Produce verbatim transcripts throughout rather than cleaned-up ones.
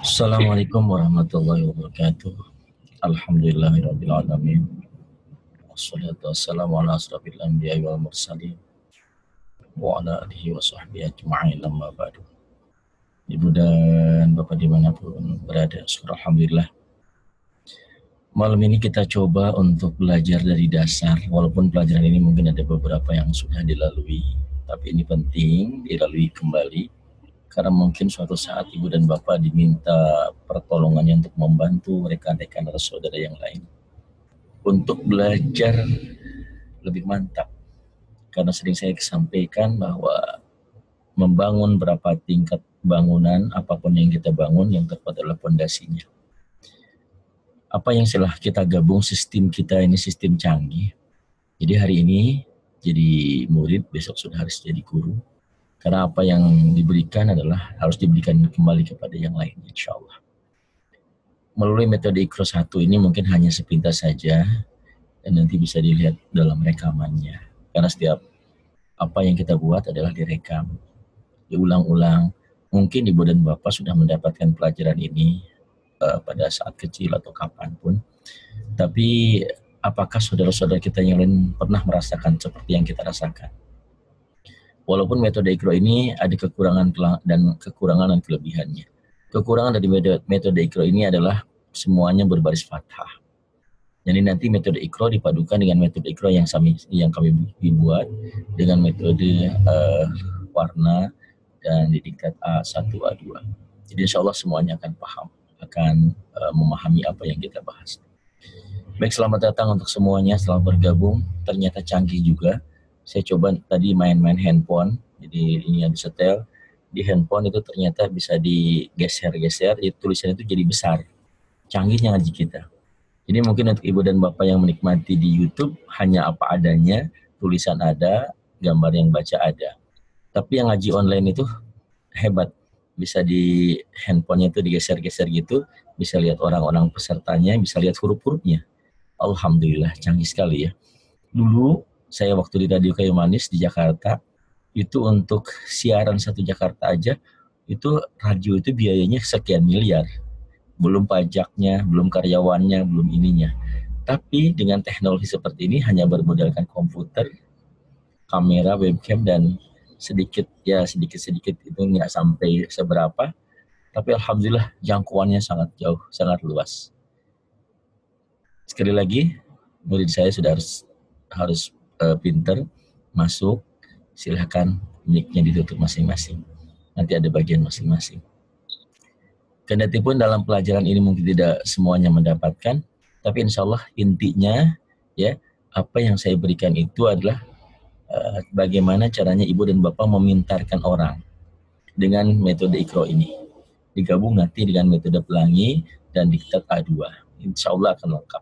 Assalamualaikum warahmatullahi wabarakatuh. Alhamdulillahirabbil alamin. Wassalatu wassalamu ala asrofil anbiya'i wal mursalin wa ala alihi wa sahbihi ajma'in, amma ba'du. Ibu dan Bapak dimanapun berada, syukur alhamdulillah. Malam ini kita coba untuk belajar dari dasar, walaupun pelajaran ini mungkin ada beberapa yang sudah dilalui, tapi ini penting dilalui kembali. Karena mungkin suatu saat ibu dan bapak diminta pertolongannya untuk membantu rekan-rekan atau saudara yang lain untuk belajar lebih mantap. Karena sering saya sampaikan bahwa membangun berapa tingkat bangunan, apapun yang kita bangun, yang terkuat adalah pondasinya. Apa yang setelah kita gabung sistem kita ini sistem canggih. Jadi hari ini jadi murid, besok sudah harus jadi guru. Karena apa yang diberikan adalah harus diberikan kembali kepada yang lain, insya Allah. Melalui metode Iqra satu ini mungkin hanya sepintas saja, dan nanti bisa dilihat dalam rekamannya. Karena setiap apa yang kita buat adalah direkam, diulang-ulang. Mungkin ibu dan bapak sudah mendapatkan pelajaran ini uh, pada saat kecil atau kapanpun. Tapi apakah saudara-saudara kita yang lain pernah merasakan seperti yang kita rasakan? Walaupun metode Iqra ini ada kekurangan dan kekurangan dan kelebihannya. Kekurangan dari metode Iqra ini adalah semuanya berbaris fathah. Jadi nanti metode Iqra dipadukan dengan metode Iqra yang kami yang kami buat dengan metode uh, warna dan didiktat A satu A dua. Jadi insya Allah semuanya akan paham, akan uh, memahami apa yang kita bahas. Baik, selamat datang untuk semuanya, selamat bergabung. Ternyata canggih juga. Saya coba tadi main-main handphone, jadi ini yang disetel di handphone itu ternyata bisa digeser-geser, jadi tulisannya itu jadi besar. Canggihnya ngaji kita. Jadi mungkin untuk ibu dan bapak yang menikmati di YouTube hanya apa adanya, tulisan ada, gambar yang baca ada. Tapi yang ngaji online itu hebat, bisa di handphonenya itu digeser-geser gitu, bisa lihat orang-orang pesertanya, bisa lihat huruf-hurufnya. Alhamdulillah, canggih sekali ya. Dulu saya waktu di Radio Kayu Manis di Jakarta, itu untuk siaran satu Jakarta aja, itu radio itu biayanya sekian miliar. Belum pajaknya, belum karyawannya, belum ininya. Tapi dengan teknologi seperti ini hanya bermodalkan komputer, kamera, webcam, dan sedikit ya sedikit-sedikit itu nggak sampai seberapa. Tapi alhamdulillah jangkauannya sangat jauh, sangat luas. Sekali lagi, murid saya sudah harus harus Uh, pinter masuk, silahkan mic-nya ditutup masing-masing. Nanti ada bagian masing-masing. Kendati pun dalam pelajaran ini mungkin tidak semuanya mendapatkan, tapi insya Allah intinya ya apa yang saya berikan itu adalah uh, bagaimana caranya ibu dan bapak memintarkan orang dengan metode Iqra ini. Digabung nanti dengan metode pelangi dan diktat A dua. Insya Allah akan lengkap.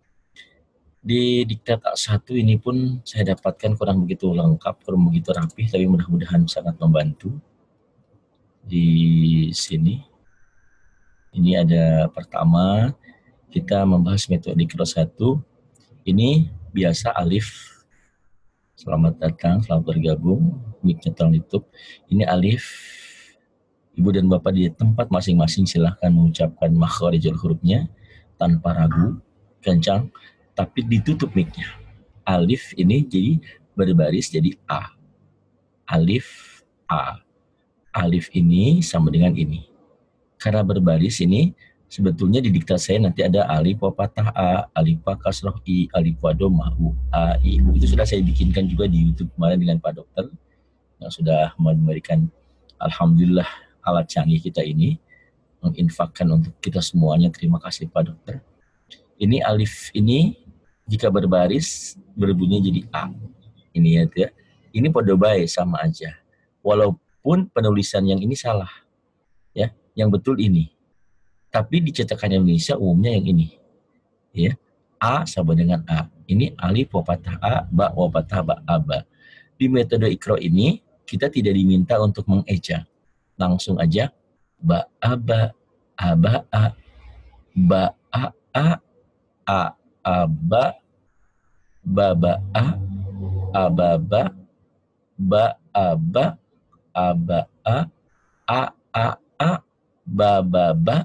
Di diktat A satu ini pun saya dapatkan kurang begitu lengkap, kurang begitu rapih, tapi mudah-mudahan sangat membantu. Di sini, ini ada pertama, kita membahas metode Iqra satu. Ini biasa alif. Selamat datang, selamat bergabung. Mic-nya tolong ditutup. Ini alif. Ibu dan bapak di tempat masing-masing silahkan mengucapkan makharijul hurufnya tanpa ragu, kencang. Tapi ditutup mic-nya. Alif ini jadi berbaris jadi A. Alif A. Alif ini sama dengan ini. Karena berbaris ini sebetulnya di diktat saya nanti ada alif wa patah A, alif wa kasroh I, alif wa domah U, A, I, U. Itu sudah saya bikinkan juga di YouTube kemarin dengan Pak Dokter yang sudah memberikan alhamdulillah alat canggih kita ini menginfakkan untuk kita semuanya. Terima kasih Pak Dokter. Ini alif ini jika berbaris berbunyi jadi A. Ini ya, ini podo bae sama aja. Walaupun penulisan yang ini salah. Ya, yang betul ini. Tapi di cetakan Indonesia umumnya yang ini. Ya. A sama dengan A. Ini alif wa patah A, ba wa patah ba, aba. Di metode Iqra ini kita tidak diminta untuk mengeja. Langsung aja ba aba, aba a, ba a a, a aba, baba a, ababa, ba aba, aba a, a a a, ba ba ba,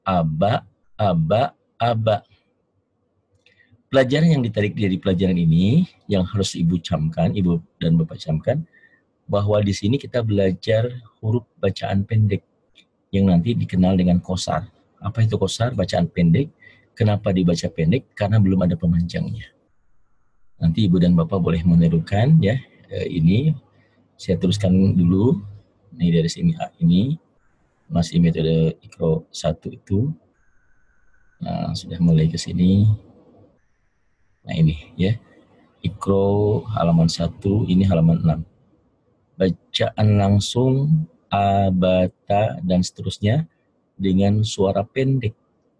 aba, aba, aba. Pelajaran yang ditarik dari pelajaran ini, yang harus Ibu camkan, Ibu dan Bapak camkan, bahwa di sini kita belajar huruf bacaan pendek yang nanti dikenal dengan qasar. Apa itu qasar? Bacaan pendek. Kenapa dibaca pendek? Karena belum ada pemanjangnya. Nanti Ibu dan Bapak boleh menirukan ya. E, ini saya teruskan dulu. Ini dari sini A ini masih metode Iqra satu itu. Nah, sudah mulai ke sini. Nah, ini ya. Iqra halaman satu, ini halaman enam. Bacaan langsung A, ba, ta, dan seterusnya dengan suara pendek.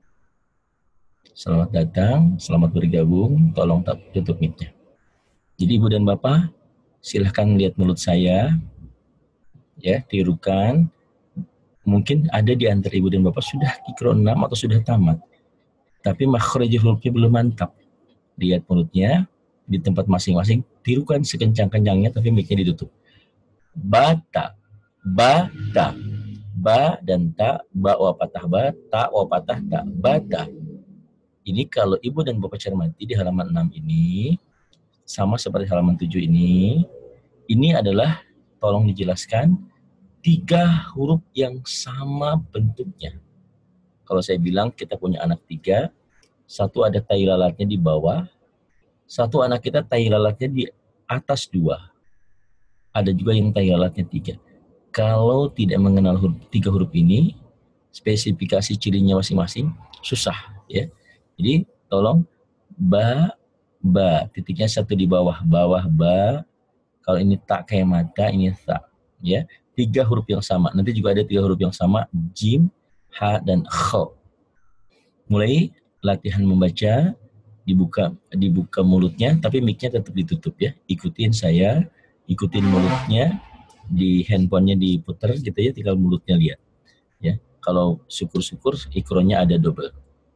Selamat datang, selamat bergabung, tolong tutup mic-nya. Jadi Ibu dan Bapak, silahkan lihat mulut saya, ya, tirukan. Mungkin ada di antara Ibu dan Bapak sudah Iqra enam atau sudah tamat, tapi makhraj hurufnya belum mantap. Lihat mulutnya, di tempat masing-masing, tirukan sekencang-kencangnya, tapi mic-nya ditutup. Bata, bata, ba dan ta, ba wa patah ba, ta wa patah ta, bata. Ini kalau Ibu dan Bapak cermati di halaman enam ini, sama seperti halaman tujuh ini, ini adalah, tolong dijelaskan, tiga huruf yang sama bentuknya. Kalau saya bilang kita punya anak tiga, satu ada tai lalatnya di bawah, satu anak kita tai lalatnya di atas dua. Ada juga yang tai lalatnya tiga. Kalau tidak mengenal huruf, tiga huruf ini, spesifikasi cirinya masing-masing, susah ya. Jadi tolong ba, ba, titiknya satu di bawah, bawah ba. Kalau ini tak kayak mata, ini tak ya. Tiga huruf yang sama. Nanti juga ada tiga huruf yang sama, jim, ha, dan kho. Mulai latihan membaca, dibuka dibuka mulutnya, tapi mic-nya tetap ditutup ya. Ikutin saya, ikutin mulutnya, di handphonenya diputar gitu ya, tinggal mulutnya lihat ya. Kalau syukur-syukur Iqra-nya ada double.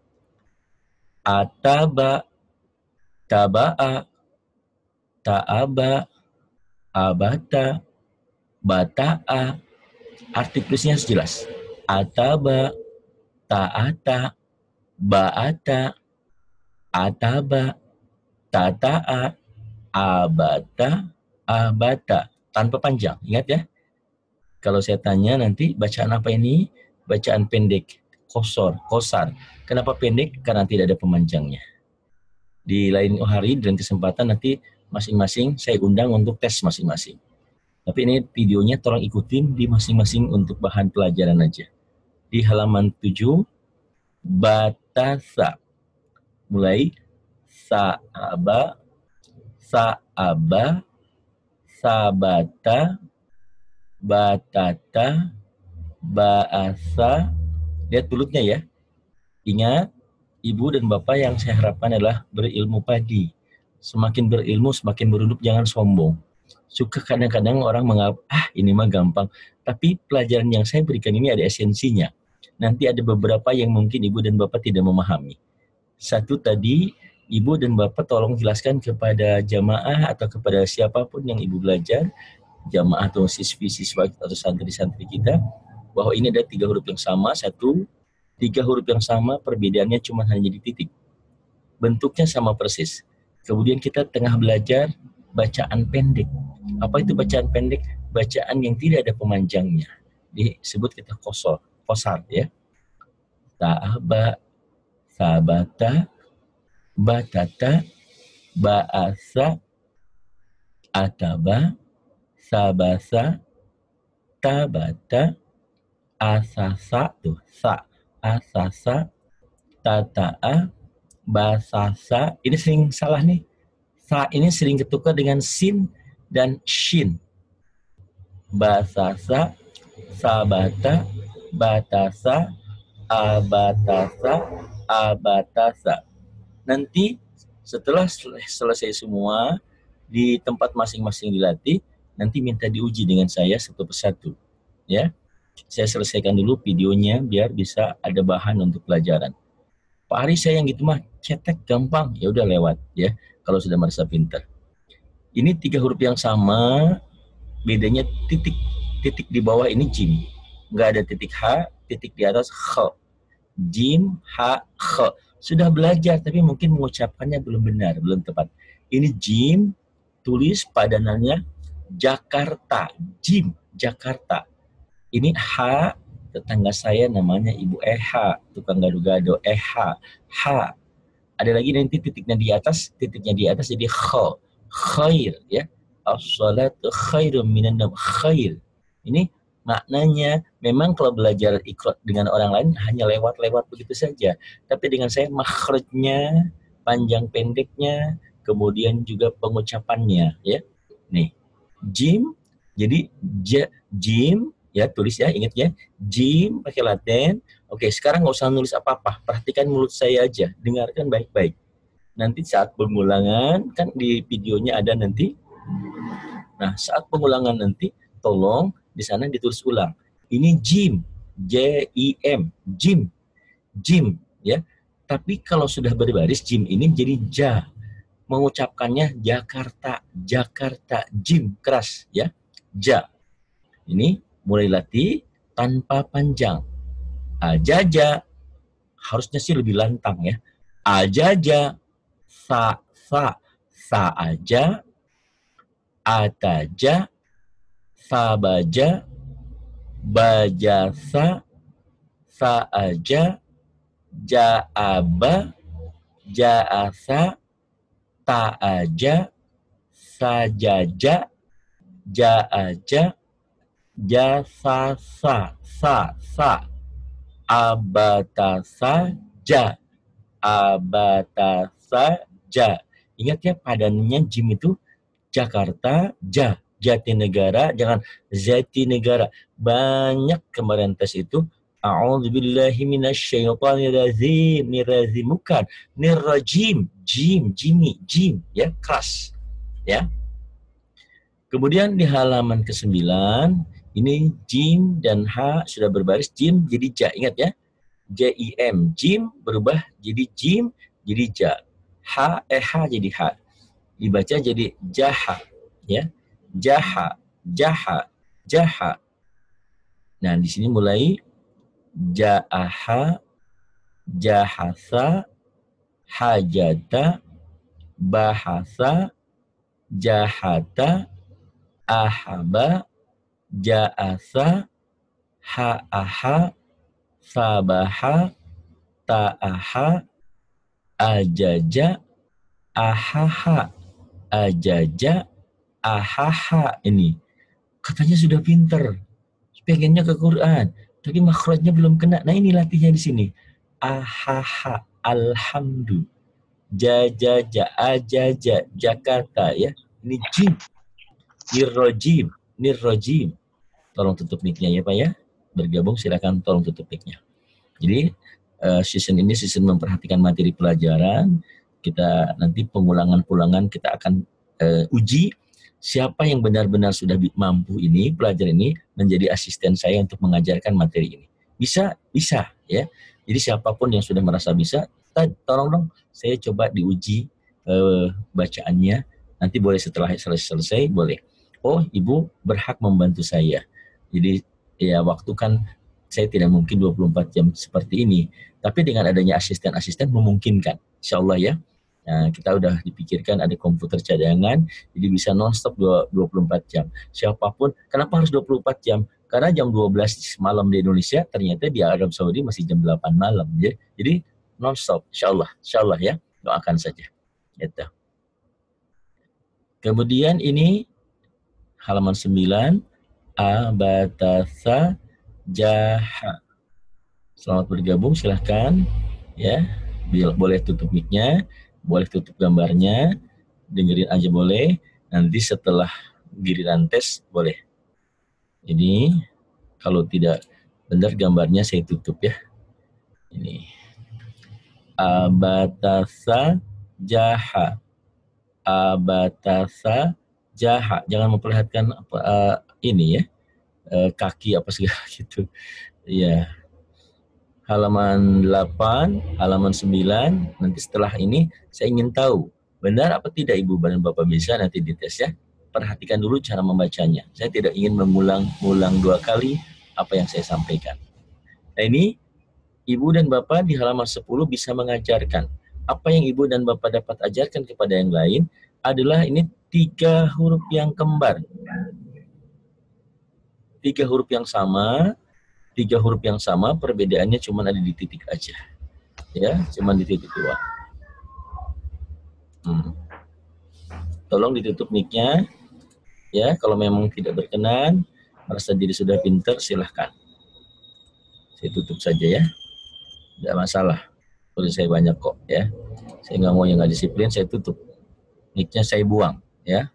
Ataba, taba'a, ta'aba, abata, bata'a. Arti tulisnya jelas. Ataba, ta'ata, ba'ata, ataba, tata'a, abata, abata. Tanpa panjang, ingat ya. Kalau saya tanya nanti bacaan apa ini? Bacaan pendek, kosor, kosar. Kenapa pendek? Karena tidak ada pemanjangnya. Di lain hari dan kesempatan nanti masing-masing saya undang untuk tes masing-masing. Tapi ini videonya tolong ikutin di masing-masing untuk bahan pelajaran aja. Di halaman tujuh, batasa. Mulai sa'aba, sa'aba, sabata, batata, ba'asa. Lihat mulutnya ya. Ingat, Ibu dan Bapak yang saya harapkan adalah berilmu padi. Semakin berilmu, semakin berunduk, jangan sombong. Suka kadang-kadang orang menganggap, ah ini mah gampang. Tapi pelajaran yang saya berikan ini ada esensinya. Nanti ada beberapa yang mungkin Ibu dan Bapak tidak memahami. Satu tadi, Ibu dan Bapak tolong jelaskan kepada jamaah atau kepada siapapun yang Ibu belajar, jamaah atau siswi-siswa atau santri-santri kita, bahwa ini ada tiga huruf yang sama. Satu, tiga huruf yang sama, perbedaannya cuma hanya di titik. Bentuknya sama persis. Kemudian kita tengah belajar bacaan pendek. Apa itu bacaan pendek? Bacaan yang tidak ada pemanjangnya. Disebut kita kosor, kosar ya. Ta'aba, sabata, batata, ba'asa, ataba, sabasa, tabata, asasa, tuh, sa, asasa, tata'a, basasa. Ini sering salah nih. Sa ini sering ketukar dengan sin dan shin. Basasa, sabata, batasa, abatasa, abatasa. Nanti setelah selesai semua di tempat masing-masing dilatih, nanti minta diuji dengan saya satu persatu. Ya, saya selesaikan dulu videonya biar bisa ada bahan untuk pelajaran. Pak Ari saya yang gitu mah cetek gampang, ya udah lewat ya. Kalau sudah merasa pintar. Ini tiga huruf yang sama, bedanya titik. Titik di bawah ini jim. Nggak ada titik H, titik di atas H. Jim, ha, kh. Sudah belajar tapi mungkin mengucapkannya belum benar, belum tepat. Ini jim, tulis padanannya Jakarta. Jim, Jakarta. Ini ha, tetangga saya namanya Ibu Eha, tukang gado-gado. Eha, ha. Ada lagi nanti titiknya di atas, titiknya di atas jadi kh. Khair, ya. As-salatu khairum minan naum. Khair. Ini maknanya memang kalau belajar iqra dengan orang lain hanya lewat-lewat begitu saja. Tapi dengan saya makhrajnya, panjang pendeknya, kemudian juga pengucapannya, ya. Nih, jim, jadi j, jim, ya tulis ya, ingat ya, jim pakai laten. Oke, sekarang nggak usah nulis apa-apa, perhatikan mulut saya aja, dengarkan baik-baik. Nanti saat pengulangan, kan di videonya ada nanti. Nah, saat pengulangan nanti, tolong di sana ditulis ulang. Ini jim, J I M, jim, jim, ya. Tapi kalau sudah berbaris jim ini jadi ja. Mengucapkannya Jakarta, Jakarta, jim, keras, ya. Ja. Ini mulai latih tanpa panjang. Ajaja, harusnya sih lebih lantang ya. Ajaja, sa, sa, sa aja, ataja, sabaja, bajasa, saaja, jaaba, jaasa, taaja, sajaja, jaaja, jasasa, sa, sa, abatasa, ja, abatasa, ja. Ingat ya, padannya jim itu Jakarta, ja, Jatinegara, jangan Jatinegara. Banyak kemarin tes itu a'udzubillahi minasyaitonirrajim, nirrajim bukan, nirrajim, jim, jimi, jim, ya, keras, ya. Kemudian di halaman kesembilan, ini jim dan ha sudah berbaris, jim jadi ja, ingat ya, J I M, jim berubah jadi jim, jadi ja, ha, eh, ha jadi ha. Dibaca jadi jaha, ya, jaha, jaha, jaha. Nah, di sini mulai jaaha, jahasa, hajata, bahasa, jahata, ahaba, jaasa, haaha, sabaha, taaha, ajaja, ahaha, ajaja, ahaha. Ini katanya sudah pinter, pengennya ke Quran, tapi makhrajnya belum kena. Nah, ini latihnya di sini. Ahaha, alhamdu, jajaja, ajaja, Jakarta, ya. Ini jim, nirrojim, nirrojim. Tolong tutup mic-nya ya Pak ya. Bergabung silakan tolong tutup mic-nya. Jadi uh, season ini season memperhatikan materi pelajaran. Kita nanti pengulangan-pulangan kita akan uh, uji siapa yang benar-benar sudah mampu ini, pelajar ini menjadi asisten saya untuk mengajarkan materi ini. Bisa, bisa ya. Jadi siapapun yang sudah merasa bisa, tolong dong saya coba diuji uh, bacaannya. Nanti boleh setelah selesai, boleh. Oh, Ibu berhak membantu saya. Jadi ya waktu kan saya tidak mungkin dua puluh empat jam seperti ini. Tapi dengan adanya asisten-asisten memungkinkan. Insya Allah ya. Nah, kita udah dipikirkan ada komputer cadangan, jadi bisa non-stop dua puluh empat jam. Siapapun, kenapa harus dua puluh empat jam? Karena jam dua belas malam di Indonesia, ternyata di Arab Saudi masih jam delapan malam. Ya. Jadi non-stop, insya Allah. Insya Allah ya, doakan saja. Gitu. Kemudian ini halaman sembilan, abatasa jaha. Selamat bergabung, silahkan. Ya, boleh tutup mic-nya. Boleh tutup gambarnya, dengerin aja boleh. Nanti setelah giliran tes boleh. Ini kalau tidak benar gambarnya saya tutup ya. Ini abatasa jaha, abatasa jaha. Jangan memperlihatkan apa uh, ini ya, uh, kaki apa segala gitu. Ya. Halaman delapan, halaman sembilan, nanti setelah ini saya ingin tahu, benar apa tidak Ibu dan Bapak bisa nanti dites ya. Perhatikan dulu cara membacanya. Saya tidak ingin mengulang-ulang dua kali apa yang saya sampaikan. Nah ini Ibu dan bapak di halaman sepuluh bisa mengajarkan. Apa yang ibu dan bapak dapat ajarkan kepada yang lain adalah ini tiga huruf yang kembar. Tiga huruf yang sama, tiga huruf yang sama, perbedaannya cuma ada di titik aja. Ya, cuma di titik dua. Hmm. Tolong ditutup mic-nya. Ya, kalau memang tidak berkenan, merasa diri sudah pintar, silahkan. Saya tutup saja ya. Tidak masalah. Tulis saya banyak kok ya. Saya nggak mau yang nggak disiplin, saya tutup. Mic-nya saya buang ya.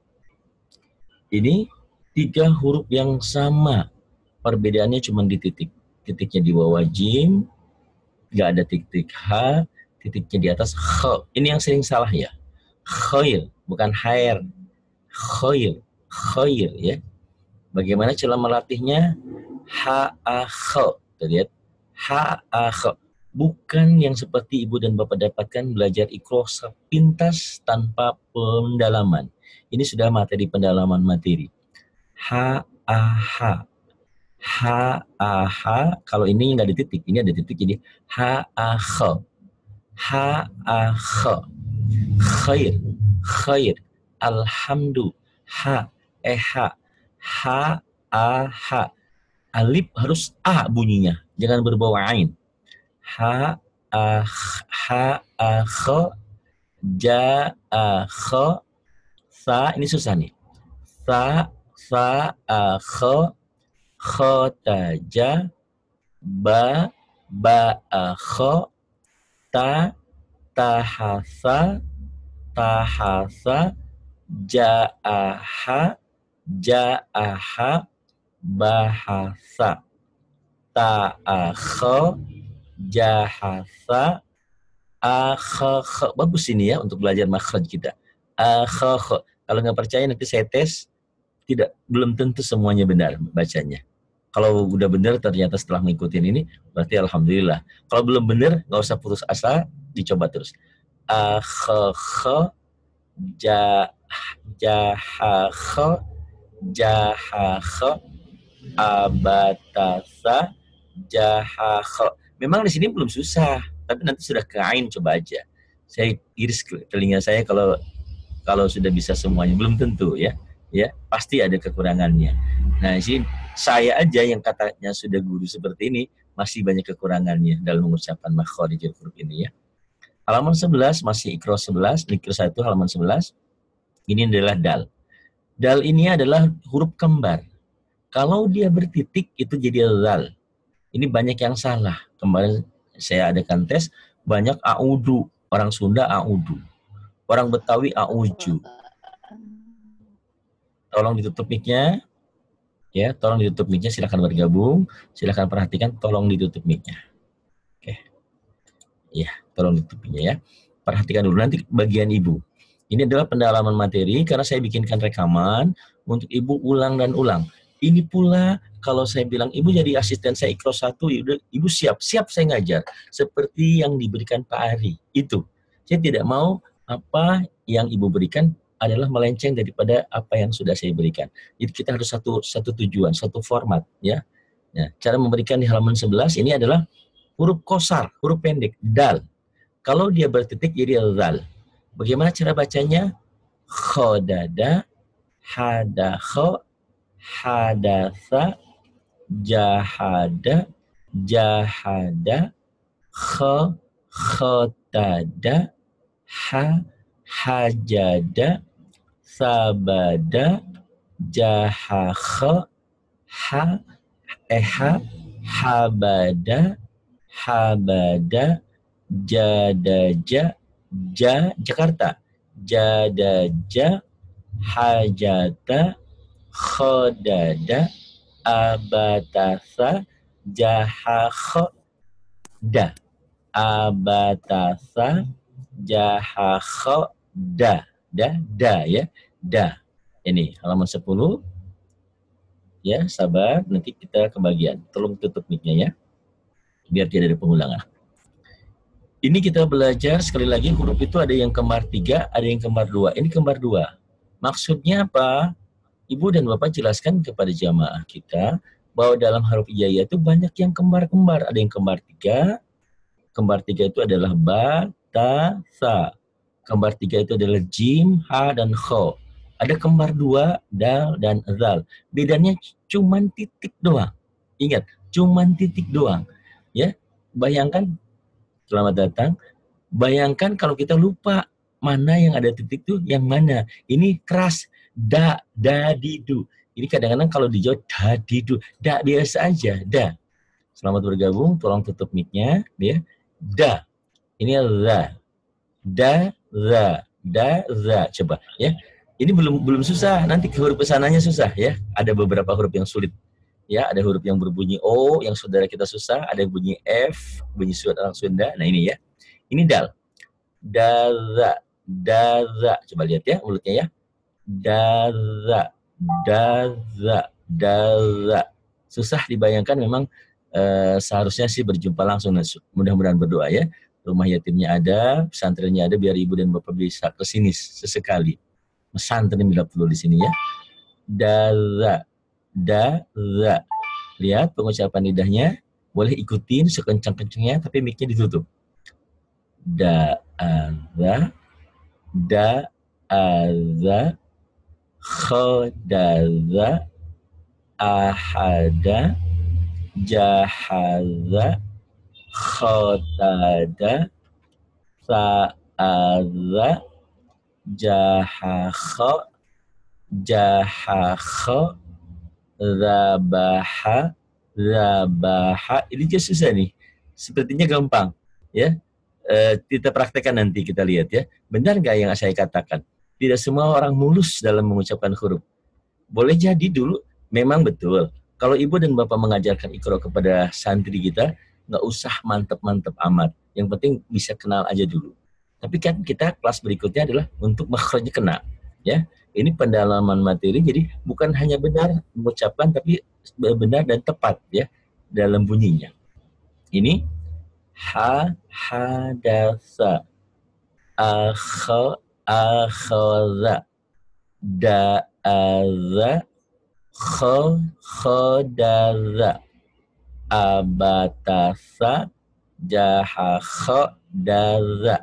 Ini tiga huruf yang sama. Perbedaannya cuma di titik. Titiknya di bawah jim, nggak ada titik H, titiknya di atas H. Ini yang sering salah ya. Khair, bukan hair. Khair, khair ya. Bagaimana cara melatihnya? H-A-H. Kita lihat. H-A-H. Bukan yang seperti ibu dan bapak dapatkan belajar iqra sepintas tanpa pendalaman. Ini sudah materi pendalaman materi. H-A-H. H-A-H. Kalau ini nggak ada titik. Ini ada titik. Jadi H-A-H. H-A-H. Khair. Khair. Alhamdulillah. Ha. Eh-ha. Ha-A-H. Alif harus A bunyinya. Jangan berbau ain. Ha-A-H. Ja-A-H. Sa. Ini susah nih. Sa. Sa-A-H. Khotaja. Ba. Ba-A-H. Ta. Tahasa. Tahasa. Ja-A-H. Ja-A-H. Bahasa. Ta-A-H. Jahasa. A-H-H. Bagus ini ya untuk belajar makhraj kita. A-H-H. Kalau nggak percaya nanti saya tes. Tidak, belum tentu semuanya benar bacanya. Kalau udah benar ternyata setelah mengikuti ini, berarti alhamdulillah. Kalau belum benar, nggak usah putus asa, dicoba terus. A-H-H. Jah-Jah-H. Jah-H. Abatasa. Jah-H. Memang di sini belum susah, tapi nanti sudah ke ain, coba aja. Saya iris telinga saya kalau kalau sudah bisa semuanya, belum tentu ya. Ya, pasti ada kekurangannya. Nah, sih saya aja yang katanya sudah guru seperti ini masih banyak kekurangannya dalam mengucapkan makharijul huruf ini ya. Halaman sebelas masih iqra sebelas, iqra satu halaman sebelas. Ini adalah dal. Dal ini adalah huruf kembar. Kalau dia bertitik itu jadi zal. Ini banyak yang salah. Kemarin saya adakan tes, banyak audu. Orang Sunda audu. Orang Betawi auju. Tolong ditutup mic-nya. Ya, tolong ditutup mic-nya, silakan bergabung. Silakan perhatikan, tolong ditutup mic-nya. Oke. Ya, tolong ditutup mic-nya ya. Perhatikan dulu nanti bagian ibu. Ini adalah pendalaman materi karena saya bikinkan rekaman untuk ibu ulang dan ulang. Ini pula kalau saya bilang ibu jadi asisten saya iqra satu, ibu siap, siap saya ngajar seperti yang diberikan Pak Ari. Itu. Saya tidak mau apa yang ibu berikan adalah melenceng daripada apa yang sudah saya berikan. Jadi kita harus satu satu tujuan, satu format ya. Nah, cara memberikan di halaman sebelas ini adalah huruf qasar, huruf pendek, dal. Kalau dia bertitik jadi zal. Bagaimana cara bacanya? Khodada, hadakho, hadasa, jahada, jahada, kho, khotada, ha, hajada, sabada, jahakha, ha, eha, habada, habada, jadaja, ja, Jakarta, jadaja, hajata, khodada, abatasa, jahakhoda, abatasa, jahakhoda, da, da ya, da. Ini halaman sepuluh. Ya, sabar, nanti kita kebagian. Tolong tutup mic-nya ya, biar tidak ada pengulangan. Ini kita belajar sekali lagi huruf itu ada yang kembar tiga, ada yang kembar dua. Ini kembar dua. Maksudnya apa? Ibu dan Bapak jelaskan kepada jamaah kita bahwa dalam huruf hijaiyah itu banyak yang kembar-kembar. Ada yang kembar tiga. Kembar tiga itu adalah ba, ta, sa. Kembar tiga itu adalah jim, ha, dan kho. Ada kembar dua, dal, dan zal. Bedanya cuman titik doang. Ingat, cuman titik doang. Ya, bayangkan, selamat datang. Bayangkan kalau kita lupa mana yang ada titik itu, yang mana. Ini keras, da, da, di, du. Ini kadang-kadang kalau dijawab da, di, du. Da biasa aja, da. Selamat bergabung, tolong tutup mic-nya. Ya. Da. Ini za. Da, za. Da, za. Coba ya. Ini belum belum susah, nanti huruf pesanannya susah ya. Ada beberapa huruf yang sulit. Ya, ada huruf yang berbunyi O, yang saudara kita susah. Ada yang bunyi F, bunyi orang Sunda. Nah ini ya. Ini dal. Daza. Daza. Coba lihat ya mulutnya ya. Daza. Daza. Daza. Susah dibayangkan memang. Uh, seharusnya sih berjumpa langsung. Mudah-mudahan berdoa ya. Rumah yatimnya ada, pesantrennya ada, biar ibu dan bapak bisa ke sini sesekali. Pesantren bila perlu di sini ya. Daza, daza. Lihat pengucapan lidahnya. Boleh ikutin sekencang-kencangnya, tapi mic-nya ditutup. Daza, daza, khodaza, ahada, jahaza, khotada, sa'aza, jahakha, jahakha, zabaha, zabaha. Ini juga susah nih. Sepertinya gampang. Ya, e, kita praktekkan nanti, kita lihat ya. Benar nggak yang saya katakan? Tidak semua orang mulus dalam mengucapkan huruf. Boleh jadi dulu memang betul. Kalau ibu dan bapak mengajarkan Iqra kepada santri kita, nggak usah mantep-mantep amat. Yang penting bisa kenal aja dulu. Tapi kan kita kelas berikutnya adalah untuk makhrajnya kena. Ya, ini pendalaman materi. Jadi bukan hanya benar mengucapkan, tapi benar dan tepat ya dalam bunyinya. Ini ha, hadasa, akha, akhaza, da'aza, kho, khodaza, abatasa, jahakho, daza,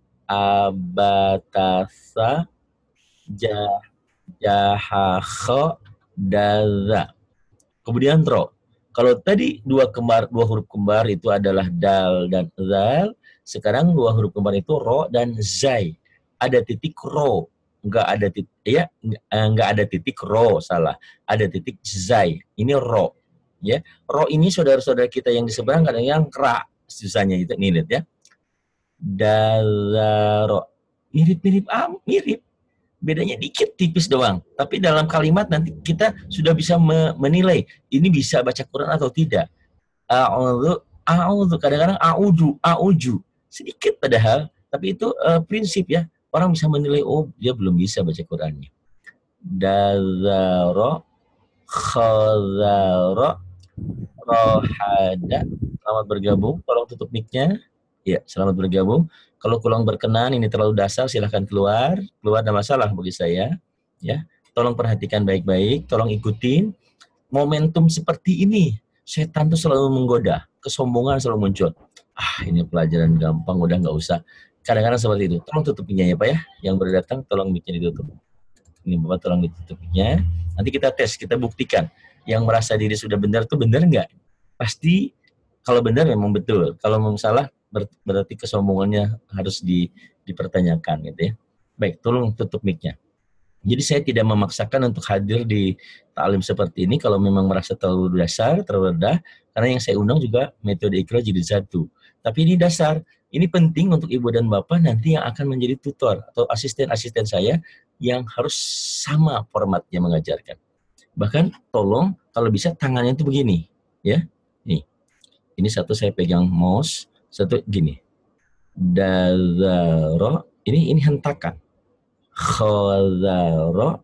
abatasa, jah, jahakho, daza. Kemudian ro. Kalau tadi dua kembar, dua huruf kembar itu adalah dal dan zal, sekarang dua huruf kembar itu ro dan zai. Ada titik ro. Enggak ada titik ya, enggak ada titik ro, salah. Ada titik zai. Ini ro. Ya. Ro ini saudara-saudara kita yang di seberang kadang yang kera susahnya itu, nih lihat ya. Dazaro. Mirip-mirip ah, mirip. Bedanya dikit, tipis doang. Tapi dalam kalimat nanti kita sudah bisa menilai ini bisa baca Quran atau tidak. A'udzu, a'udzu, kadang-kadang a'udzu, a'udzu. Sedikit padahal, tapi itu uh, prinsip ya. Orang bisa menilai, oh dia belum bisa baca Qurannya. Dazaro, khazaro, rohada. Selamat bergabung, tolong tutup mic-nya. Ya, selamat bergabung. Kalau kurang berkenan, ini terlalu dasar, silahkan keluar. Keluar ada masalah bagi saya. Ya, tolong perhatikan baik-baik, tolong ikutin. Momentum seperti ini, setan tuh selalu menggoda, kesombongan selalu muncul. Ah, ini pelajaran gampang, udah nggak usah. Kadang-kadang seperti itu. Tolong tutupnya ya Pak ya. Yang baru datang, tolong mic-nya ditutup. Ini Bapak tolong ditutupnya. Nanti kita tes, kita buktikan. Yang merasa diri sudah benar tuh benar nggak? Pasti kalau benar memang betul. Kalau memang salah, berarti kesombongannya harus di, dipertanyakan gitu ya. Baik, tolong tutup mic-nya. Jadi saya tidak memaksakan untuk hadir di ta'lim seperti ini kalau memang merasa terlalu dasar, terlalu rendah, karena yang saya undang juga metode Iqra jilid satu. Tapi ini dasar, ini penting untuk ibu dan bapak nanti yang akan menjadi tutor atau asisten-asisten saya yang harus sama formatnya mengajarkan. Bahkan tolong kalau bisa tangannya itu begini, ya. Nih, ini satu saya pegang mouse. Satu gini, dazaro, ini ini hentakan, khazaro,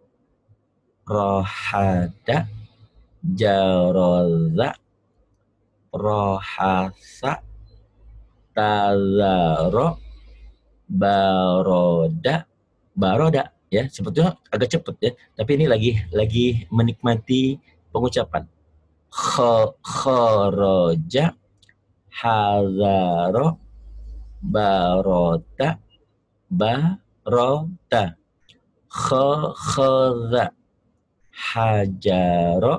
rohada, jaroza, rohasa, tazaro, baroda, baroda, ya sebetulnya agak cepet ya, tapi ini lagi lagi menikmati pengucapan. kharaja, hadzara, barota, barota, khakhadha, hajaro,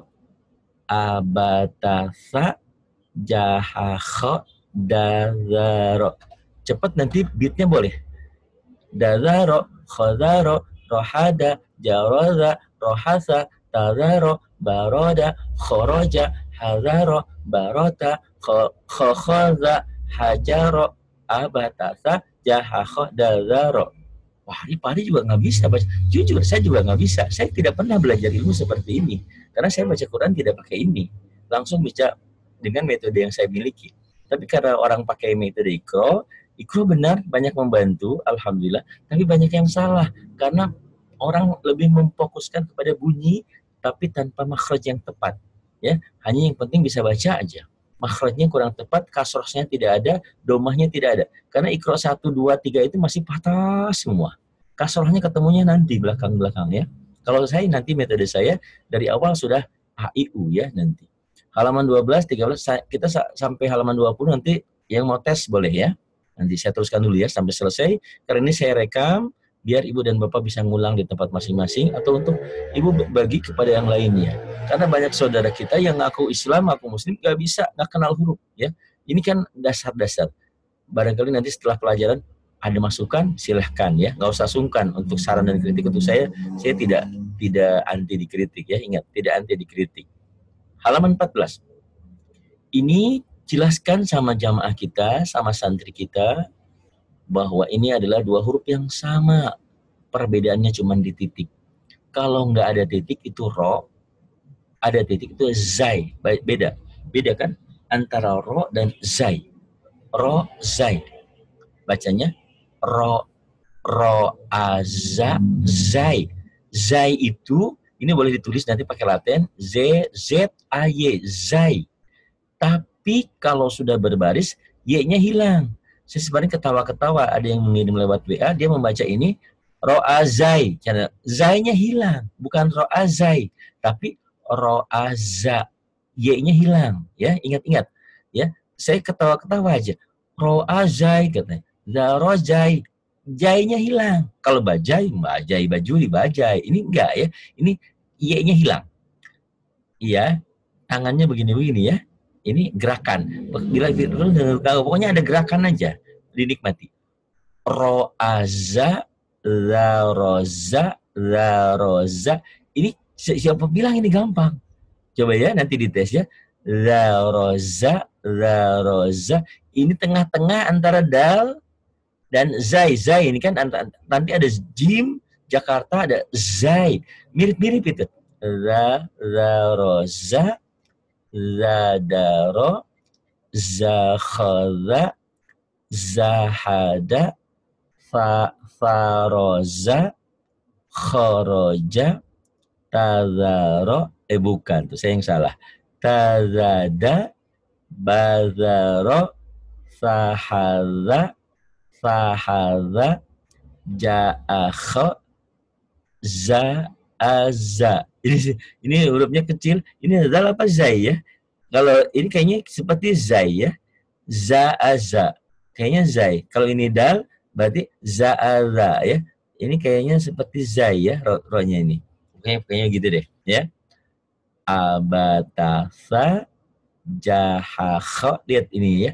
abatasa, jahakho, dazaro. Cepat nanti beatnya boleh. Dazaro, khazaro, rohada, jaroza, rohasa, tazaro, baroda, khoroja, hazaro, barota, khokhoza, hajaro, abatasa, jahakho, dazaro. Wah, ini Pak Adi juga nggak bisa baca. Jujur, saya juga nggak bisa. Saya tidak pernah belajar ilmu seperti ini. Karena saya baca Quran tidak pakai ini. Langsung bisa dengan metode yang saya miliki. Tapi karena orang pakai metode Iqra, Iqra benar banyak membantu, alhamdulillah. Tapi banyak yang salah. Karena orang lebih memfokuskan kepada bunyi, tapi tanpa makhraj yang tepat. Ya, hanya yang penting bisa baca aja. Makhrajnya kurang tepat, kasrahnya tidak ada, domahnya tidak ada. Karena Iqra satu, dua, tiga itu masih patah semua. Kasrahnya ketemunya nanti belakang-belakang ya. Kalau saya nanti metode saya dari awal sudah A I U ya nanti. Halaman dua belas, tiga belas kita sampai halaman dua puluh nanti yang mau tes boleh ya. Nanti saya teruskan dulu ya sampai selesai. Karena ini saya rekam biar ibu dan bapak bisa ngulang di tempat masing-masing atau untuk ibu bagi kepada yang lainnya. Karena banyak saudara kita yang ngaku Islam, ngaku Muslim, gak bisa, gak kenal huruf ya. Ini kan dasar-dasar. Barangkali nanti setelah pelajaran ada masukan, silahkan ya, nggak usah sungkan untuk saran dan kritik untuk saya. Saya tidak tidak anti dikritik ya, ingat tidak anti dikritik. Halaman empat belas. Ini jelaskan sama jamaah kita, sama santri kita bahwa ini adalah dua huruf yang sama, perbedaannya cuma di titik. Kalau nggak ada titik itu ro, ada titik itu zai, beda, beda kan antara ro dan zai. Ro zai, bacanya ro ro aza zai. Zai itu ini boleh ditulis nanti pakai Latin z z a y zai. Tapi kalau sudah berbaris y-nya hilang. Saya sebenarnya ketawa-ketawa ada yang mengirim lewat W A, dia membaca ini ro'azai, zai-nya hilang, bukan ro'azai, tapi ro'aza, y-nya hilang, ya ingat-ingat, ya saya ketawa-ketawa aja, ro'azai katanya, zarojai, jai-nya hilang. Kalau bajai, bajai, bajuli, bajai, ini enggak ya, ini y-nya hilang, iya, tangannya begini-begini ya. Ini gerakan. Bila, bila pokoknya ada gerakan aja, dinikmati. Ro'aza, laroza, laroza. Ini siapa bilang ini gampang? Coba ya nanti dites ya. Laroza, laroza. Ini tengah-tengah antara dal dan zai. Zai ini kan nanti ada jim, Jakarta ada zai. Mirip-mirip itu. La, laroza, zadaro, zakhadha, zahada, fa, faroza, khoroja, tazaro, eh bukan, tuh saya yang salah. Tazada, bazaro, sahadha, sahadha, ja'akha, za'aza. Ini, ini hurufnya kecil. Ini adalah apa zai ya? Kalau ini kayaknya seperti zai ya. Za'aza. Kayaknya zai. Kalau ini dal berarti za'aza ya. Ini kayaknya seperti zai ya ro-nya ini. Kayaknya, kayaknya gitu deh ya. Abatasa jahakha. Lihat ini ya.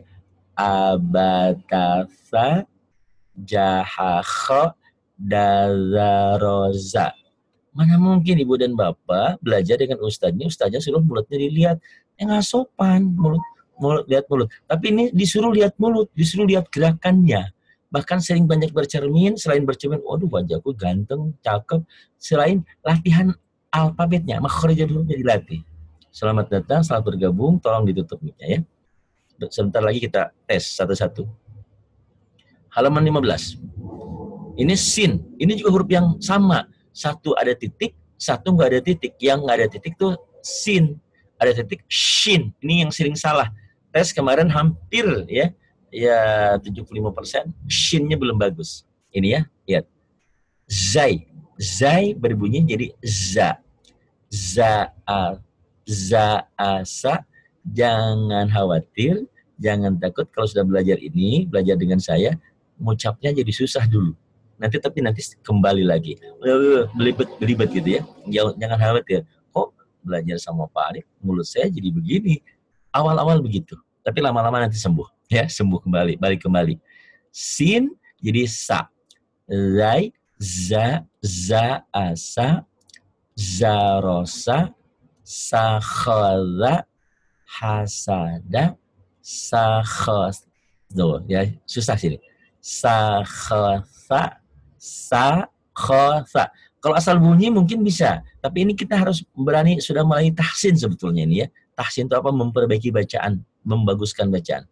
Abatasa jahakha dazaroza. Mana mungkin ibu dan bapak belajar dengan ustadznya, ustadznya suruh mulutnya dilihat. Eh nggak sopan, mulut, mulut, lihat mulut. Tapi ini disuruh lihat mulut, disuruh lihat gerakannya. Bahkan sering banyak bercermin, selain bercermin, waduh wajahku ganteng, cakep. Selain latihan alfabetnya, makhrajul hurufnya dilatih. Selamat datang, selamat bergabung, tolong ditutup mic-nya ya. Sebentar lagi kita tes satu-satu. Halaman lima belas. Ini sin, ini juga huruf yang sama. Satu ada titik, satu nggak ada titik. Yang nggak ada titik tuh sin, ada titik shin. Ini yang sering salah. Tes kemarin hampir ya, ya tujuh puluh lima persen shinnya belum bagus. Ini ya, lihat. Zai, zai berbunyi jadi za, za, za, asa. Jangan khawatir, jangan takut kalau sudah belajar ini, belajar dengan saya, mengucapnya jadi susah dulu. Nanti tapi nanti kembali lagi. Belibet, belibet gitu ya. Jangan, jangan khawatir. Kok belajar sama Pak Arif, mulut saya jadi begini. Awal-awal begitu. Tapi lama-lama nanti sembuh. Ya, sembuh kembali, balik kembali. Sin jadi sa. Zai, za, za, asa, zarosa, sakhala, hasada, sakhas. Tuh, ya, susah sini. Sakhasa, sakhasa. Kalau asal bunyi mungkin bisa, tapi ini kita harus berani sudah mulai tahsin sebetulnya ini ya. Tahsin itu apa? Memperbaiki bacaan, membaguskan bacaan.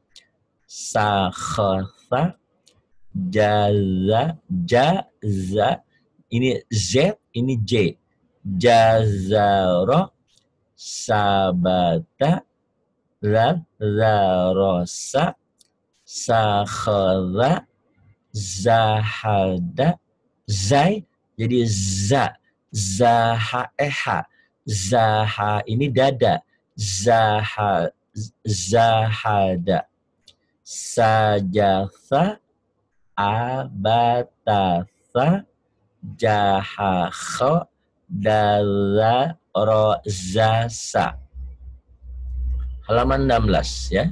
Sakhasa, jaza, jaza, ini Z, ini J. Jazaro, sabata, la, la, rosa, sakhara, zahada, zai, jadi za, zaha, eha, zaha, ini dada, zaha, zahada, sajatha, abatasa, jahakho, dala, rozasa. Halaman enam belas ya.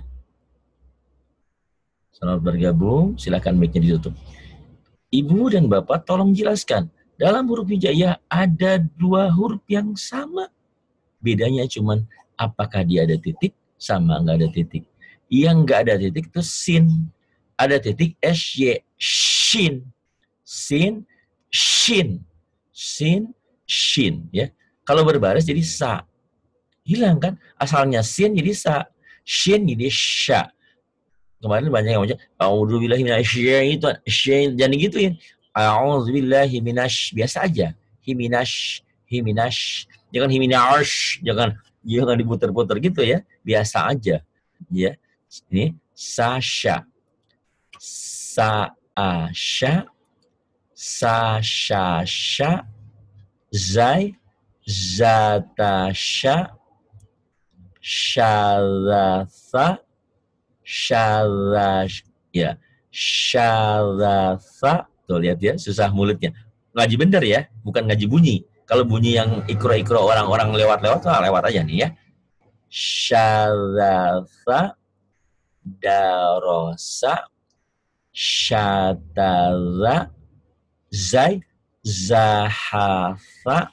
Selamat bergabung, silakan mic-nya ditutup. Ibu dan Bapak tolong jelaskan, dalam huruf hijaiyah ada dua huruf yang sama. Bedanya cuman apakah dia ada titik sama nggak ada titik. Yang nggak ada titik itu sin. Ada titik sy, shin. Sin, shin. Sin, shin ya. Kalau berbaris jadi sa. Hilang kan? Asalnya sin jadi sa. Shin jadi sya. Kemarin banyak yang macam a'udzubillahi minasyaitonir rajim. Jangan gituin. A'udzubillahi minasy, biasa aja. Himinash, himinash. Jangan himinash, jangan jangan diputer-puter gitu ya. Biasa aja. Ya. Ini sasha. Sa-asha. Sa-sha-sha. Zai. Zatasha. Syaratha. Syarash, ya, syarafa. Tuh lihat ya, susah mulutnya. Ngaji bener ya, bukan ngaji bunyi. Kalau bunyi yang ikro-ikro orang-orang lewat-lewat, nah lewat aja nih ya. Syarafa, darosa, syatara, zai, zahafa,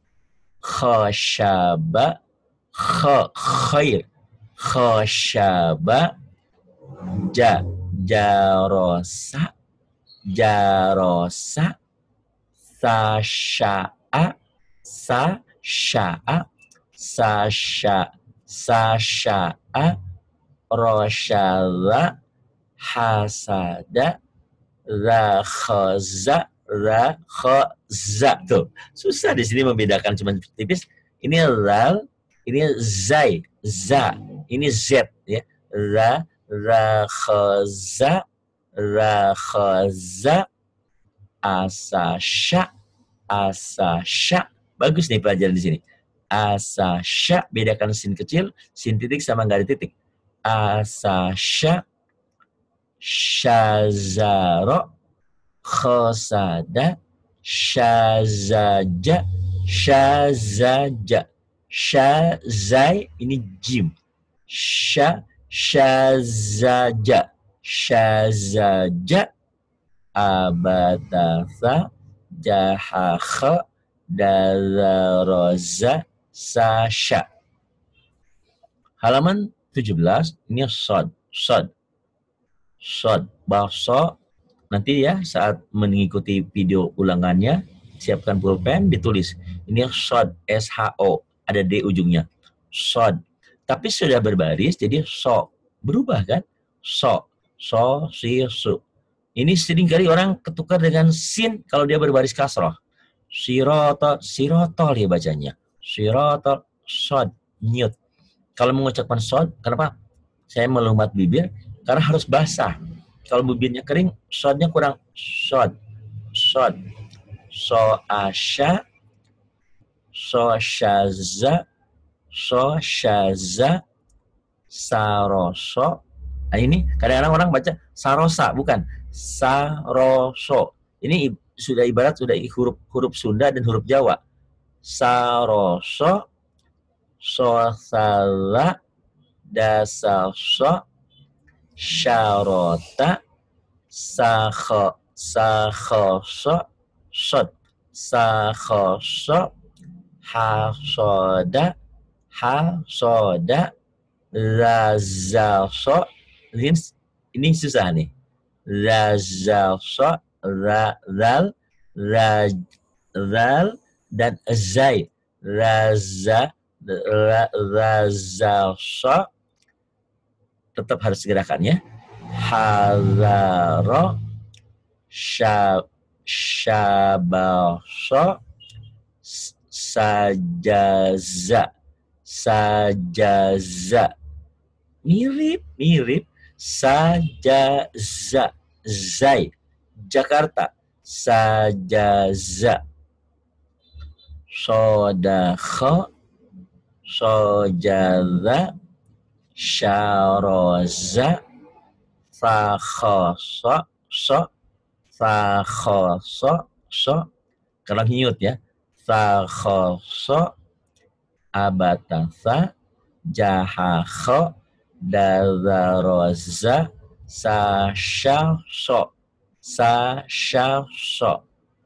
khosyaba, khair, khosyaba, ja, jarosa, jarosa, sasya'a, sasya'a, sasya, sasya'a, rosyala, hasada, rakhaza, rakhaza. Tuh, susah di sini membedakan cuma tipis. Ini lal, ini zai, za, ini z ya. Ra, rakhaza, rakhaza, asasya, asasya. Bagus nih pelajaran di sini. Asasya, bedakan sin kecil, sin titik sama nggak ada titik. Asasya, syazaro, khosada, syazaja, syazaja, syazai, ini jim. Sya, syazaja, syazaja, abatasa, jahakha, dalaroza, sasya. Halaman tujuh belas, ini sod, sod, sod, bakso. Nanti ya saat mengikuti video ulangannya, siapkan pulpen, ditulis. Ini sod, S H O, ada D ujungnya. Sod. Tapi sudah berbaris, jadi so. Berubah kan? So. So, si, su. Ini seringkali orang ketukar dengan sin kalau dia berbaris kasroh. Siroto, sirotol ya bacanya. Sirotol, sod, nyut. Kalau mengucapkan sod, kenapa? Saya melumat bibir, karena harus basah. Kalau bibirnya kering, sodnya kurang. Sod, sod. So, asya, so, syaza, so, syaza, saroso. Nah ini kadang-kadang orang baca sarosa, bukan saroso. Ini sudah ibarat sudah huruf huruf Sunda dan huruf Jawa. Saroso, sosala, dasaso, syarota, sakho, sakhoso, sod, sakhoso, hasoda, hasoda, lazaso. Ini, ini susah nih. Lazaso, zal, zal, dan zai. Laza, lazaso. Tetap harus gerakannya. Hazaro, syab, syabaso, sajaza, sajaza. Mirip, mirip. Sajaza, zai. Jakarta, sajaza. Sodakho, sojaza, syaroza, fakhoso, so, fakhoso, so. Kalau nyut ya. Fakhoso, abatasa, jahakho, dazaroza, sasyaso, sasyaso.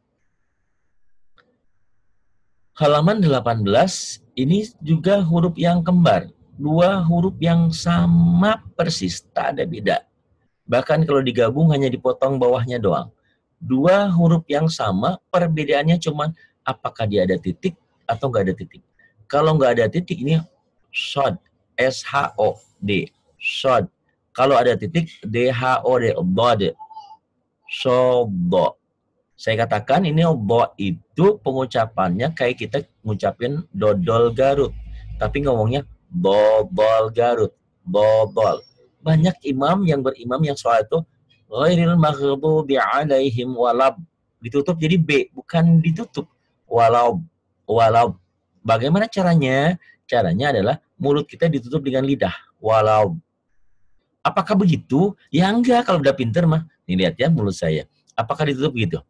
Halaman delapan belas, ini juga huruf yang kembar. Dua huruf yang sama persis, tak ada beda. Bahkan kalau digabung hanya dipotong bawahnya doang. Dua huruf yang sama, perbedaannya cuma apakah dia ada titik atau nggak ada titik. Kalau nggak ada titik, ini shod, S H O D, shod. Kalau ada titik, D H O D, bod, shodo. Saya katakan ini bo itu pengucapannya kayak kita ngucapin dodol Garut. Tapi ngomongnya bobol Garut. Bobol. Banyak imam yang berimam yang soal itu ghairil maghdubi alaihim walab. Ditutup jadi B, bukan ditutup. Walau. Walau. Bagaimana caranya? Caranya adalah mulut kita ditutup dengan lidah. Walau. Apakah begitu? Ya enggak, kalau udah pinter mah. Nih lihat ya mulut saya. Apakah ditutup begitu?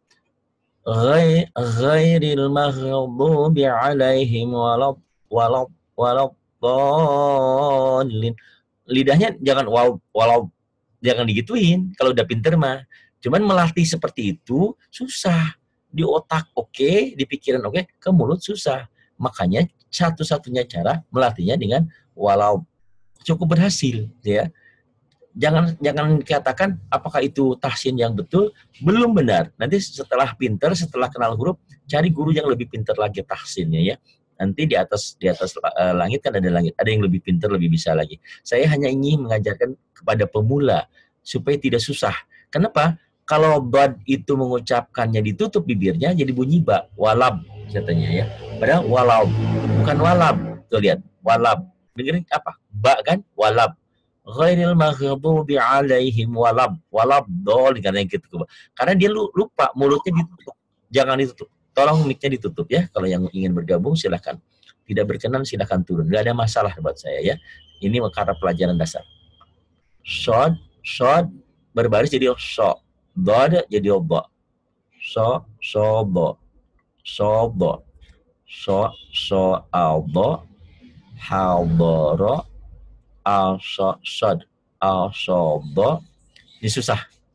Ghairil maghdubi alaihim walab walab walab dallin. Lidahnya jangan walau walau jangan digituin kalau udah pinter mah. Cuman melatih seperti itu susah. Di otak oke, okay, di pikiran oke, okay, ke mulut susah. Makanya satu-satunya cara melatihnya dengan walau. Cukup berhasil ya. Jangan jangan katakan apakah itu tahsin yang betul, belum benar. Nanti setelah pinter, setelah kenal huruf, cari guru yang lebih pinter lagi tahsinnya ya. Nanti di atas di atas uh, langit kan ada langit, ada yang lebih pinter, lebih bisa lagi. Saya hanya ingin mengajarkan kepada pemula supaya tidak susah. Kenapa? Kalau bad itu mengucapkannya ditutup bibirnya jadi bunyi ba, walab katanya ya. Padahal walab, bukan walab. Tuh lihat, walab. Dengerin apa? Ba kan? Walab. Ghairil maghdubi alaihim walab walab dol karena gitu. Karena dia lupa mulutnya ditutup. Jangan ditutup. Tolong mic-nya ditutup ya. Kalau yang ingin bergabung silahkan. Tidak berkenan silahkan turun. Gak ada masalah buat saya ya. Ini karena pelajaran dasar. Shod, shod berbaris jadi so. Dod jadi obo. So, sobo. Sobo. So, so albo. Halboro. Al-sod, al-sobo. Ini susah.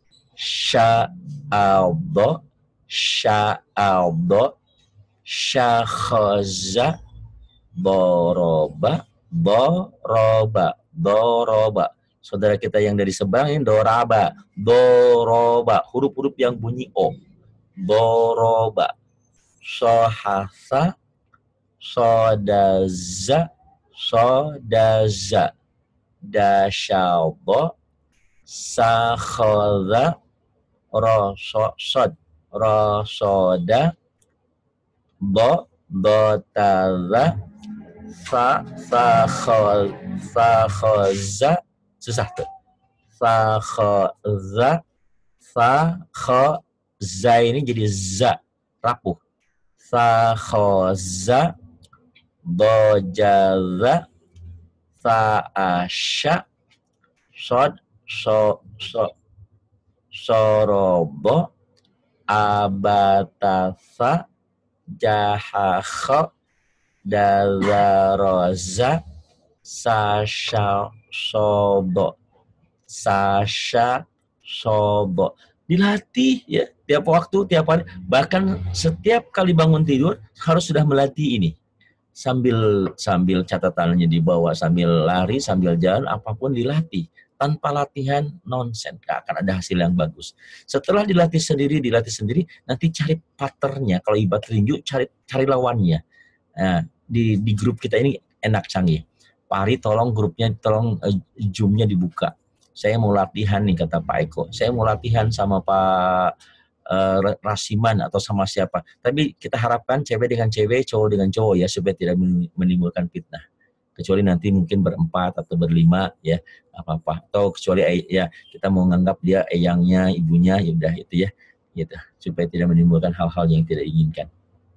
Sya-albo, sya-albo, syakhoza, boroba, boroba, boroba. Saudara kita yang dari Seberang ini doraba, boroba. Huruf-huruf yang bunyi O. Boroba. Sohasa, sodaza, sodaza. Dasyalbo, sakhoda, rosod, rosoda, bo, botaza, fa, fakhol, fakhoza, susah tuh. Fakhoza, fakhoza ini jadi za, rapuh. Fakhoza, dojaza, sa'asya, sod, so, so, sorobo, abatasa, jahakha, dazaroza, sasha, sobo, sasha, sobo. Dilatih ya, tiap waktu, tiap hari. Bahkan setiap kali bangun tidur harus sudah melatih ini. Sambil sambil catatannya dibawa, sambil lari, sambil jalan, apapun dilatih. Tanpa latihan nonsen, gak akan ada hasil yang bagus. Setelah dilatih sendiri, dilatih sendiri, nanti cari patternnya. Kalau ibarat tinju, cari cari lawannya. Nah, di di grup kita ini enak canggih. Pak Ari, tolong grupnya, tolong uh, zoomnya dibuka. Saya mau latihan nih, kata Pak Eko. Saya mau latihan sama Pak uh, Rasiman atau sama siapa. Tapi kita harapkan cewek dengan cewek, cowok dengan cowok ya, supaya tidak menimbulkan fitnah. Kecuali nanti mungkin berempat atau berlima ya, apa-apa. Atau kecuali ya kita mau nganggap dia eyangnya, ibunya, ya udah itu ya, gitu. Supaya tidak menimbulkan hal-hal yang tidak diinginkan.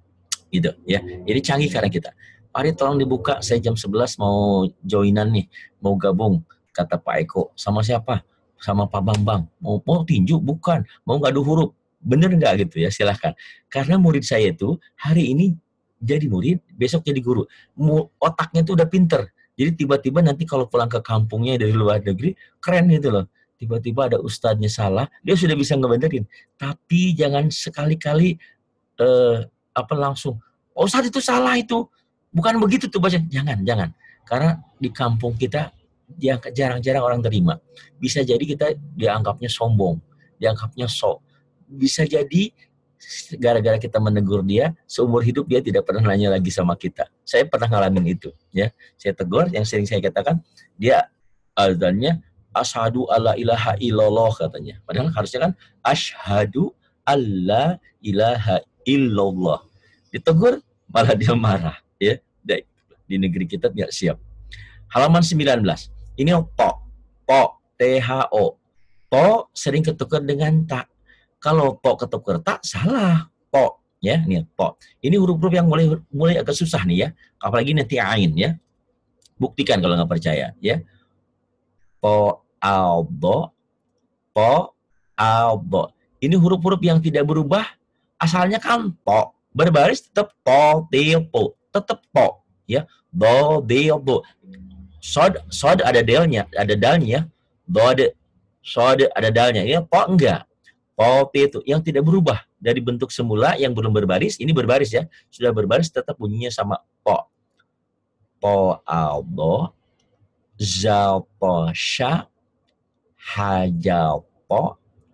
Gitu ya. Ini canggih karena kita. Pak Ari, tolong dibuka, saya jam sebelas mau joinan nih, mau gabung. Kata Pak Eko, sama siapa? Sama Pak Bambang. Mau, mau tinju? Bukan. Mau ngadu huruf? Bener nggak gitu ya? Silahkan. Karena murid saya itu hari ini jadi murid, besok jadi guru. Otaknya itu udah pinter. Jadi tiba-tiba nanti kalau pulang ke kampungnya dari luar negeri, keren gitu loh. Tiba-tiba ada ustadznya salah, dia sudah bisa ngebenerin. Tapi jangan sekali-kali eh, apa langsung, oh, ustadz itu salah itu. Bukan begitu tuh baca. Jangan, jangan. Karena di kampung kita yang jarang-jarang orang terima. Bisa jadi kita dianggapnya sombong, dianggapnya sok. Bisa jadi gara-gara kita menegur dia, seumur hidup dia tidak pernah nanya lagi sama kita. Saya pernah ngalamin itu, ya. Saya tegur, yang sering saya katakan, dia azannya asyhadu alla ilaha illallah katanya. Padahal harusnya kan asyhadu alla ilaha illallah. Ditegur malah dia marah, ya. Di negeri kita tidak siap. Halaman sembilan belas. Ini to, to, T H O. To sering ketukar dengan tak. Kalau to ketukar tak, salah. To, ya, nih to. Ini huruf-huruf yang mulai mulai agak susah nih ya. Apalagi nanti ain ya. Buktikan kalau nggak percaya ya. To, aldo, to, aldo. Ini huruf-huruf yang tidak berubah. Asalnya kan to. Berbaris tetap to, til, po. Tetap to, ya. Do, del, do. Sod, sod ada delnya, ada dalnya. Do ada, sod ada dalnya. Ya, po enggak. Po, itu yang tidak berubah dari bentuk semula yang belum berbaris. Ini berbaris ya, sudah berbaris tetap bunyinya sama po. Po, aldo, zal, po, sya, hajal, po,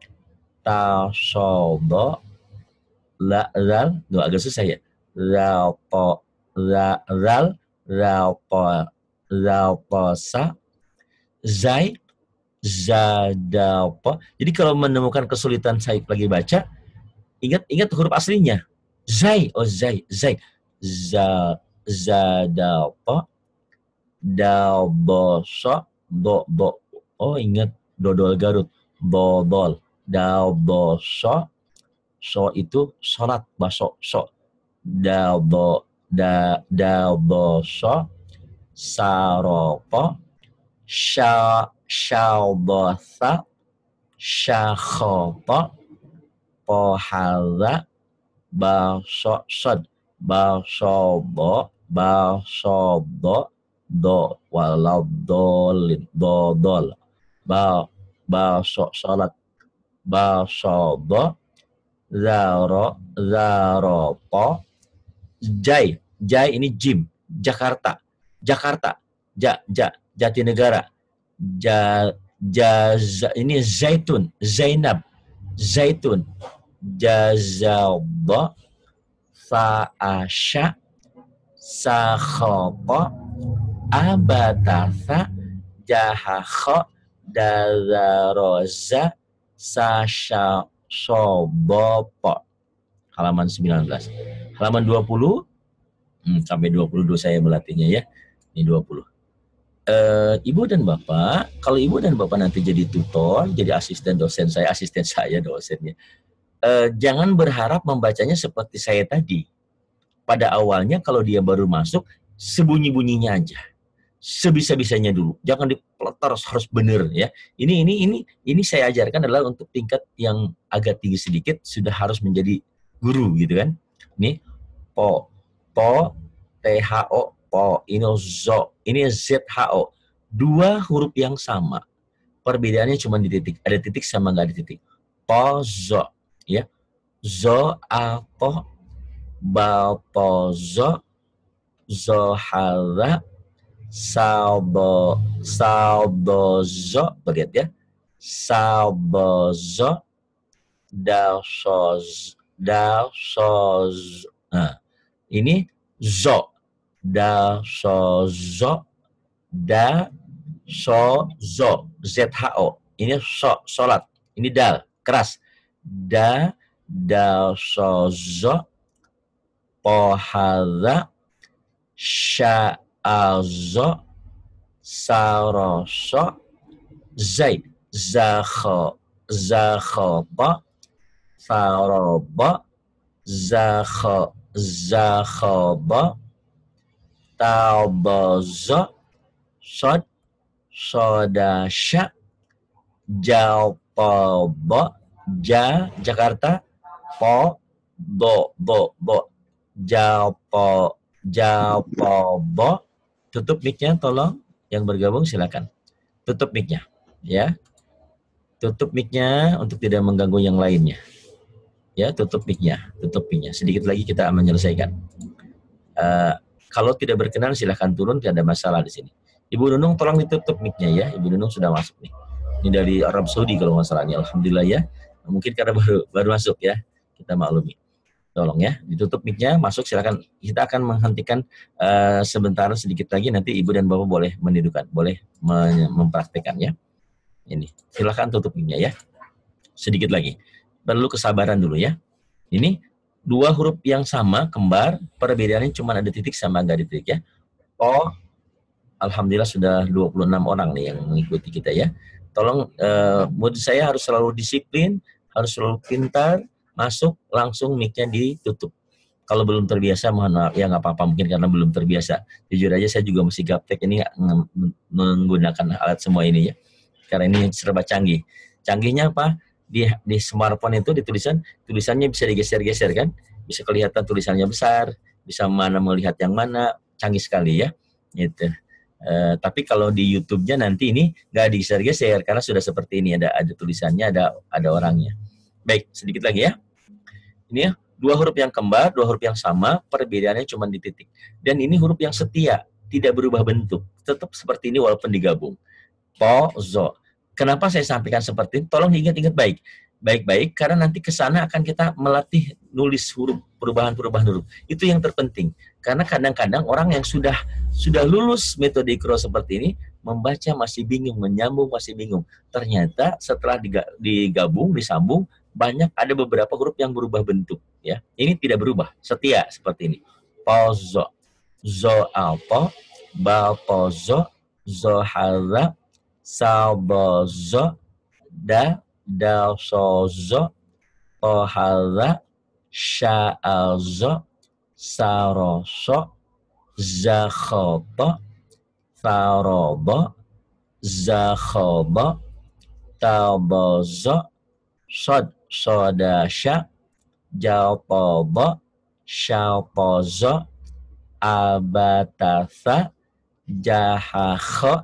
tasodo, la, zal. Duh, agak susah ya. Zal, po, la, zal, zal, po, Zalposa, Zai, Zadalpo. Jadi kalau menemukan kesulitan saya lagi baca, ingat-ingat huruf aslinya. Zai, oh Zai, Zai, Za, Zadalpo, Dalboso, Do, Do. Oh ingat dodol Garut, Dodol, Dalboso, so itu sholat, baso, so, Dalbo, da, Dalboso, saropo, sya, syalbotha, syakhopo, pohala, balsosod, balsobo, balsobo, do, walau dolin, dodol, bal, balsosolat, balsobo, zaro, zaropo, jai, jai ini jim, Jakarta, Jakarta, ja, ja, Jatinegara, ja, ja, ini zaitun, Zainab, zaitun, jazalba, fa'asya, sakhopo, abatasa, jahakho, dazaroza, sasha, sobopo. Halaman sembilan belas. Halaman dua puluh, hmm, sampai dua puluh dua saya melatihnya ya. Ini dua puluh. Uh, Ibu dan Bapak, kalau Ibu dan Bapak nanti jadi tutor, jadi asisten dosen saya, asisten saya dosennya, uh, jangan berharap membacanya seperti saya tadi. Pada awalnya kalau dia baru masuk, Sebunyi-bunyinya aja. Sebisa-bisanya dulu. Jangan dipeletar harus benar ya. Ini ini ini ini saya ajarkan adalah untuk tingkat yang agak tinggi sedikit sudah harus menjadi guru gitu kan. Ini po po t h o po, ini zo, ini z h o. Dua huruf yang sama. Perbedaannya cuma di titik. Ada titik sama nggak ada titik. Po zo ya. Zo a po ba po zo zo hara Salbo, salbozo, lihat ya. Salbozo, dalsoz, dalsoz. Nah, ini zo, dalsozo, da, so, zo, z h o. Ini so, solat. Ini dal, keras. Da, dalsozo, pohara, sya, azo, saroso, zai, zakho, zakhoba, faroba, zakho, zakhoba, taubozo, sod, sodasya, jalpobo, ja, Jakarta, po, bo, bo, bo, jalpo, jalpobo. Tutup mic-nya tolong, yang bergabung silakan. Tutup mic-nya ya. Tutup mic-nya untuk tidak mengganggu yang lainnya. Ya, tutup mic-nya, tutup mic-nya. Sedikit lagi kita menyelesaikan. Uh, kalau tidak berkenan silahkan turun, tidak ada masalah di sini. Ibu Nunung tolong ditutup mic-nya ya. Ibu Nunung sudah masuk nih. Ini dari Arab Saudi kalau masalahnya. Alhamdulillah ya. Mungkin karena baru baru masuk ya. Kita maklumi. Tolong ya, ditutup mic-nya, masuk silakan. Kita akan menghentikan uh, sebentar sedikit lagi, nanti Ibu dan Bapak boleh menirukan, boleh mempraktekkan ya. Ini, silakan tutup mic-nya ya. Sedikit lagi. Perlu kesabaran dulu ya. Ini dua huruf yang sama, kembar, perbedaannya cuma ada titik sama nggak ada titik ya. O, alhamdulillah sudah dua puluh enam orang nih yang mengikuti kita ya. Tolong, uh, menurut saya harus selalu disiplin, harus selalu pintar. Masuk langsung mic-nya ditutup. Kalau belum terbiasa mohon maaf ya, nggak apa-apa, mungkin karena belum terbiasa. Jujur aja saya juga masih gaptek ini menggunakan alat semua ini ya. Karena ini serba canggih. Canggihnya apa? Di di smartphone itu di tulisan tulisannya bisa digeser-geser kan? Bisa kelihatan tulisannya besar, bisa mana melihat yang mana, canggih sekali ya. Gitu. Uh, tapi kalau di YouTube-nya nanti ini nggak digeser-geser karena sudah seperti ini, ada ada tulisannya, ada ada orangnya. Baik, sedikit lagi ya. Ini ya, dua huruf yang kembar, dua huruf yang sama, perbedaannya cuma di titik. Dan ini huruf yang setia, tidak berubah bentuk. Tetap seperti ini walaupun digabung. Po, zo. Kenapa saya sampaikan seperti ini? Tolong ingat-ingat baik. Baik-baik, karena nanti ke sana akan kita melatih nulis huruf, perubahan-perubahan huruf. Itu yang terpenting. Karena kadang-kadang orang yang sudah sudah lulus metode Iqra seperti ini, membaca masih bingung, menyambung masih bingung. Ternyata setelah digabung, disambung, banyak ada beberapa huruf yang berubah bentuk ya. Ini tidak berubah, setia seperti ini. Pozo, zo alpo, ba pozo, zo hara, salbozo, da dal sozo, pohara, sya'azo, saroso, zakhobo, farobo, zakhobo, tabozo, sod, sodasya, jalpobo, syalpozo, abatasa, jahakho,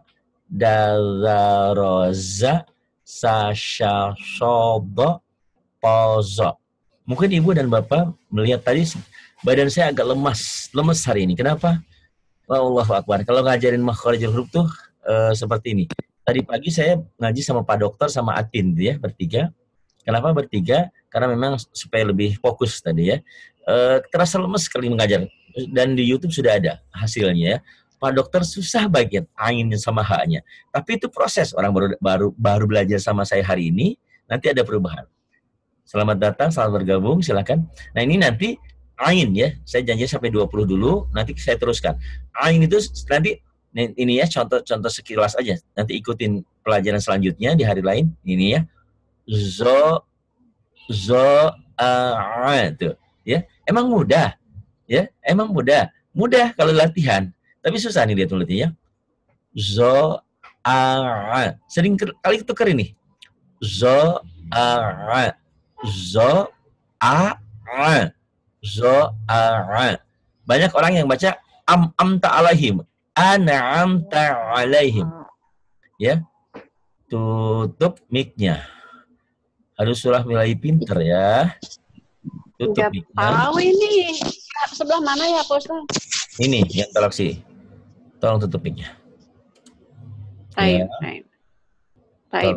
dalaroza, sasyasobo, pozo. Mungkin Ibu dan Bapak melihat tadi badan saya agak lemas, lemes hari ini. Kenapa? Allahu Akbar. Kalau ngajarin makharijul huruf tuh e, seperti ini. Tadi pagi saya ngaji sama Pak Dokter sama Atin ya, bertiga. Kenapa bertiga? Karena memang supaya lebih fokus tadi ya. E, terasa lemes sekali mengajar. Dan di YouTube sudah ada hasilnya ya. Pak Dokter susah bagian ainnya sama haknya. Tapi itu proses. Orang baru baru baru belajar sama saya hari ini, nanti ada perubahan. Selamat datang, selamat bergabung, silakan. Nah ini nanti ain ya. Saya janji sampai dua puluh dulu, nanti saya teruskan. Ain itu nanti ini ya contoh-contoh sekilas aja. Nanti ikutin pelajaran selanjutnya di hari lain. Ini ya. Zo zo a tuh ya. Emang mudah. Ya, emang mudah. Mudah kalau latihan. Tapi susah nih dia tulisnya ya. Zo a. Sering kali tuker ini. Zo a. Zo a. Zo a. Banyak orang yang baca am amta alaihim. An'amta alaihim. Ya. Tutup mic-nya. Harus surah mulai pinter ya. Tutup Nggak mic-nya. tahu ini. Sebelah mana ya, Pak Ustaz? Ini yang galaksi. Tolong tutup mic-nya. Taib, Ya. taib. Taib.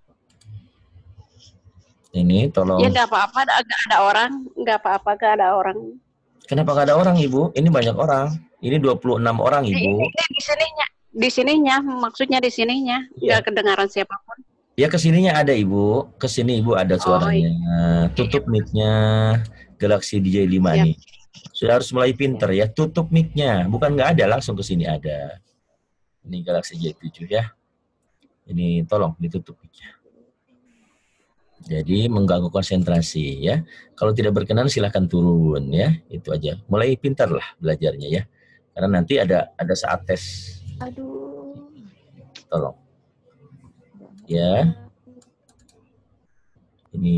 Ini tolong. Ya nggak apa-apa, ada, ada orang. Nggak apa-apa, nggak ada orang. Kenapa nggak ada orang, Ibu? Ini banyak orang. Ini dua puluh enam orang, Ibu. Ini, ini di sininya. Di sininya, maksudnya di sininya. Iya. Nggak kedengaran siapapun. Ya kesininya ada, Ibu. Kesini Ibu ada suaranya. Oh, iya. Tutup mic-nya Galaxy D J lima Siap. nih. Sudah harus mulai pinter ya. Tutup mic-nya. Bukan nggak ada, langsung kesini ada. Ini Galaxy J tujuh ya. Ini tolong ditutup mic-nya. Jadi mengganggu konsentrasi ya. Kalau tidak berkenan silahkan turun ya. Itu aja. Mulai pintar lah belajarnya ya. Karena nanti ada ada saat tes. Aduh. Tolong. Ya. Ini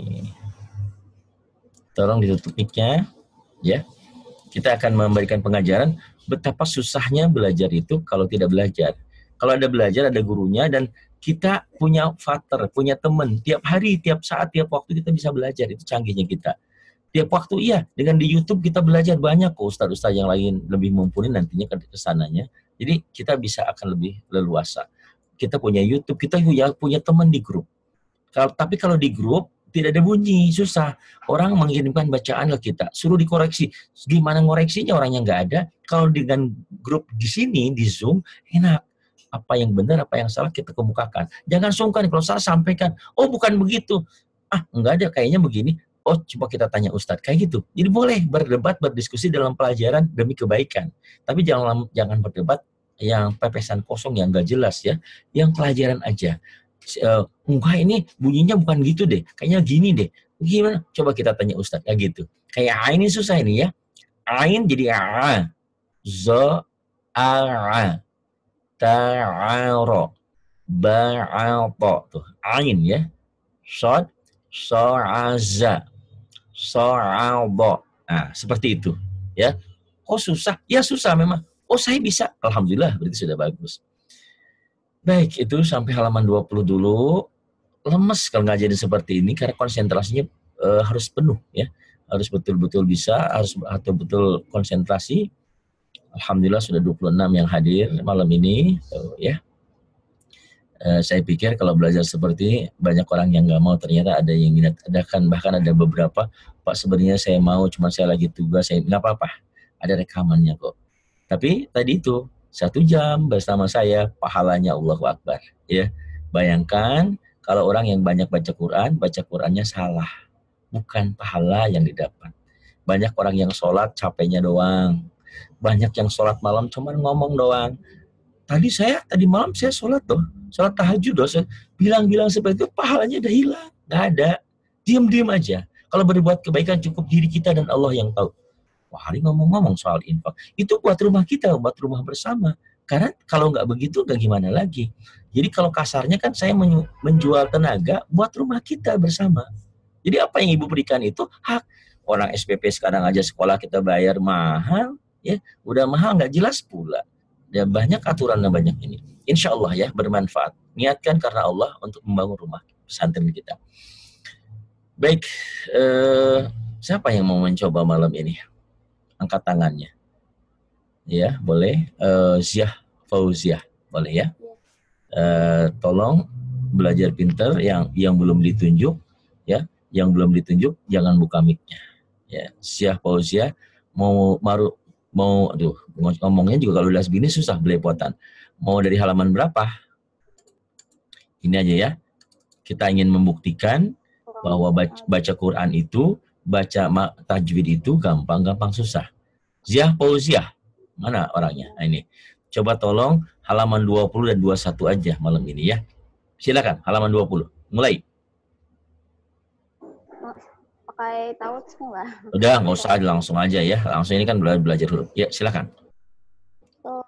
tolong ditutup mic-nya ya. Kita akan memberikan pengajaran betapa susahnya belajar itu kalau tidak belajar. Kalau ada belajar, ada gurunya, dan kita punya partner, punya teman. Tiap hari, tiap saat, tiap waktu kita bisa belajar. Itu canggihnya kita. Tiap waktu, iya. Dengan di YouTube kita belajar banyak kok. Ustaz-ustaz yang lain lebih mumpuni nantinya ke kesananya. Jadi kita bisa akan lebih leluasa. Kita punya YouTube, kita punya, punya teman di grup. Kalau, tapi kalau di grup, tidak ada bunyi, susah. Orang mengirimkan bacaan ke kita, suruh dikoreksi. Gimana ngoreksinya orang yang nggak ada? Kalau dengan grup di sini, di Zoom, enak. Apa yang benar, apa yang salah kita kemukakan. Jangan sungkan, kalau salah sampaikan. Oh bukan begitu. Ah enggak ada, kayaknya begini. Oh coba kita tanya Ustadz, kayak gitu. Jadi boleh berdebat, berdiskusi dalam pelajaran demi kebaikan. Tapi jangan jangan berdebat yang pepesan kosong yang nggak jelas ya. Yang pelajaran aja. Uh, enggak ini bunyinya bukan gitu deh. Kayaknya gini deh. Gimana? Coba kita tanya Ustadz. Ya gitu. Kayak A ini susah ini ya. Ain jadi A. Zo, A. Ta'aro, ba'ato, tuh ain ya, sod, so'aza, so'aldo. Nah seperti itu ya. Oh susah, ya susah memang. Oh saya bisa, alhamdulillah berarti sudah bagus. Baik, itu sampai halaman dua puluh dulu. Lemes kalau ngajarin seperti ini karena konsentrasinya e, harus penuh ya, harus betul-betul bisa, harus betul-betul konsentrasi. Alhamdulillah sudah dua puluh enam yang hadir malam ini, oh, ya. E, saya pikir kalau belajar seperti ini, banyak orang yang nggak mau, ternyata ada yang minat. Ada kan, bahkan ada beberapa, Pak sebenarnya saya mau, cuma saya lagi tugas, saya nggak apa-apa, ada rekamannya kok. Tapi tadi itu, satu jam bersama saya, pahalanya Allahu Akbar. Ya. Bayangkan kalau orang yang banyak baca Quran, baca Qurannya salah. Bukan pahala yang didapat. Banyak orang yang sholat capeknya doang. Banyak yang sholat malam cuma ngomong doang. Tadi saya, tadi malam saya sholat tuh, sholat tahajud doh, bilang-bilang seperti itu, pahalanya udah hilang, nggak ada. Diam-diam aja. Kalau berbuat kebaikan cukup diri kita dan Allah yang tahu. Wah, hari ngomong-ngomong soal infak, itu buat rumah kita, buat rumah bersama. Karena kalau nggak begitu, nggak gimana lagi. Jadi kalau kasarnya kan saya menjual tenaga buat rumah kita bersama. Jadi apa yang ibu berikan itu hak. Orang S P P sekarang aja sekolah kita bayar mahal. Ya, udah mahal nggak jelas pula. Ya, banyak aturan dan banyak ini. Insya Allah ya bermanfaat. Niatkan karena Allah untuk membangun rumah pesantren kita. Baik, eh, siapa yang mau mencoba malam ini? Angkat tangannya. Ya, boleh. Eh, Ziah Fauziah, boleh ya. Eh, tolong belajar pinter yang yang belum ditunjuk, ya, yang belum ditunjuk jangan buka mic-nya. Ya, Ziah Fauziah mau maru mau aduh ngomongnya juga kalau udah segini susah belepotan. Mau dari halaman berapa? Ini aja ya. Kita ingin membuktikan bahwa baca, baca Quran itu, baca tajwid itu gampang-gampang susah. Ziah Fauziah, mana orangnya? Nah, ini. Coba tolong halaman dua puluh dan dua puluh satu aja malam ini ya. Silakan halaman dua puluh. Mulai. Pakai taut semua. Udah, nggak usah langsung aja ya. Langsung ini kan belajar huruf. Ya, silakan. To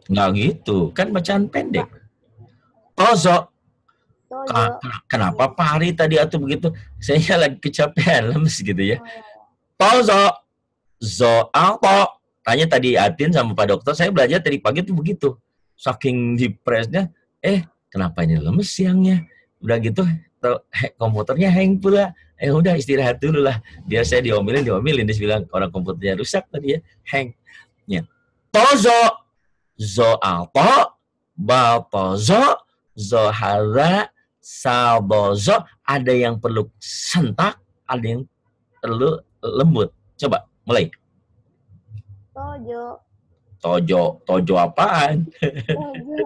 Nggak gitu, kan bacaan pendek. Tozo. Tojo. Kenapa Pak Hari tadi atau begitu? Saya lagi kecapean, lemes gitu ya. Oh, ya. Tozo. Zo apa? Tanya tadi Atin sama Pak Dokter, saya belajar tadi pagi tuh begitu. Saking depresnya, eh kenapa ini lemes siangnya? Udah gitu, komputernya hang pula. Eh udah istirahat dulu lah. Biar saya diomelin, diomelin. Dia bilang orang komputernya rusak tadi ya, hang. Ya. Tozo. Zo apa? Batozo. Zo hara. Sabozo. Ada yang perlu sentak, ada yang perlu lembut. Coba, mulai. Tojo. Tojo, tojo apaan? Tojo.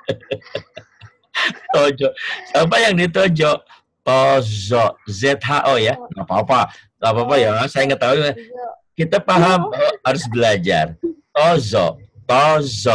Tojo. Siapa yang ditojo? Tozo, Z H O ya. Nggak apa-apa, nggak apa-apa ya. Saya nggak tahu. Kita paham, oh, harus belajar. Tozo, tozo,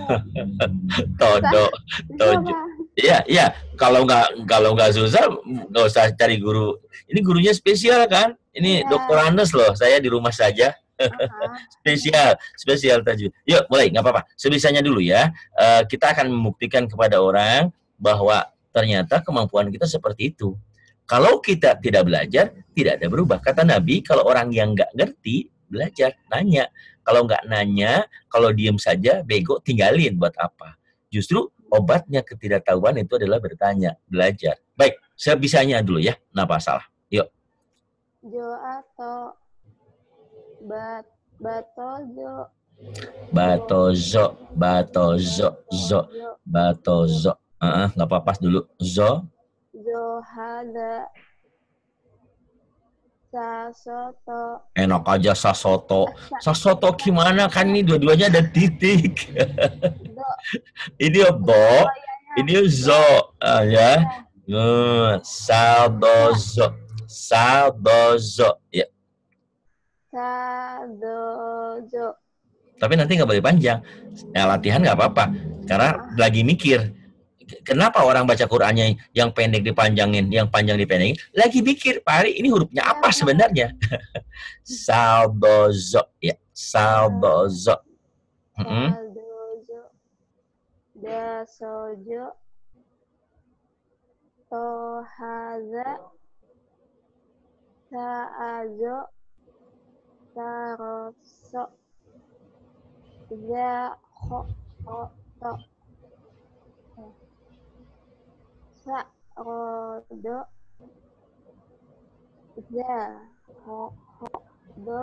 todo, tojo. Iya, iya. Kalau nggak kalau nggak susah, nggak usah cari guru. Ini gurunya spesial kan? Ini Ya. Dokter Anes loh. Saya di rumah saja. spesial, spesial tajwid. Yuk, mulai, nggak apa-apa. Sebisanya dulu ya. Uh, kita akan membuktikan kepada orang bahwa ternyata kemampuan kita seperti itu. Kalau kita tidak belajar, tidak ada berubah. Kata Nabi, kalau orang yang nggak ngerti, belajar, nanya. Kalau nggak nanya, kalau diem saja, bego, tinggalin. Buat apa? Justru obatnya ketidaktahuan itu adalah bertanya, belajar. Baik, sebisanya dulu ya. Napa salah? Yuk. Jo atau bat batojo. Batozo, batozo, zo, batozo. Ah, uh, nggak apa-apa dulu. Zo. Johada. Sasoto. Enak aja sasoto. Sasoto gimana kan ini dua-duanya ada titik. Ini do, ini zo, ah, ya. Uh, sadozo, sadozo, ya. Sadojo. Tapi nanti nggak boleh panjang. Ya, latihan nggak apa-apa. Karena lagi mikir. Kenapa orang baca Qur'annya yang pendek dipanjangin, yang panjang dipendengin? Lagi mikir, Pak Hari, ini hurufnya apa sebenarnya? Saldozo, ya. Saldozo. Saldozo. Dasojo. Tohaza. Saazo. Saroso. Zahoto. Sarodo. Zahodo.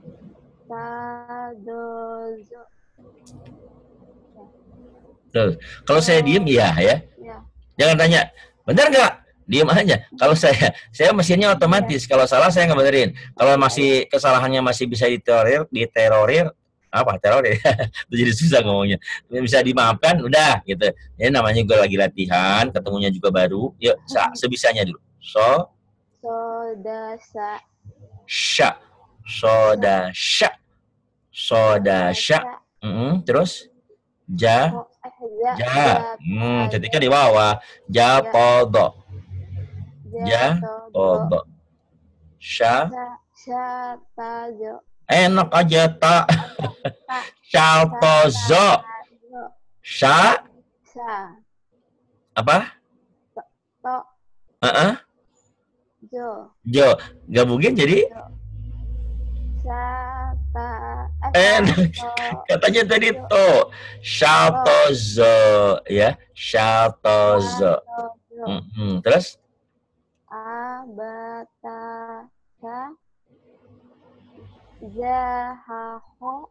Sadozo. Tuh. Kalau saya diem, iya ya. Ya. Jangan tanya, benar nggak? Diem aja. Kalau saya, saya mesinnya otomatis. Kalau salah saya nggak benerin. Kalau masih kesalahannya masih bisa diterorir, diterorir apa terorir? Jadi susah ngomongnya. Bisa dimaafkan, udah gitu. Ini namanya juga lagi latihan, ketemunya juga baru. Yuk, sa, sebisanya dulu. So, Sodasa. sya, sodasya, sodasya. Mm-hmm. Terus, ja, ja. Hmm, ketika di bawah, ja podo, ja podo, sya, sya tajo. Enak aja tak. Syaltozo. Sya. Sya. Apa? To. Uh-uh. Jo. Jo. Gabungin jadi? Syata. Enak. Katanya tadi to. Syaltozo. Ya. Syaltozo. Mm-hmm. Terus? Abatasa. Zahaho.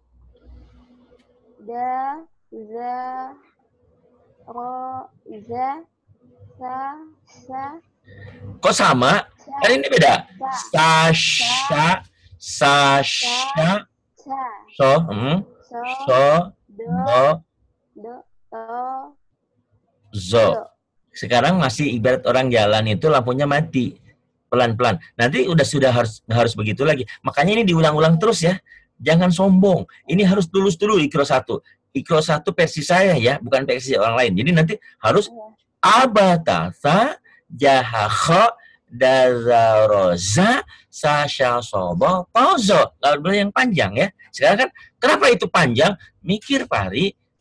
Da. Za. Ro. Za. Sa. Sa. Kok sama? Kan ini beda. Sasha. Sasha. So. Hmm. So. Do. Do. To. Zo. Sekarang masih ibarat orang jalan itu lampunya mati. Pelan-pelan. Nanti udah sudah harus harus begitu lagi. Makanya ini diulang-ulang terus ya. Jangan sombong. Ini harus lulus dulu Iqra satu. Iqra satu versi saya ya, bukan versi orang lain. Jadi nanti harus abatasa jahakho dazaroza sasha sobo tozo. Lalu yang panjang ya. Sekarang kan kenapa itu panjang? Mikir Pari,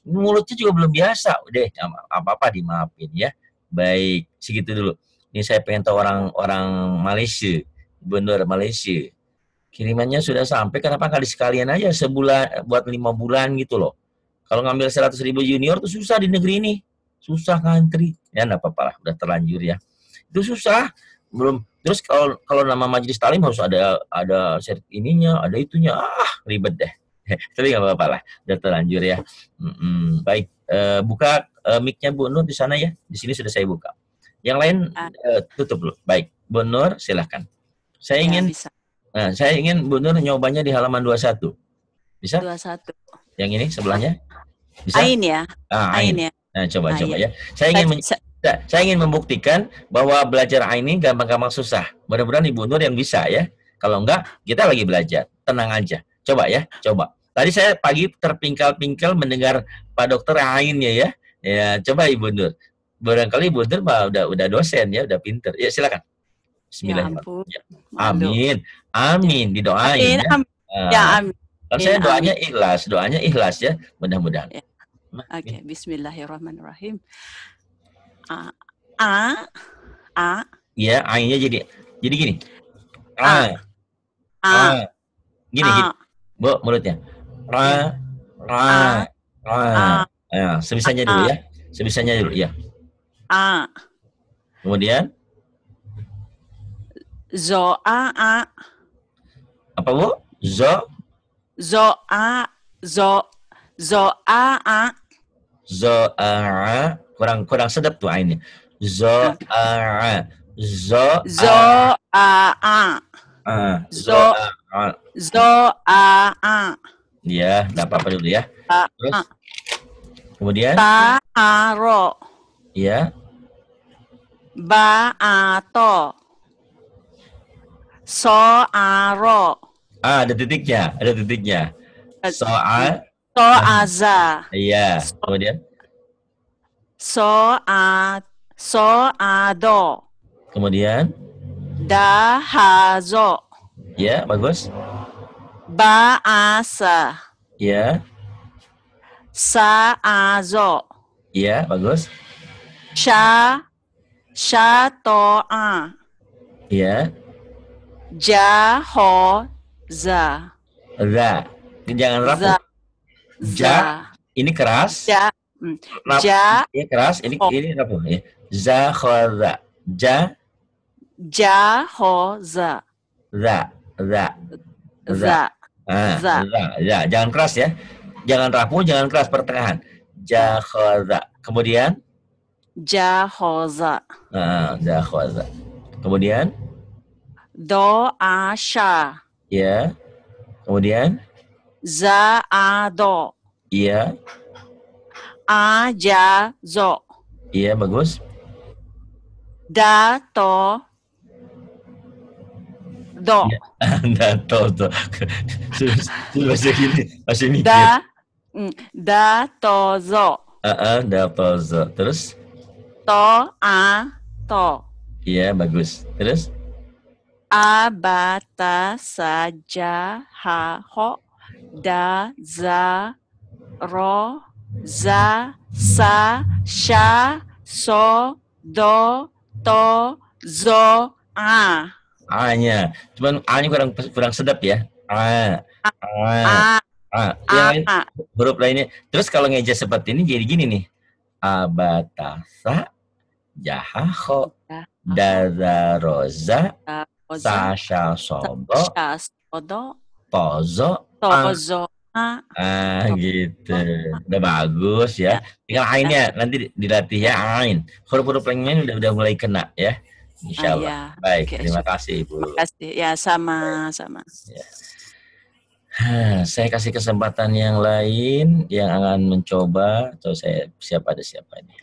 mulutnya juga belum biasa. Udah, apa-apa dimaafin ya. Baik, segitu dulu. Ini saya pengen tahu orang-orang Malaysia, bener Malaysia. Kirimannya sudah sampai, kenapa nggak sekalian aja sebulan, buat lima bulan gitu loh. Kalau ngambil seratus ribu junior tuh susah di negeri ini. Susah ngantri. Ya nggak apa-apa lah, udah terlanjur ya. Itu susah. Belum. Terus kalau kalau nama majelis talim harus ada ada sertif ininya, ada itunya. Ah, ribet deh. Tapi nggak apa-apa lah, udah terlanjur ya. Mm-mm. Baik, uh, buka uh, mic-nya Bu Nur di sana ya. Di sini sudah saya buka. Yang lain uh, tutup dulu. Baik, Bu Nur silahkan. Saya ingin, ya, uh, saya ingin Bu Nur nyobanya di halaman dua puluh satu. Bisa? dua puluh satu. Yang ini sebelahnya? Bisa? Ain ya. Ah, Ain, Ain ya. Nah, coba ah, coba iya. ya. Saya ingin men- saya ingin membuktikan bahwa belajar Ain ini gampang-gampang susah. Mudah-mudahan Ibu Nur yang bisa ya. Kalau enggak, kita lagi belajar. Tenang aja. Coba ya, coba. Tadi saya pagi terpingkal-pingkal mendengar Pak Dokter Ainnya ya. Ya, coba Ibu Nur. Barangkali Ibu Nur mah udah udah dosen ya, udah pinter. Ya, silakan. Bismillahirrahmanirrahim. Ya, amin. Amin, didoain amin, ya. Amin. Nah, Ya, amin. Kan saya doanya ikhlas, doanya ikhlas ya. Mudah-mudahan. Ya. Oke, okay. Bismillahirrahmanirrahim. A A A. Iya, ainnya jadi jadi gini. A. A. A. Gini, gini. Bu, mulutnya. Ra, ra, ra. Ya, sebisanya dulu ya. Sebisanya dulu ya. A. Kemudian Zo a a. Apa Bu? Zo. Zo a zo zo a a. Zo a. Kurang kurang sedap tuh ainnya. Zo a. Zo Zo a a. Ah, Zo a. Zo a a. Ya, enggak apa-apa dulu ya. Terus kemudian ta a ro. Ya. Ba a to. So a ro. Ah, ada titiknya, ada titiknya. So a. So a za. Iya, kemudian So a so a do. Kemudian Da ha zo. Ya, bagus. Ba a sa. Ya. Sa a zo. Ya, bagus. Sha sha to a. Ya. Ja ho za. Za. Jangan rapuh. Za. Ja. Ini keras. Ja. Rap, Ja. Ini keras. Ini ho. ini rapuh ya. Za khaza. Ja. Ja ho za. Za. Za. Za. Ah, Za. za. Ya, jangan keras ya. Jangan rapuh, jangan keras, pertengahan. Ja khaza. Kemudian Ja ho za. ah, ja khaza. Kemudian Do a sha. ya. Kemudian Za a do. iya. A ja zo. Iya, bagus. Da to do. Ya. Nggak tahu tuh. Masih gini, masih mikir. Da mm, da to zo. Ah, uh-uh, dapozo. Terus? To a to. Iya, bagus. Terus? A ba ta sa ja ha ho da za ro za sa sha so do to zo a. A-nya. Cuman A-nya kurang kurang sedap ya. A. A. A. A. Yang lain, huruf lainnya. Terus kalau ngeja seperti ini jadi gini nih. Abatasa jahaho dazaroza sasha sobo tozo tozo a. Ah, gitu. Udah bagus ya. Tinggal ainnya nanti dilatih ya, ain. Huruf-huruf lainnya udah udah mulai kena ya. Insya Allah. Ah, ya. Baik, Oke, terima kasih Ibu. Terima kasih. Ya, sama-sama. Ya. Saya kasih kesempatan yang lain yang akan mencoba, atau saya siapa ada siapa ini.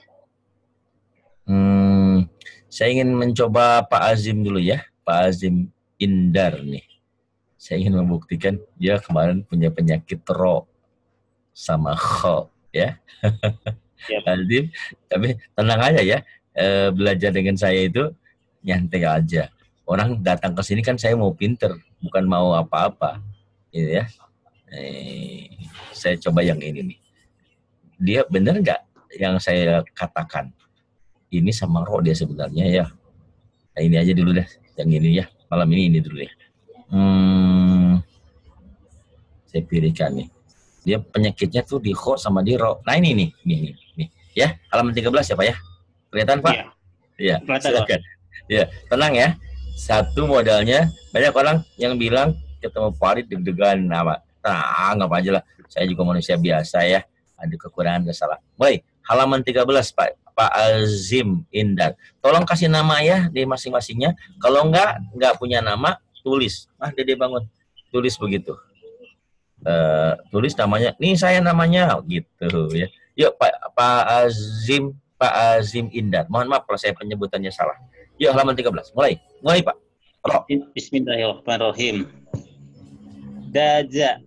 Hmm, saya ingin mencoba Pak Azim dulu ya, Pak Azim Indar nih. Saya ingin membuktikan dia kemarin punya penyakit ro sama kho ya. Ya. Azim, tapi tenang aja ya, e, belajar dengan saya itu nyantai aja. Orang datang ke sini kan saya mau pinter, bukan mau apa-apa. Gitu ya. Eh, saya coba yang ini nih. dia benar nggak yang saya katakan? Ini sama ro dia sebenarnya ya. Nah, ini aja dulu deh, yang ini ya. Malam ini ini dulu ya. Hmm, saya pilihkan nih. Dia penyakitnya tuh di kho sama di ro. Nah ini nih, nih, nih, nih. Ya, halaman tiga belas ya Pak ya? Kelihatan Pak? Iya. Iya, Kelihatan, silakan. Ya, tenang ya. Satu modalnya, banyak orang yang bilang ketemu Farid deg-degan nama. Nah, anggap aja lah. Saya juga manusia biasa ya. Ada kekurangan, ada salah. Baik, halaman tiga belas Pak. Pak Azim Indar. Tolong kasih nama ya di masing-masingnya. Kalau enggak, enggak punya nama, tulis. Ah, Dede bangun. Tulis begitu. Uh, tulis namanya. Nih saya namanya gitu ya. Yuk Pak Pak Azim Pak Azim Indar. Mohon maaf kalau saya penyebutannya salah. Yuk halaman tiga belas. Mulai. Mulai Pak. Ro. Bismillahirrahmanirrahim. Daja.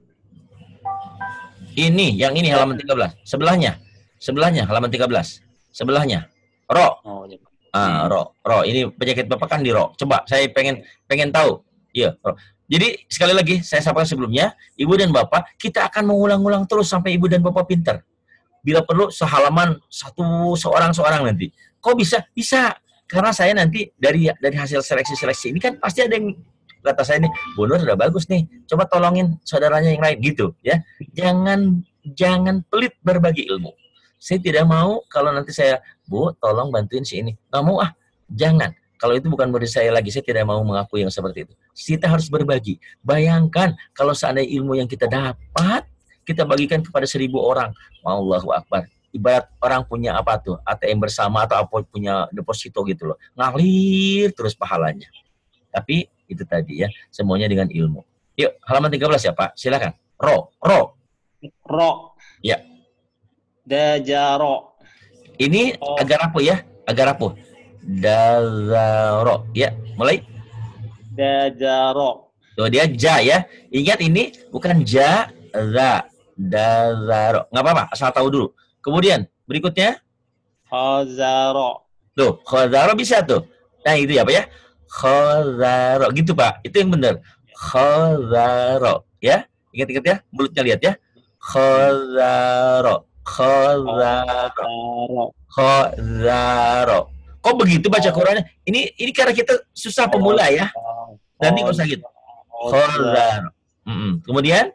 Ini, yang ini halaman tiga belas. Sebelahnya. Sebelahnya halaman tiga belas. Sebelahnya. Ro. Oh, iya. Ah, ro. Ro. Ini penyakit Bapak kan di ro. Coba saya pengen pengen tahu. Iya, ro. Jadi sekali lagi saya sampaikan sebelumnya, Ibu dan Bapak, kita akan mengulang-ulang terus sampai Ibu dan Bapak pintar. Bila perlu sehalaman satu seorang-seorang nanti. Kok bisa? Bisa. Karena saya nanti dari dari hasil seleksi-seleksi ini kan pasti ada yang kata saya nih, Bu Nur udah bagus nih. Coba tolongin saudaranya yang lain gitu ya. Jangan jangan pelit berbagi ilmu. Saya tidak mau kalau nanti saya, Bu, tolong bantuin si ini. Nggak mau ah. Jangan. Kalau itu bukan murid saya lagi, saya tidak mau mengakui yang seperti itu. Kita harus berbagi. Bayangkan kalau seandainya ilmu yang kita dapat, kita bagikan kepada seribu orang. Allahu Akbar. Ibarat orang punya apa tuh, A T M bersama atau apa punya deposito gitu loh. Ngalir terus pahalanya. Tapi itu tadi ya, semuanya dengan ilmu. Yuk, halaman tiga belas ya Pak, silakan. Ro, ro. Ro. Ya. Dajaro. Ini Oh. agak rapuh ya, agak rapuh. Dazaro. Ya, mulai. Dajaro. Tuh dia ja ya. Ingat ini bukan ja, za. Dazaro. Nggak apa-apa, asal tahu dulu. Kemudian berikutnya. Khazaro. Tuh, khazaro bisa tuh. Nah itu ya Pak ya. Khazaro. Gitu Pak, itu yang benar. Khazaro. Ya, ingat-ingat ya. Mulutnya lihat ya. Khazaro. Khazaro. Khazaro. Kok begitu baca Qurannya? Ini ini karena kita susah pemula ya. Nanti nggak usah gitu. Khazaro. Mm-mm. Kemudian?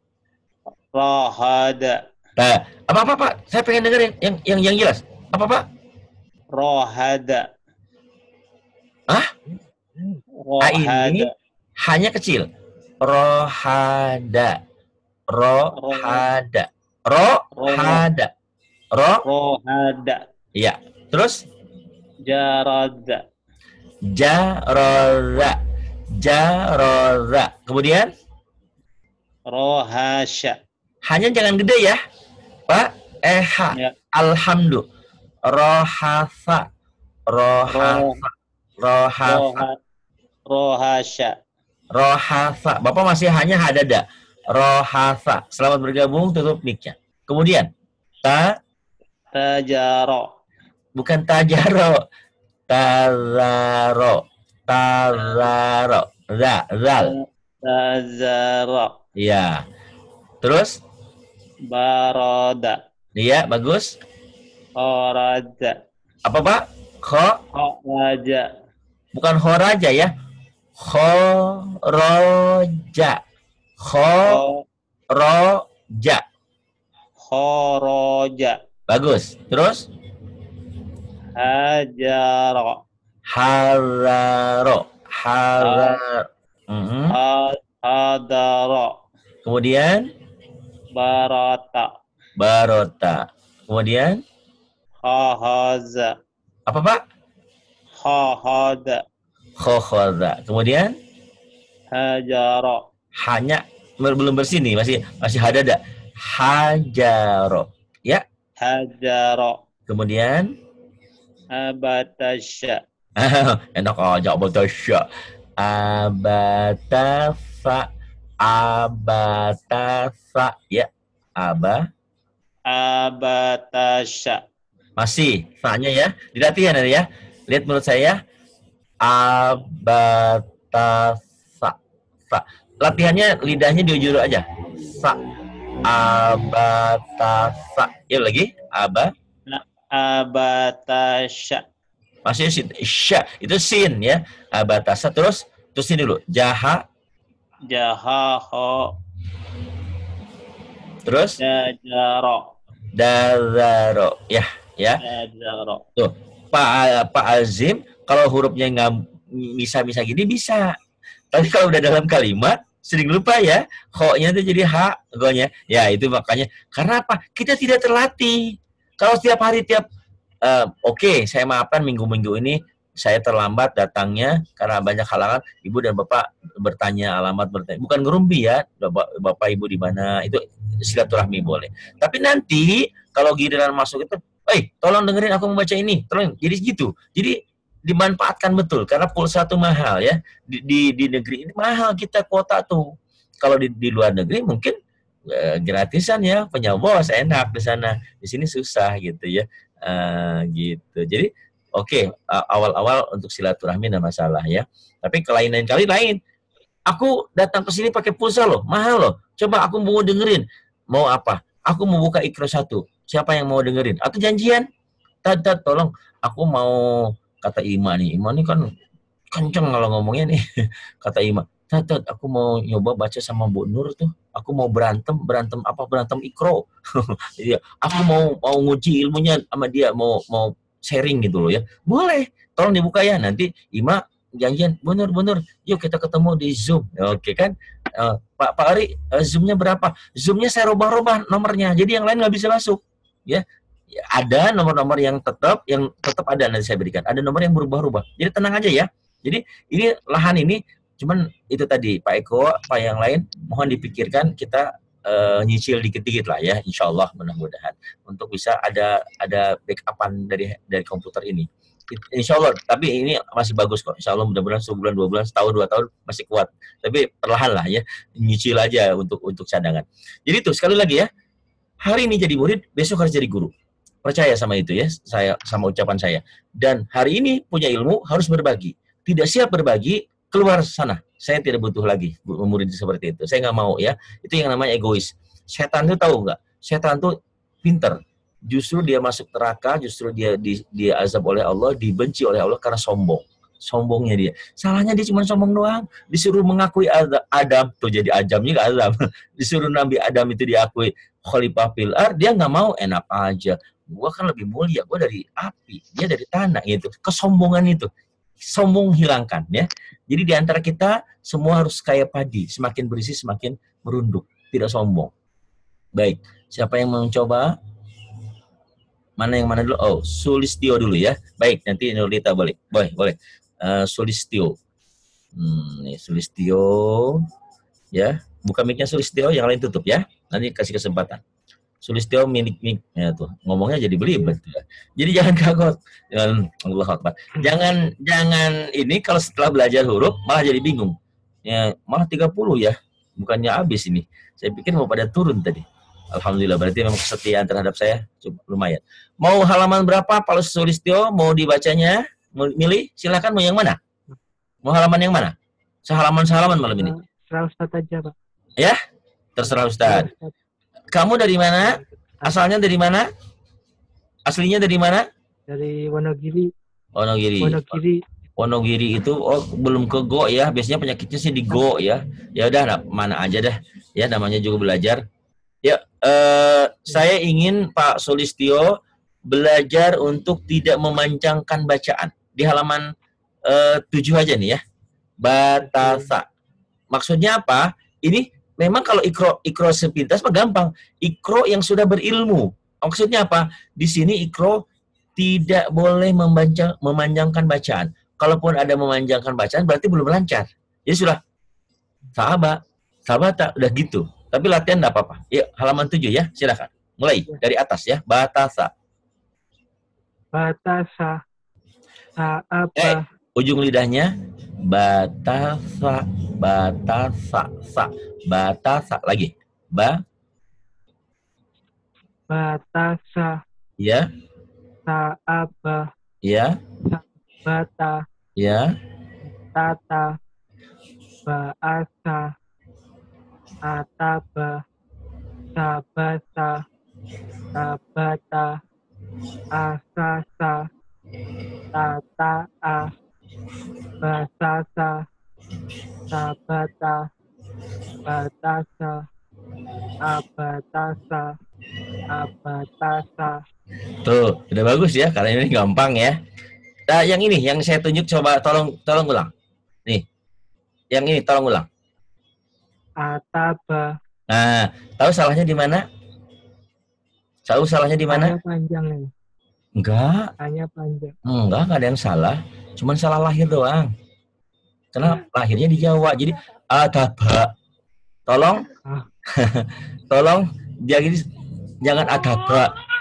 Rohada. Nah, apa-apa Pak? Saya pengen dengar yang yang yang, yang jelas. Apa Pak? Rohada. Ah? Ah ini Rohada. hanya kecil. Rohada. Rohada. Rohada. Ro. Rohada. Iya. Terus? Jarada. Jaroza. Jaroza. Kemudian? Rohasya. Hanya jangan gede ya. Pak. Eha. Ya. Alhamdulillah. Rohasa. Rohasa. Rohasa. Roha- Rohasya. Rohasa. Bapak masih hanya hadada. Rohasa. Selamat bergabung, tutup mic-nya. Kemudian. Ta. Tajaro. Bukan tajaro. Tazaro. Tazaro. Za. Zal. Tazaro. Iya. Terus? Baroda. Iya, bagus. Horaja. Apa Pak? Kho. Horaja. Bukan khoraja ya. Khoroja. Khoroja. Khoroja. Bagus. Terus? Hajaro. Hararo. Harar. Mhm. Ha- Hadaro. Kemudian? Barata. Barota. Kemudian? Hahaza. Apa Pak? Hahada. Khokhoza. Kemudian? Hajaro. Hanya belum bersih nih, masih masih hadada. Hajaro. Ya. Hajaro. Kemudian? Abatasya. Enak aja abatasya. Abatasa. Abatasa. Ya. Aba. Abatasya. Masih. Fa-nya ya. Dilatih ya nanti ya. Lihat menurut saya. Abatasa. Sa. Latihannya lidahnya diujur aja. Sa. Abatasa. Ya lagi. Aba. Abatasya. Maksudnya sin. Sya. Itu sin ya. Abatasa. Terus. Terus ini dulu. Jaha. Jahaho. Terus. Dajaro. Dazaro. Ya. Ya. Dajaro. Tuh. Pak Pak Azim. Kalau hurufnya nggak bisa-bisa gini bisa. Tapi kalau udah dalam kalimat sering lupa ya, ho-nya itu jadi ha, go-nya. Ya itu makanya. Karena apa? Kita tidak terlatih. Kalau setiap hari tiap, uh, oke, okay, saya maafkan minggu-minggu ini saya terlambat datangnya karena banyak halangan. Ibu dan bapak bertanya alamat bertanya. Bukan ngerumpi ya, bapak, bapak ibu di mana itu silaturahmi boleh. Tapi nanti kalau giliran masuk itu, eh tolong dengerin aku membaca ini, tolong. Jadi gitu. Jadi dimanfaatkan betul karena pulsa itu mahal ya di, di di negeri ini mahal kita kuota tuh. Kalau di, di luar negeri mungkin e, gratisan ya, punya bos enak di sana, di sini susah gitu ya. E, gitu. Jadi oke okay, awal-awal untuk silaturahmi ada masalah ya. Tapi kelainan kali lain. Aku datang ke sini pakai pulsa loh, mahal loh. Coba aku mau dengerin. Mau apa? Aku mau buka Iqra satu. Siapa yang mau dengerin? Atau janjian? Tad, tad, tolong aku mau kata Ima nih, Ima nih kan kenceng kalau ngomongnya nih. Kata Ima, Tat, aku mau nyoba baca sama Bu Nur tuh. Aku mau berantem, berantem apa? Berantem Iqra. Iya, aku mau mau nguji ilmunya sama dia, mau mau sharing gitu loh ya. Boleh, tolong dibuka ya. Nanti Ima janjian, Bu Nur, Bu Nur, yuk kita ketemu di Zoom. Oke kan? Uh, Pak Pak Ari, uh, Zoom-nya berapa? Zoom-nya saya rubah-rubah nomornya. Jadi yang lain nggak bisa masuk. Ya. Ada nomor-nomor yang tetap yang tetap ada nanti saya berikan. Ada nomor yang berubah-ubah. Jadi tenang aja ya. Jadi ini lahan ini cuman itu tadi Pak Eko, Pak yang lain mohon dipikirkan kita uh, nyicil dikit-dikit lah ya. Insya Allah mudah-mudahan untuk bisa ada ada backupan dari dari komputer ini. Insya Allah. Tapi ini masih bagus kok. Insya Allah mudah-mudahan sebulan dua bulan setahun dua tahun masih kuat. Tapi perlahan lah ya nyicil aja untuk untuk cadangan. Jadi itu sekali lagi ya. Hari ini jadi murid, besok harus jadi guru. Percaya sama itu ya, saya sama ucapan saya. Dan hari ini punya ilmu harus berbagi. Tidak siap berbagi, keluar sana. Saya tidak butuh lagi murid seperti itu. Saya nggak mau ya. Itu yang namanya egois. Setan itu tahu nggak? Setan itu pinter. Justru dia masuk neraka, justru dia di, dia azab oleh Allah, dibenci oleh Allah karena sombong. Sombongnya dia. Salahnya dia cuma sombong doang. Disuruh mengakui Adam, tuh jadi Adam juga Adam. Disuruh Nabi Adam itu diakui khalifah fil ardh, dia nggak mau, enak aja. Gua kan lebih mulia, gua dari api, dia dari tanah gitu. Kesombongan itu, sombong hilangkan ya. Jadi di antara kita semua harus kayak padi, semakin berisi semakin merunduk, tidak sombong. Baik, siapa yang mau mencoba? Mana yang mana dulu? Oh, Sulistio dulu ya. Baik, nanti Nurlita boleh, boleh, boleh. Uh, Sulistio, hmm, nih Sulistio, ya. Buka mic-nya Sulistio, yang lain tutup ya. Nanti kasih kesempatan. Sulistio milik mic ya tuh ngomongnya jadi belibet ya. Jadi jangan kaget, jangan Allah Akbar. Jangan jangan ini kalau setelah belajar huruf malah jadi bingung. Ya malah tiga puluh ya. Bukannya habis ini. Saya pikir mau pada turun tadi. Alhamdulillah berarti memang kesetiaan terhadap saya cukup lumayan. Mau halaman berapa Pak Sulistio mau dibacanya? Milih silakan mau yang mana? Mau halaman yang mana? Sehalaman-sehalaman malam ini. Terserah Ustaz aja, Pak. Ya? Terserah Ustaz. Kamu dari mana? Asalnya dari mana? Aslinya dari mana? Dari Wonogiri. Wonogiri. Wonogiri. Wonogiri itu oh belum ke Go ya. Biasanya penyakitnya sih di Go ya. Ya udah nah, mana aja dah. Ya namanya juga belajar. Ya, eh, saya ingin Pak Sulistio belajar untuk tidak memanjangkan bacaan. Di halaman eh, tujuh aja nih ya. Batasa. Maksudnya apa? Ini memang kalau ikro ikro sepintas mah gampang. Ikro yang sudah berilmu. Maksudnya apa? Di sini ikro tidak boleh memanjang, memanjangkan bacaan. Kalaupun ada memanjangkan bacaan berarti belum lancar. Jadi sudah sahabat, sahabat udah gitu. Tapi latihan enggak apa-apa. Yuk, halaman tujuh ya, silakan. Mulai dari atas ya. Batasa. Batasa. Sa apa? Eh, ujung lidahnya batasa, batasa, sa, batasa lagi. Ba. Batasa. Ya. Sa apa? Ya. Sa bata. Ya. Tata. Baasa. Ataba. sabata, tabata, asasa, tata'a, basasa, sabata, batasa, abatasa, abatasa. Tuh, udah bagus ya, karena ini gampang ya. Nah, yang ini, yang saya tunjuk coba tolong tolong ulang. Nih, yang ini tolong ulang. Ataba. Nah, tahu salahnya di mana? Tahu salahnya di mana? Hanya panjang nih. Enggak, Hanya panjang. enggak, enggak ada yang salah. Cuman salah lahir doang. Karena lahirnya di Jawa. Jadi adaba. Tolong, Ah. tolong jangan jangan adaba.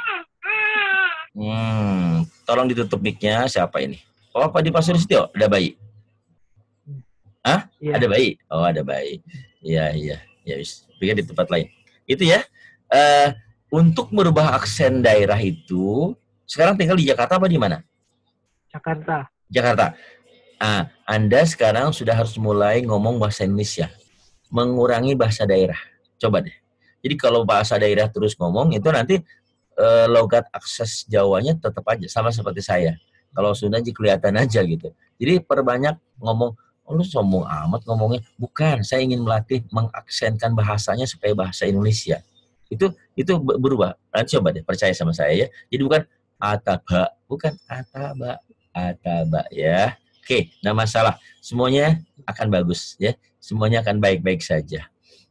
Hmm, tolong ditutup mic-nya. Siapa ini? Oh, Pak di Pasir Setio, ada bayi. Hah? Iya. Ada bayi? Oh, ada bayi. Iya, iya. Ya, wis. Pikir di tempat lain. Itu ya. Eh, untuk merubah aksen daerah itu, sekarang tinggal di Jakarta apa di mana? Jakarta. Jakarta. Ah, Anda sekarang sudah harus mulai ngomong bahasa Indonesia. Mengurangi bahasa daerah. Coba deh. Jadi kalau bahasa daerah terus ngomong, itu nanti eh, logat akses Jawanya tetap aja. Sama seperti saya. Kalau Sunda aja kelihatan aja gitu. Jadi perbanyak ngomong, oh, lu sombong amat ngomongnya. Bukan, saya ingin melatih mengaksenkan bahasanya supaya bahasa Indonesia. Itu itu berubah. Nanti coba deh, percaya sama saya ya. Jadi bukan ataba, bukan ataba, ataba ya. Oke, nggak masalah. Semuanya akan bagus ya. Semuanya akan baik-baik saja.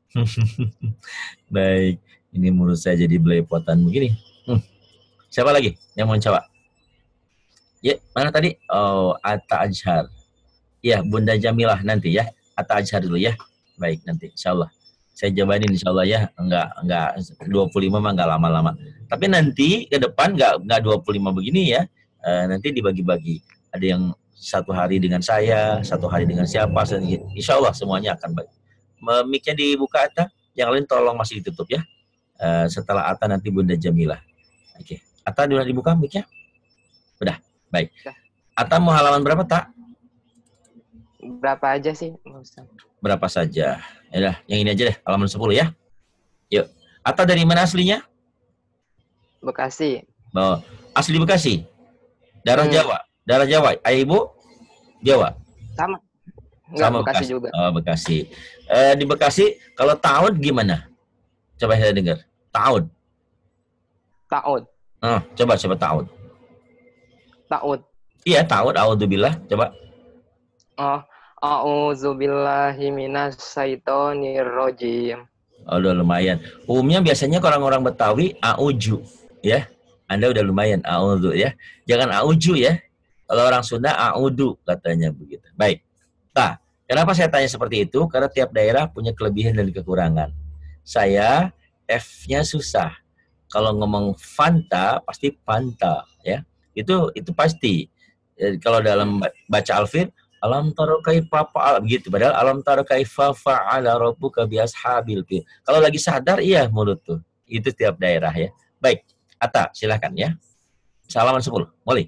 Baik, ini mulut saya jadi belepotan begini. Hmm. Siapa lagi yang mau coba? Ya, mana tadi? Oh, Atta Azhar. Ya, Bunda Jamilah nanti ya. Atta Azhar dulu ya. Baik, nanti insya Allah. Saya jawabanin insya Allah ya. Enggak, enggak dua puluh lima mah enggak lama-lama. Tapi nanti ke depan enggak, enggak dua puluh lima begini ya. E, nanti dibagi-bagi. Ada yang satu hari dengan saya, satu hari dengan siapa. Insya Allah semuanya akan baik. Mic-nya dibuka Atta. Yang lain tolong masih ditutup ya. E, setelah Atta nanti Bunda Jamilah. Oke. Atta sudah dibuka mic-nya? Udah. Baik. Atta mau halaman berapa, Tak? Berapa aja sih? Berapa saja. Ya, yang ini aja deh, halaman sepuluh ya. Yuk. Atta dari mana aslinya? Bekasi. Oh, asli Bekasi. Daerah Hmm. Jawa. Daerah Jawa. Ayah ibu? Jawa. Sama. Enggak, Sama Bekasi, Bekasi juga. Oh, Bekasi. Eh, di Bekasi kalau tahun gimana? Coba saya dengar. Tahun. Ta'ud. Oh, coba coba tahun. Ta'ud. Iya, tahun. Auzubillah. Coba. Oh, a'udzubillahi minasyaitonir rajim. Oh, udah lumayan. Umumnya biasanya orang-orang Betawi auju, ya. Anda udah lumayan auzu ya. Jangan auju ya. Kalau orang Sunda audu katanya begitu. Baik. Nah, kenapa saya tanya seperti itu? Karena tiap daerah punya kelebihan dan kekurangan. Saya F-nya susah. Kalau ngomong Fanta pasti Fanta ya. Itu itu pasti. Jadi, kalau dalam baca Alfir, alam taro kaifa fa'al begitu. Padahal alam taro kaifa fa'ala rabbuka bi ashabil fil. Kalau lagi sadar iya mulut tuh. Itu tiap daerah ya. Baik. Atta, silakan ya. Salaman sepuluh. Boleh.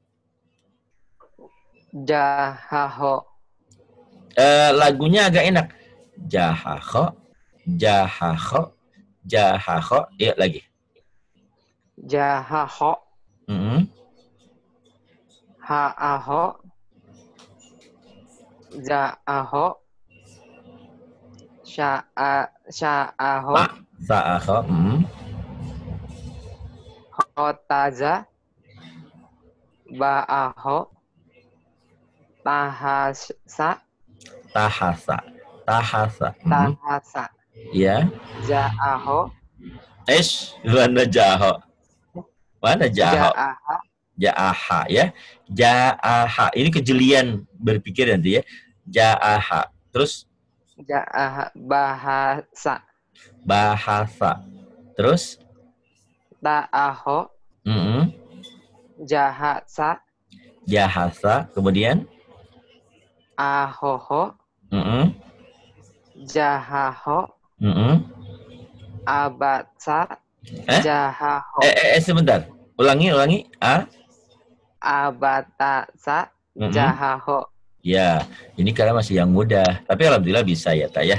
Jahaho. Eh, lagunya agak enak. Jahaho, jahaho, jahaho. Iya lagi. Jahaho. Mm-hmm. Ha'aho. Ja'aho. Sya'a, sya'aho. Pak, sa'aho. Mm-hmm. Hotaza. Ba'aho. Tahasa. Tahasa, tahasa. Mm-hmm. Tahasa. Ya. Ja'aho. Ish, mana jaho? Mana jaho? Ja'aha. Ja'aha ya. Ja'aha. Ini kejelian berpikir nanti ya. Ja'aha. Terus Ja'aha. Bahasa. bahasa. Terus Ta'aho. mm-hmm. Jahasa. Jahasa. Kemudian Ahoho. mm-hmm. Jahaho. Mm-hmm. Abatsa. Eh? Jahaho. Eh, eh, eh, sebentar. Ulangi, ulangi. A. Abatasa. Mm-hmm. Jahaho. Ya, ini karena masih yang muda. Tapi alhamdulillah bisa ya, Tak ya.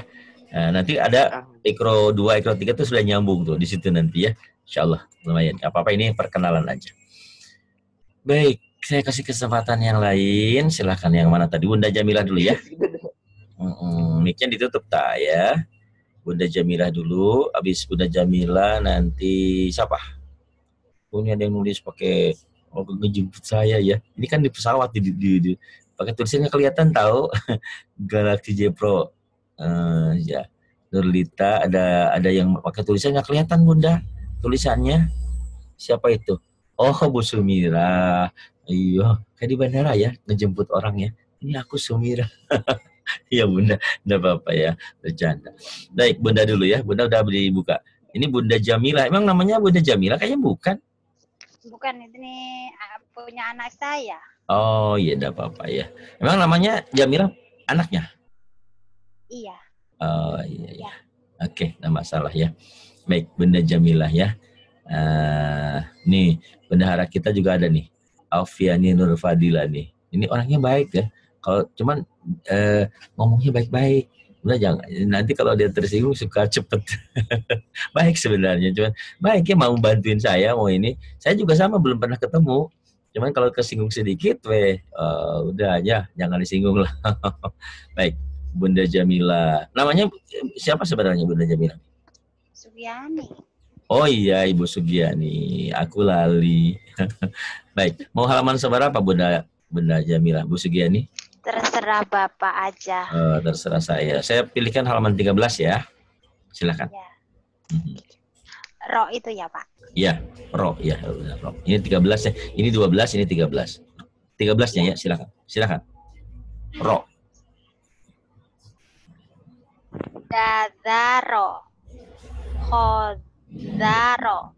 Nah, nanti ada ikro dua, ikro tiga itu sudah nyambung tuh di situ nanti ya. Insya Allah lumayan. Gak apa-apa, ini perkenalan aja. Baik, saya kasih kesempatan yang lain. Silahkan yang mana tadi? Bunda Jamilah dulu ya. Mm-mm, mic-nya ditutup tak ya. Bunda Jamilah dulu. Habis Bunda Jamilah nanti siapa? Punya ada yang nulis pakai oh, ngejemput saya ya. Ini kan di pesawat di, di, di pakai tulisannya kelihatan tahu. Galaxy J Pro. Uh, ya, Nurlita, ada ada yang pakai tulisannya kelihatan Bunda, tulisannya siapa itu? Oh, Bu Sumira. Iya, kayak di bandara ya, ngejemput orang ya. Ini aku Sumira. Iya Bunda, enggak apa-apa ya, bercanda. Baik, Bunda dulu ya, Bunda udah dibuka. Ini Bunda Jamila, emang namanya Bunda Jamila kayaknya bukan? Bukan, ini punya anak saya. Oh iya, enggak apa-apa ya. Emang namanya Jamila anaknya? Iya. Oh iya, iya. Oke, enggak masalah ya. Baik, Bunda Jamilah ya. Uh, nih, bendahara kita juga ada nih, Alfiani Nur Fadila nih. Ini orangnya baik ya. Kalau cuman uh, ngomongnya baik-baik. Udah jangan, nanti kalau dia tersinggung suka cepet. Baik sebenarnya, cuman baik ya, mau bantuin saya, mau ini. Saya juga sama, belum pernah ketemu. Cuman kalau kesinggung sedikit, weh, uh, udah aja, jangan disinggung lah. Baik, Bunda Jamila. Namanya siapa sebenarnya Bunda Jamila? Sugiani. Oh iya, Ibu Sugiani. Aku lali. Baik, mau halaman seberapa Bunda Bunda Jamila, Bu Sugiani? Terserah Bapak aja. Uh, terserah saya. Saya pilihkan halaman tiga belas ya. Silakan. Ya. Mm-hmm. Ro itu ya Pak? Iya, ro ya, ro. Ini tiga belas ya. Ini dua belas, ini tiga belas. tiga belas-nya ya, silakan. Silakan. Ro. Dadaro, Khodaro,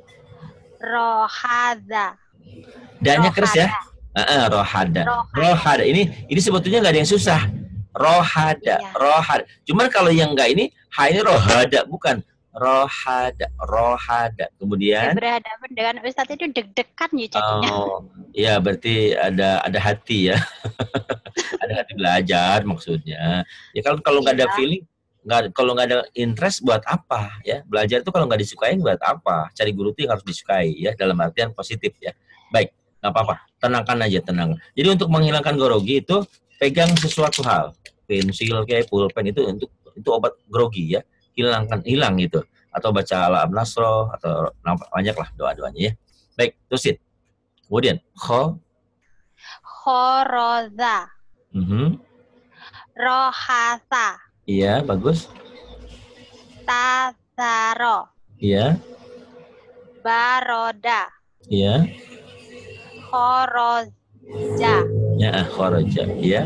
Rohada. D-nya keras ya? Uh, uh, rohada. rohada. Rohada. Ini ini sebetulnya nggak ada yang susah. Rohada, iya. Rohada. Cuman kalau yang nggak ini, H ini rohada, bukan rohada, rohada. Kemudian. Ya, berhadapan dengan Ustadz itu deg-degan ya jadinya. Oh, iya berarti ada ada hati ya. Ada hati belajar maksudnya. Ya kalau kalau nggak iya. ada feeling, nggak kalau nggak ada interest buat apa ya? Belajar itu kalau nggak disukai buat apa? Cari guru itu yang harus disukai ya, dalam artian positif ya. Baik. Nggak apa-apa, tenangkan aja, tenang. Jadi untuk menghilangkan grogi itu pegang sesuatu hal, pensil kayak pulpen itu untuk itu obat grogi ya, hilangkan hilang gitu. Atau baca Al Nasroh atau banyak lah doa-doanya ya. Baik, terusin. Kemudian kho, khoroza, mm-hmm. rohasa. Iya, bagus. Tasaro. Iya. Baroda. Iya. Khoroja. Ya, khoroja. Iya.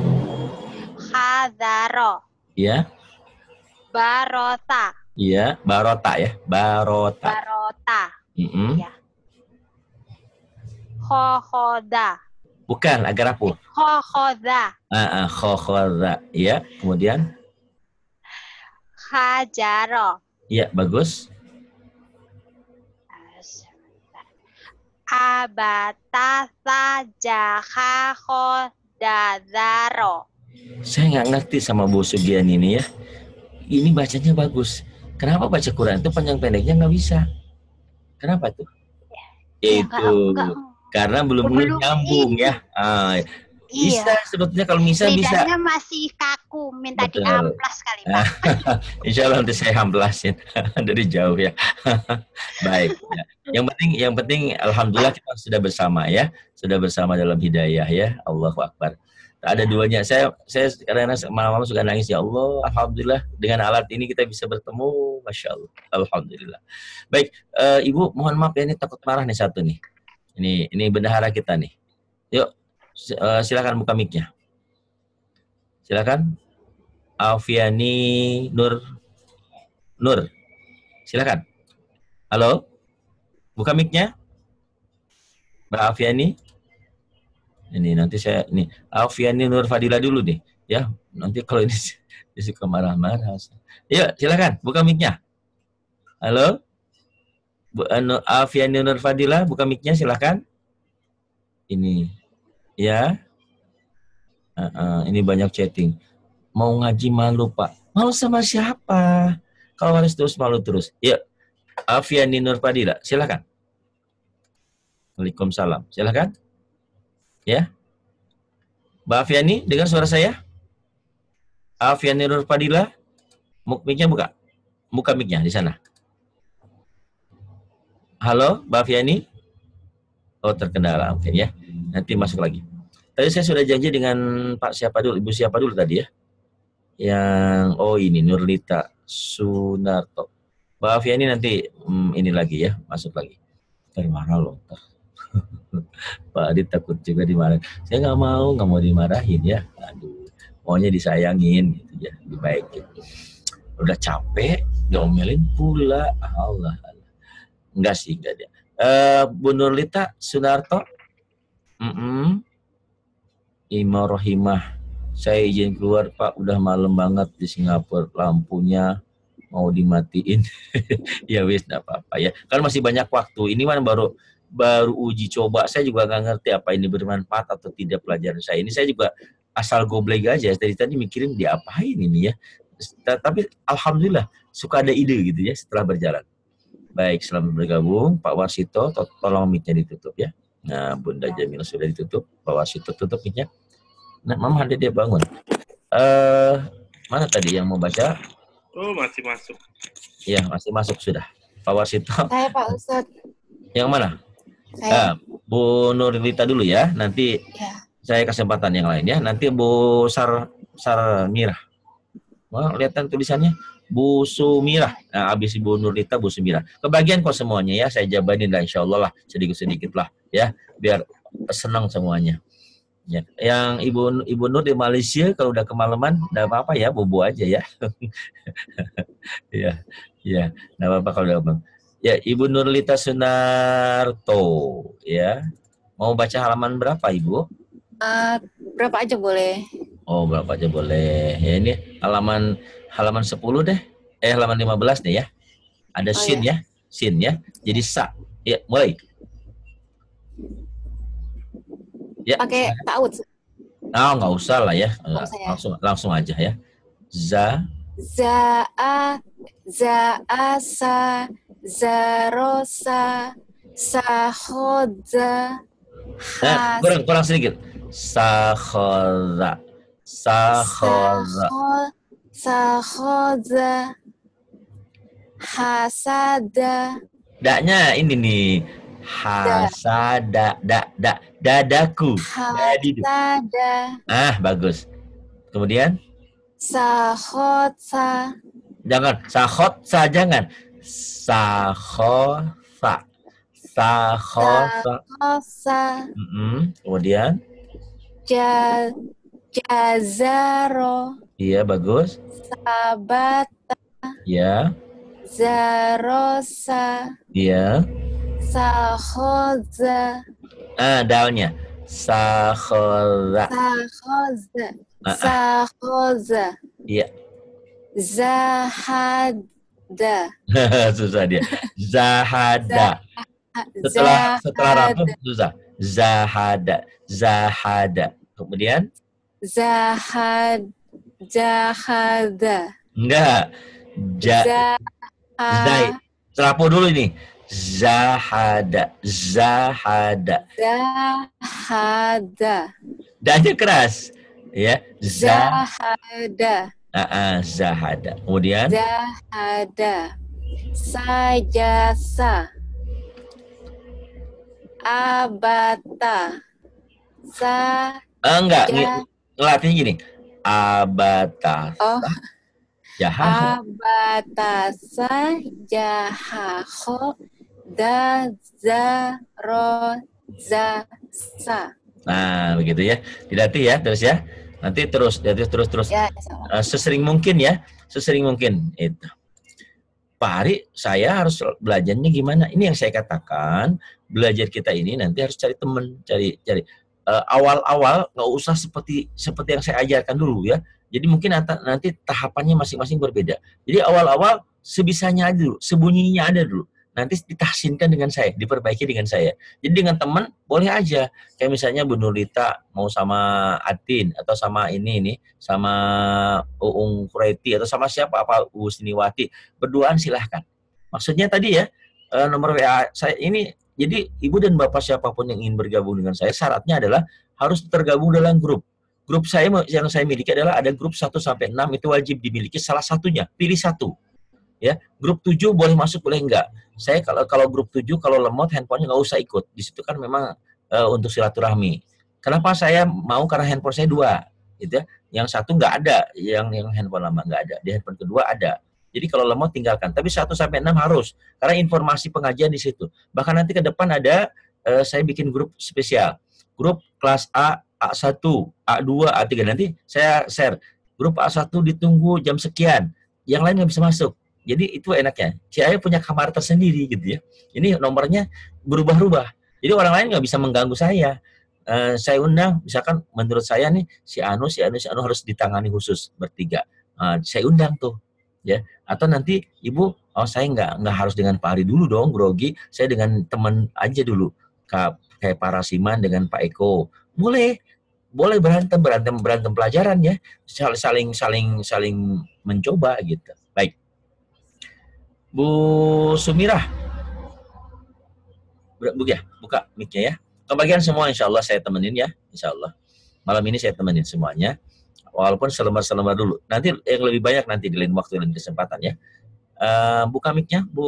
Khazaro. Iya. Barota. Iya, barota ya. Barota. Barota. Mm-hmm. Iya. Khohoda. Bukan, agak rapuh. Khohoda. Ah, ah, khohoda. Iya, kemudian. Khajaro. Iya, bagus. Abatasa jaha khodadaro. Saya nggak ngerti sama Bu Sugian ini ya. Ini bacanya bagus. Kenapa baca Quran itu panjang pendeknya nggak bisa? Kenapa tuh? Ya, itu ya, karena belum belum nyambung ya. Ah, bisa iya. Sebetulnya kalau bisa bisa. Lidahnya masih kaku, minta Betul. Diamplas kali Pak. Insya Allah nanti saya amplasin dari jauh ya. Baik. Ya. Yang penting, yang penting, alhamdulillah kita sudah bersama ya, sudah bersama dalam hidayah ya. Allahu Akbar. Ada duanya. Saya, saya kadang-kadang malam-malam suka nangis ya Allah. Alhamdulillah dengan alat ini kita bisa bertemu. Masya Allah. Alhamdulillah. Baik, uh, Ibu, mohon maaf ya ini takut marah nih satu nih. Ini, ini bendahara kita nih. Yuk. Uh, silakan buka mic-nya. Silakan. Alfiani Nur Nur. Silakan. Halo. Buka mic-nya. Mbak Alfiani. Ini nanti saya nih Alfiani Nur Fadila dulu nih, ya. Nanti kalau ini dia suka marah-marah. Yuk, silakan buka mic-nya. Halo. Bu anu, Alfiani Nur Fadila, buka mic-nya silakan. Ini. Ya, uh, uh, ini banyak chatting. mau ngaji malu Pak. Malu sama siapa? Kalau harus terus malu terus. Ya, Afiani Nur Fadila, silakan. Waalaikumsalam, silakan. Ya, Mbak Afiani, dengar suara saya? Afiani Nur Fadila, mic-nya buka. Buka mic-nya di sana. Halo, Mbak Afiani? Oh, terkendala mungkin ya. Nanti masuk lagi. Tadi saya sudah janji dengan Pak siapa dulu, Ibu siapa dulu tadi ya? Yang, oh ini, Nurlita Sunarto. Mbak Afiani nanti hmm, ini lagi ya, masuk lagi. Ntar marah loh. Pak Adit takut juga dimarahin. Saya nggak mau, nggak mau dimarahin ya. Aduh, maunya disayangin gitu ya, lebih baik. Gitu. Udah capek, diomelin pula. Allah, Allah. Enggak sih, enggak dia. Uh, Bu Nurlita Sunarto, mm -mm. Ima Rohimah, saya izin keluar Pak, udah malam banget di Singapura, lampunya mau dimatiin. Ya wis, enggak apa-apa ya. Kan masih banyak waktu. Ini mana baru baru uji coba. Saya juga nggak ngerti apa ini bermanfaat atau tidak pelajaran saya. Ini saya juga asal goblek aja. Dari tadi mikirin diapain ini ya. Tapi alhamdulillah suka ada ide gitu ya setelah berjalan. Baik, selamat bergabung Pak Warsito, to tolong mic-nya ditutup ya. Nah, Bunda Jamila sudah ditutup, Pak Warsito tutup mic-nya. Nah, Mama ada dia bangun. Eh, uh, mana tadi yang mau baca? Oh, masih masuk. Iya, masih masuk sudah. Pak Warsito. Saya Pak Ustadz. Yang mana? Saya. Ah, Bu Nurlita dulu ya. Nanti Ya. saya kesempatan yang lain ya. Nanti Bu Sar Sar Mirah. Wah, lihatkan tulisannya. Bu Sumirah. Nah, habis Bu Nurlita, Bu Sumirah. Kebagian kok semuanya ya. Saya jabanin lah insya Allah lah. Sedikit-sedikit lah ya. Biar senang semuanya. Ya. Yang Ibu Ibu Nur di Malaysia kalau udah kemalaman, enggak apa-apa ya. Bobo aja ya. Ya. Ya. Enggak apa-apa kalau udah kemalaman. Ya, Ibu Nurlita Sunarto. Ya. Mau baca halaman berapa Ibu? Uh, berapa aja boleh? Oh, berapa aja boleh. Ya ini halaman halaman sepuluh deh. Eh halaman lima belas deh ya. Ada Oh, sin ya. ya. Sin ya. Jadi sa. Ya, mulai. Ya. Pakai ta'ud. Oh, nggak usah lah ya. Nggak usah ya. Langsung langsung aja ya. Za. Za'a, za'a sa, zarosa, sahodza, Nah, has, kurang kurang sedikit. Sakhoza. Sakhoza. saho- sahodza, hasada, Daknya ini nih. Hasada. Da, da. Dadaku. Dadidu. hasada, Ah, bagus. Kemudian. sahotsa, Jangan, sahotsa jangan. Sahosa. Sahosa. kosa, Mm-mm. Kemudian, ja, jazaro, iya bagus. sabat, Iya, zarosa, iya. sahoza, Ah, dalnya. Sahoza. sahoza, Ah, ah. sahoza, Iya. zahada, Susah dia. Zahada. Setelah setelah rapuh susah. Zahada. Zahada. Kemudian, zahad, jahada, enggak. Ja, zai. zah, Terapuh dulu ini. Zahada. Zahada. zahada, Danya keras. Ya. Za. zahada, Ah, ah, zahada. Kemudian, zahada, sajasa, abata, sa, ah, enggak. ja, Ngelatihnya gini. Abata. oh, Jahat. abatasa, jahaho, da, za, ro, za, sa. Nah, begitu ya. Dilatih ya, terus ya. Nanti terus, terus, terus, terus. Ya, Uh, sesering mungkin ya, sesering mungkin. Itu. Pak Ari, saya harus belajarnya gimana? Ini yang saya katakan, belajar kita ini nanti harus cari teman, cari, cari. Uh, awal-awal nggak usah seperti seperti yang saya ajarkan dulu ya. Jadi mungkin nanti tahapannya masing-masing berbeda. Jadi awal-awal sebisanya aja dulu, sebunyinya ada dulu. nanti ditahsinkan dengan saya, diperbaiki dengan saya. Jadi dengan teman boleh aja. Kayak misalnya Bu Nurlita mau sama Atin atau sama ini nih, sama Uung Kureti atau sama siapa apa U Siniwati, berduaan silahkan. Maksudnya tadi ya, eh, nomor W A saya ini, jadi ibu dan bapak siapapun yang ingin bergabung dengan saya, syaratnya adalah harus tergabung dalam grup. Grup saya yang saya miliki adalah ada grup satu sampai enam, itu wajib dimiliki salah satunya, pilih satu. Ya, grup tujuh boleh masuk boleh enggak. Saya kalau kalau grup tujuh kalau lemot handphonenya nggak usah ikut. Di situ kan memang uh, untuk silaturahmi. Kenapa saya mau? Karena handphone saya dua, gitu ya. Yang satu nggak ada, yang yang handphone lama nggak ada. Di handphone kedua ada. Jadi kalau lemot tinggalkan. Tapi satu sampai enam harus, karena informasi pengajian di situ. Bahkan nanti ke depan ada uh, saya bikin grup spesial. Grup kelas A, A satu, A dua, A tiga. Nanti saya share. Grup A satu ditunggu jam sekian. Yang lain nggak bisa masuk. Jadi itu enaknya. Si Ayah punya kamar tersendiri gitu ya. Ini nomornya berubah-ubah. Jadi orang lain nggak bisa mengganggu saya. Uh, saya undang, misalkan menurut saya nih si Anu, si Anu, si Anu harus ditangani khusus bertiga. Uh, saya undang tuh, ya. Atau nanti ibu, oh saya nggak nggak harus dengan Pak Ari dulu dong, grogi. Saya dengan teman aja dulu, kayak Pak Rasiman dengan Pak Eko. Boleh, boleh berantem, berantem, berantem pelajaran ya. Saling, saling, saling mencoba gitu. Baik. Bu Sumirah, Bu ya, buka mic-nya ya. Kebagian semua insya Allah saya temenin ya, insya Allah. Malam ini saya temenin semuanya, walaupun selembar-selembar dulu. Nanti yang lebih banyak nanti di lain waktu, lain kesempatan ya. Uh, buka mic-nya, Bu.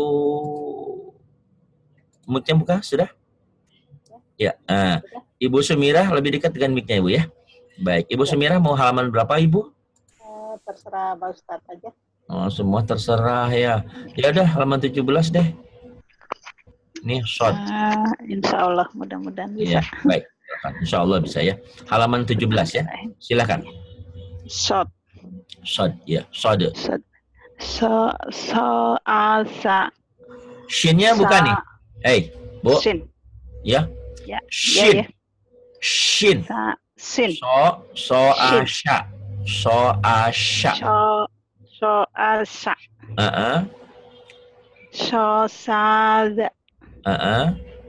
Mic-nya buka, sudah? Ya. Uh, Ibu Sumirah lebih dekat dengan mic-nya Ibu ya. Baik, Ibu Sumirah mau halaman berapa Ibu? Uh, terserah Pak Ustadz aja. Oh, semua terserah ya. Ya udah halaman tujuh belas deh. Ini short. Uh, insya Allah mudah-mudahan bisa. Ya, baik. Insya Allah bisa ya. Halaman tujuh belas ya. Silakan. Short. Short ya. Short. So so asa. Shin-nya bukan nih. Hei, Bu. Shin. Ya. Ya. Shin. Ya, ya. Shin. Sa, sin. So so asya. So asya. So so asa. Uh-uh. So sad. Uh-uh.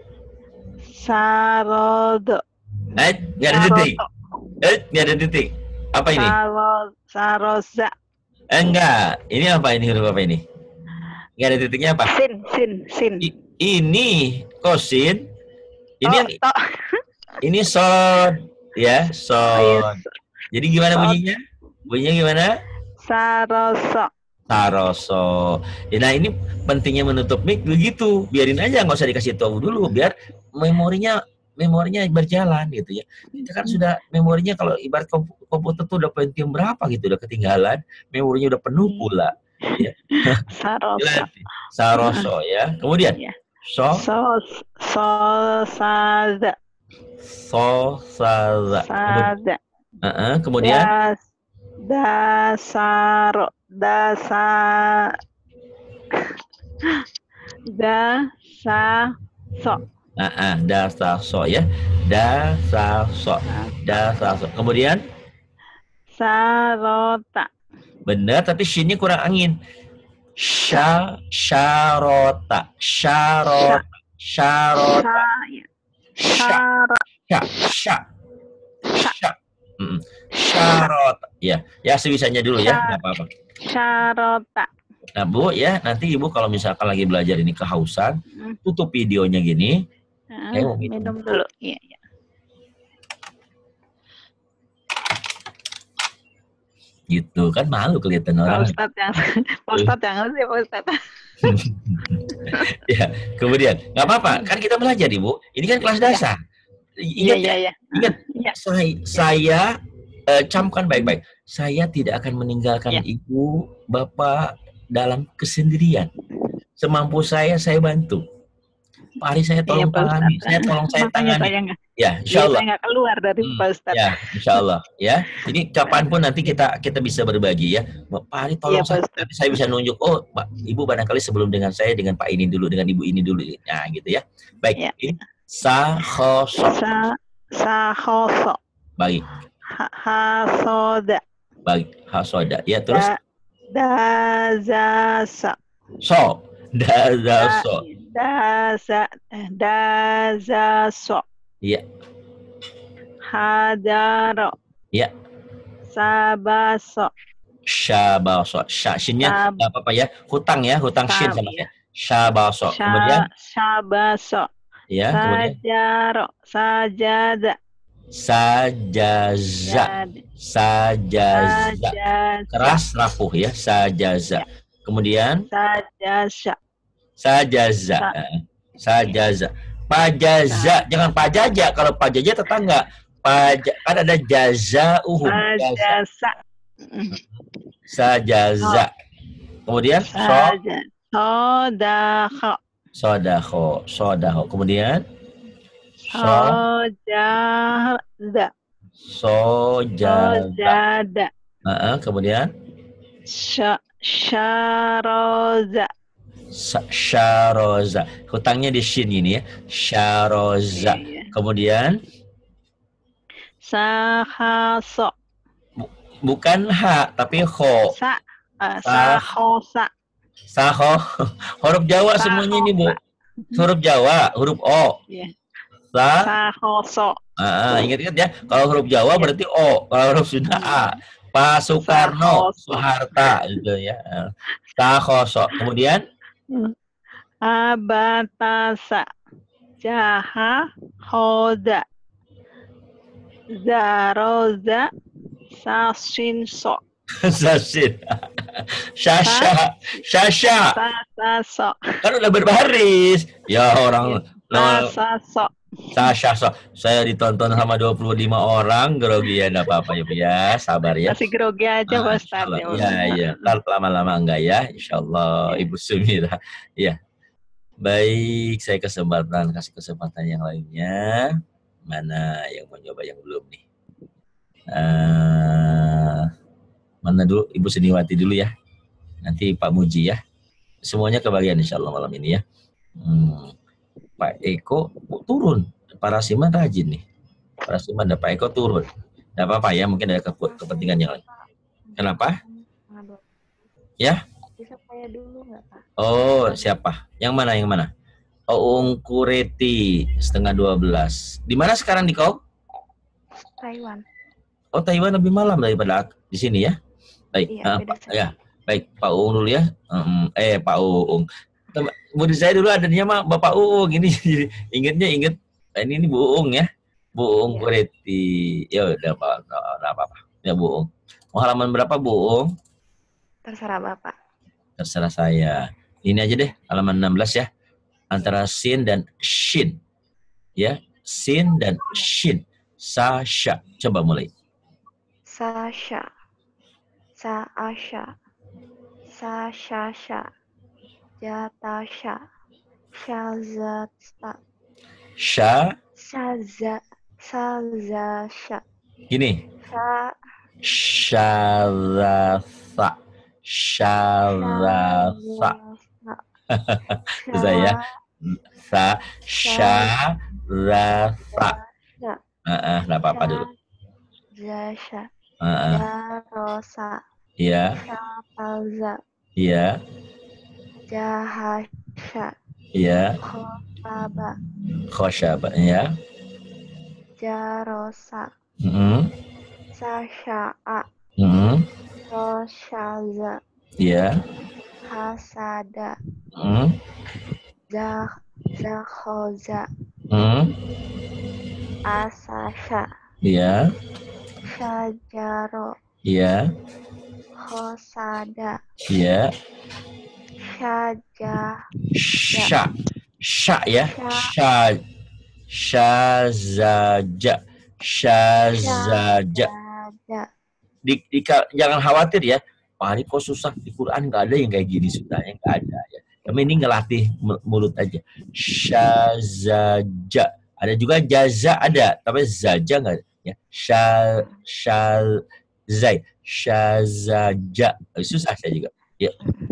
Sarod. Eh, nggak ada titik. Eh, nggak ada titik. Apa ini? Sarod. Saroza. Eh, enggak. Ini apa ini, huruf apa ini? Nggak ada titiknya apa? Sin, sin, sin. I, ini kosin. Ini oh, yang to. ini sod ya, sod. Oh, yes. Jadi gimana Sod. bunyinya? Bunyinya gimana? Saroso. Saroso. Ya, nah ini pentingnya menutup mic begitu. Biarin aja, nggak usah dikasih tahu dulu, biar memorinya memorinya berjalan gitu ya. Kita kan sudah memorinya, kalau ibarat komputer tuh udah Pentium berapa gitu, udah ketinggalan, memorinya udah penuh pula. Ya. Saroso. Saroso ya. Kemudian Ya. so So so sada. so saza. Sada. Uh-uh. Kemudian Das, dasaro. Dasa. Dasaso. Nah, ah, dasaso ya. Dasaso. Dasaso. Kemudian Sarota. benar, tapi shinnya kurang angin. Sya, syarota. Syarota. Syarota. Sya. Sya. Sya. Sya. Mm-mm. Syarota. Ya, ya sebisanya dulu ya, nggak apa-apa. Syarota. Nah Bu ya, nanti Ibu kalau misalkan lagi belajar ini kehausan, Hmm. tutup videonya gini. Uh, Saya mau minum. minum dulu. Iya, iya. Gitu kan, malu kelihatan Pak orang. Ustadz yang Pak Ustadz yang ngerti ya Pak Ustadz. Ya, kemudian nggak apa-apa, kan kita belajar Ibu. Ini kan kelas dasar. Iya, Ingat, iya, ya? iya. Ingat, Iya. saya, saya eh, camkan baik-baik. Saya tidak akan meninggalkan Ya. Ibu, Bapak dalam kesendirian. Semampu saya, saya bantu. Pak Ari saya tolong Iya, Pak tangani, Ustadz. saya tolong saya Makanya tangani. saya nggak, Ya, insya iya, Allah. saya nggak keluar dari Hmm, Pak Ustadz. Ya, insya Allah. Ya, ini kapanpun nanti kita kita bisa berbagi ya. Pak Ari tolong Iya, Pak saya, Ustadz. nanti saya bisa nunjuk. Oh, Pak, Ibu barangkali sebelum dengan saya dengan Pak ini dulu, dengan Ibu ini dulu. Nah, gitu ya. Baik. Ya. Ini sahoso. Sa sahoso. Baik, Ha hasoda. baik. Hasoda. Ya, terus Da dazasa. so, dazaso. Daza, eh, dazaso, Iya. hadaro, Iya. sabaso, Syabaso. Sya, shinnya sab, nggak apa-apa ya. Hutang ya, hutang shin sab, sama ya. saya. Syabaso. Kemudian, Sya, syabaso, ya, kemudian sajaro, sajada, sajaza. jad, Sajaza. sajaza, Keras rapuh ya, sajaza. Kemudian sajasya, sajaza. sa, Eh, Sajaza. Pajaza, jangan pajaja. Kalau pajaja tetangga. Paja, kan ada jaza uhum. Jaza. sajasa, Sajaza. Kemudian so, saja, sodako, sodaho, sodaho. Kemudian so, sojada, sojada. sojada, Heeh, kemudian sya, syaroza, sa- syaroza. Hutangnya di shin ini ya. Syaroza. iya. Kemudian Sahaso, bu- bukan ha tapi ho. sa, uh, Sah. sahosa, Saho. Huruf Jawa semuanya ini, Bu. Huruf Jawa, huruf O. iya. Sa. Sahoso, Ah, ingat-ingat ya. Kalau huruf Jawa berarti O. Kalau huruf Sunda A. Pak Soekarno, Sahoso. Soeharta gitu ya. Sahoso. Kemudian abatasa, jaha, hoda, zaroza, sasinso, Sasin. Syasha. Syasha. sasaso, Kan udah berbaris. Ya orang no, sasaso, Sasha. So. Saya ditonton sama dua puluh lima orang, grogi ya, enggak apa-apa ya, Bu ya. Sabar ya. masih grogi aja Ah, Pak Ustadz. insyaallah. Iya, iya. Ntar lama-lama enggak ya, insyaallah. Iya. Ibu Sumira. Iya. Baik, saya kesempatan kasih kesempatan yang lainnya. Mana yang mau nyoba yang belum nih? Eh, mana dulu? Ibu Seniwati dulu ya. Nanti Pak Muji ya. Semuanya kebagian insyaallah malam ini ya. Hmm, Pak Eko oh, turun. Para Siman rajin nih. Para Siman dan Pak Eko turun. Tidak apa-apa ya, mungkin ada ke- kepentingan yang lain. Kenapa? Ya? Bisa saya dulu nggak Pak? Oh, siapa? Yang mana? Yang mana? Oh, Ungkureti setengah dua belas. Di mana sekarang di kau? Taiwan. Oh, Taiwan lebih malam daripada di sini ya. Baik, Iya, ah, beda Pak- satu. ya, baik Pak Uung dulu ya. Hmm, eh, Pak Uung. Tem- Murid saya dulu adanya mah Bapak Uung. Ini jadi ingetnya inget. Ini ini Bu Uung ya. Bu Uung Iya. Kureti. Ya udah Pak, enggak apa-apa. Ya Bu Uung. Mau halaman berapa Bu Uung? Terserah Bapak. Terserah saya. Ini aja deh, halaman enam belas ya. Antara sin dan shin. Ya, sin dan shin. Sasha. Coba mulai. Sasha, Saasha, Sashasha, Jatasha, Shazata, Sha. Shaza, Shazasha, Gini. Sha, Syarasa. Syarasa. Shazasa, Susah ya. Sa. Syarasa. Sha, Heeh, enggak apa-apa dulu. Zasha, Heeh. Jarosa, Iya, Shataza, iya, Jahasha, iya. Khotaba, Khosyaba, ya. Jarosa, Heeh. Sasha'a, Heeh. Roshaza, Iya. Hasada, Heeh. Zah, Zakhoza, Heeh. Asasha, Iya, Shajaro, iya, Khosada, iya. Shaja, Sya. Sya ya. Sya. Syazaja. Syazaja. Shada, Di, di, jangan khawatir ya. Pak Hari kok susah di Quran, nggak ada yang kayak gini sudahnya, nggak ada ya. Kami ini ngelatih mulut aja. Syazaja. Ada juga jaza ada, tapi zaja nggak ya. Sya syazai syazaja. Susah saya juga. Ya.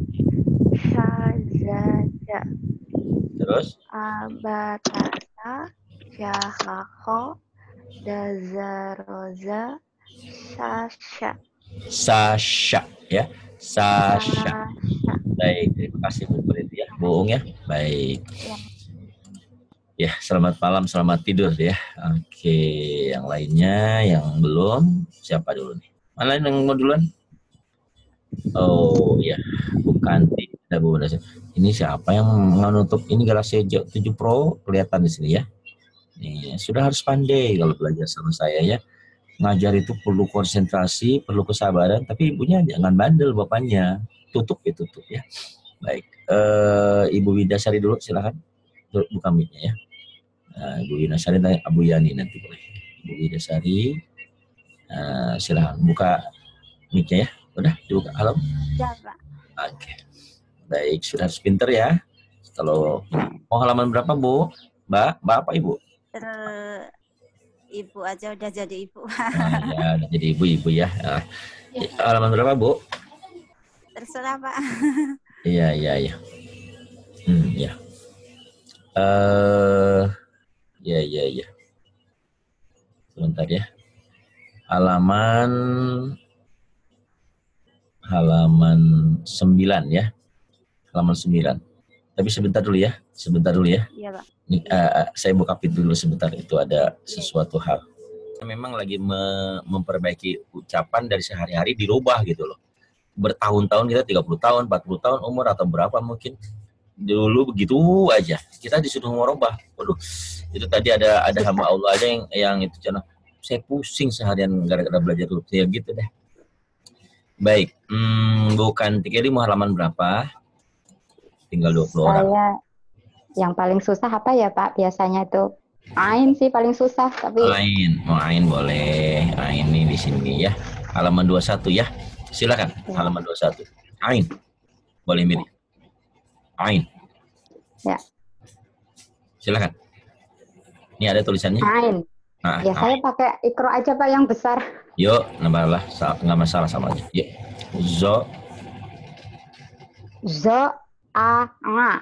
Shazaja, Terus Abatasa, Jahako, Dazaroza, Sasha, Sasha ya. Sasha. Baik, terima kasih Bu Beriti ya, bohong ya. Baik. Ya, selamat malam, selamat tidur ya. Oke, yang lainnya yang belum, siapa dulu nih? Mana yang mau duluan? Oh ya, bukan tidak Bu. Ini siapa yang menutup ini Galaxy tujuh Pro kelihatan di sini ya. Nih, sudah harus pandai kalau belajar sama saya ya. Ngajar itu perlu konsentrasi, perlu kesabaran, tapi ibunya jangan bandel bapaknya. Tutup ya, tutup ya. Baik, uh, Ibu Widasari dulu silakan. Buka mic-nya ya. Nah, Ibu Widasari dan Abu Yani nanti boleh. Ibu Widasari, uh, silakan buka mic-nya ya. Udah dibuka. Halo. Ya, Pak. Oke. Baik, sudah harus pinter ya. Kalau mau halaman berapa Bu? Mbak, Mbak apa Ibu? Ter... Ibu aja udah jadi ibu. Nah, ya, udah jadi ibu-ibu ya. Nah, halaman berapa Bu? Terserah Pak. Iya, iya, iya. Hmm, ya. Eh, uh, ya, ya, ya. Sebentar ya. Halaman halaman sembilan ya. Halaman sembilan. Tapi sebentar dulu ya. Sebentar dulu ya. Iya, Pak. Ini, uh, saya buka pit dulu sebentar. Itu ada sesuatu hal. Memang lagi me- memperbaiki ucapan dari sehari-hari dirubah gitu loh. Bertahun-tahun kita tiga puluh tahun, empat puluh tahun umur atau berapa mungkin. Dulu begitu aja. Kita disuruh merubah. Waduh, itu tadi ada ada hamba Allah aja yang yang itu channel. Saya pusing seharian gara-gara belajar dulu. Ya gitu deh. Baik, hmm, bukan tiga lima halaman berapa? Tinggal dua puluh orang. Saya yang paling susah apa ya Pak? Biasanya itu Ain sih paling susah, tapi Ain, mau Ain boleh. Ain ini di sini ya. Halaman dua puluh satu ya. Silakan. Ya. Halaman dua puluh satu. Ain. Boleh milih. Ain. Ya. Silakan. Ini ada tulisannya. Ain. Nah, ya saya pakai Iqra aja Pak yang besar. Yuk, nambahlah, nggak masalah sama aja. Yuk. Zo. Zo a nga.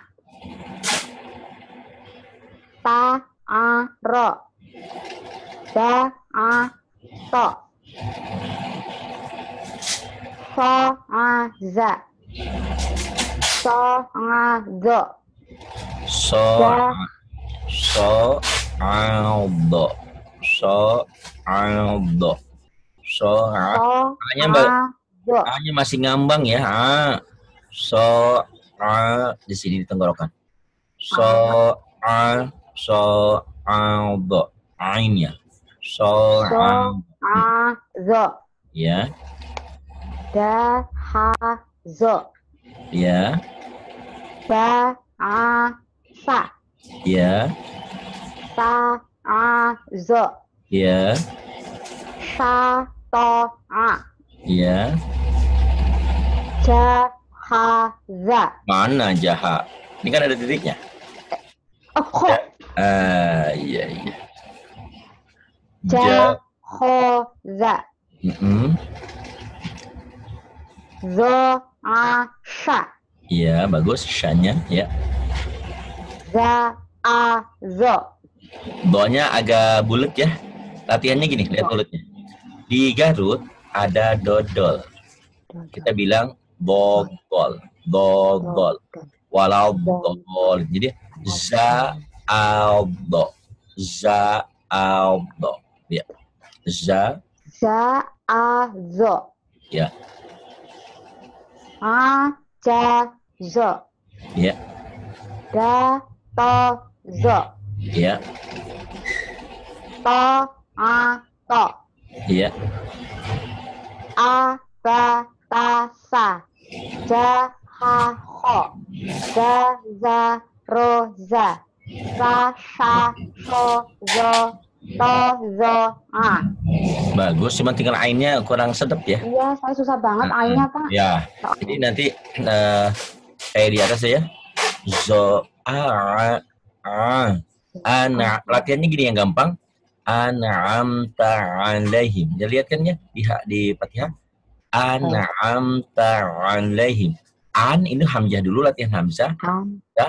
Ta a ro. Da a to. So a za. So a zo. So a so a do. So a do. So a hanya hanya masih ngambang ya. A. So a di sini di tenggorokan. So a so a do. Ain ya. So a a zo. Ya. Da ha zo. Ya. Ba a sa. Ya. Sa a zo. Ya. Sa to a. Ya. Ja ha za. Mana jaha? Ini kan ada titiknya. Oh, ho. Ah, iya iya. Ja ho za. Mm-mm. Zo a sha. Iya, bagus sha-nya ya. Za a zo. Do-nya agak bulat ya. Latihannya gini, lihat bulatnya. Di Garut ada dodol. Kita bilang dogol, dogol. Walau dogol. Jadi za al do. Za al do. Ya. Za Za a zo. ya. A ja zo. Ya. Da to zo. Ya. To a to. Ya. A ba ta sa. Ja ha ho. Da za ro za. Sa sha so zo. To zo a. Bagus, cuma tinggal ainnya kurang sedap ya. Iya, saya susah banget ainnya Pak. Ya, jadi nanti uh, kayak di atas ya. Zo a a ana. Latihannya gini yang gampang. An'amta alaihim. Jadi lihat kan ya di di Fatihah. An'amta alaihim. An ini hamzah dulu, latihan hamzah. Ya.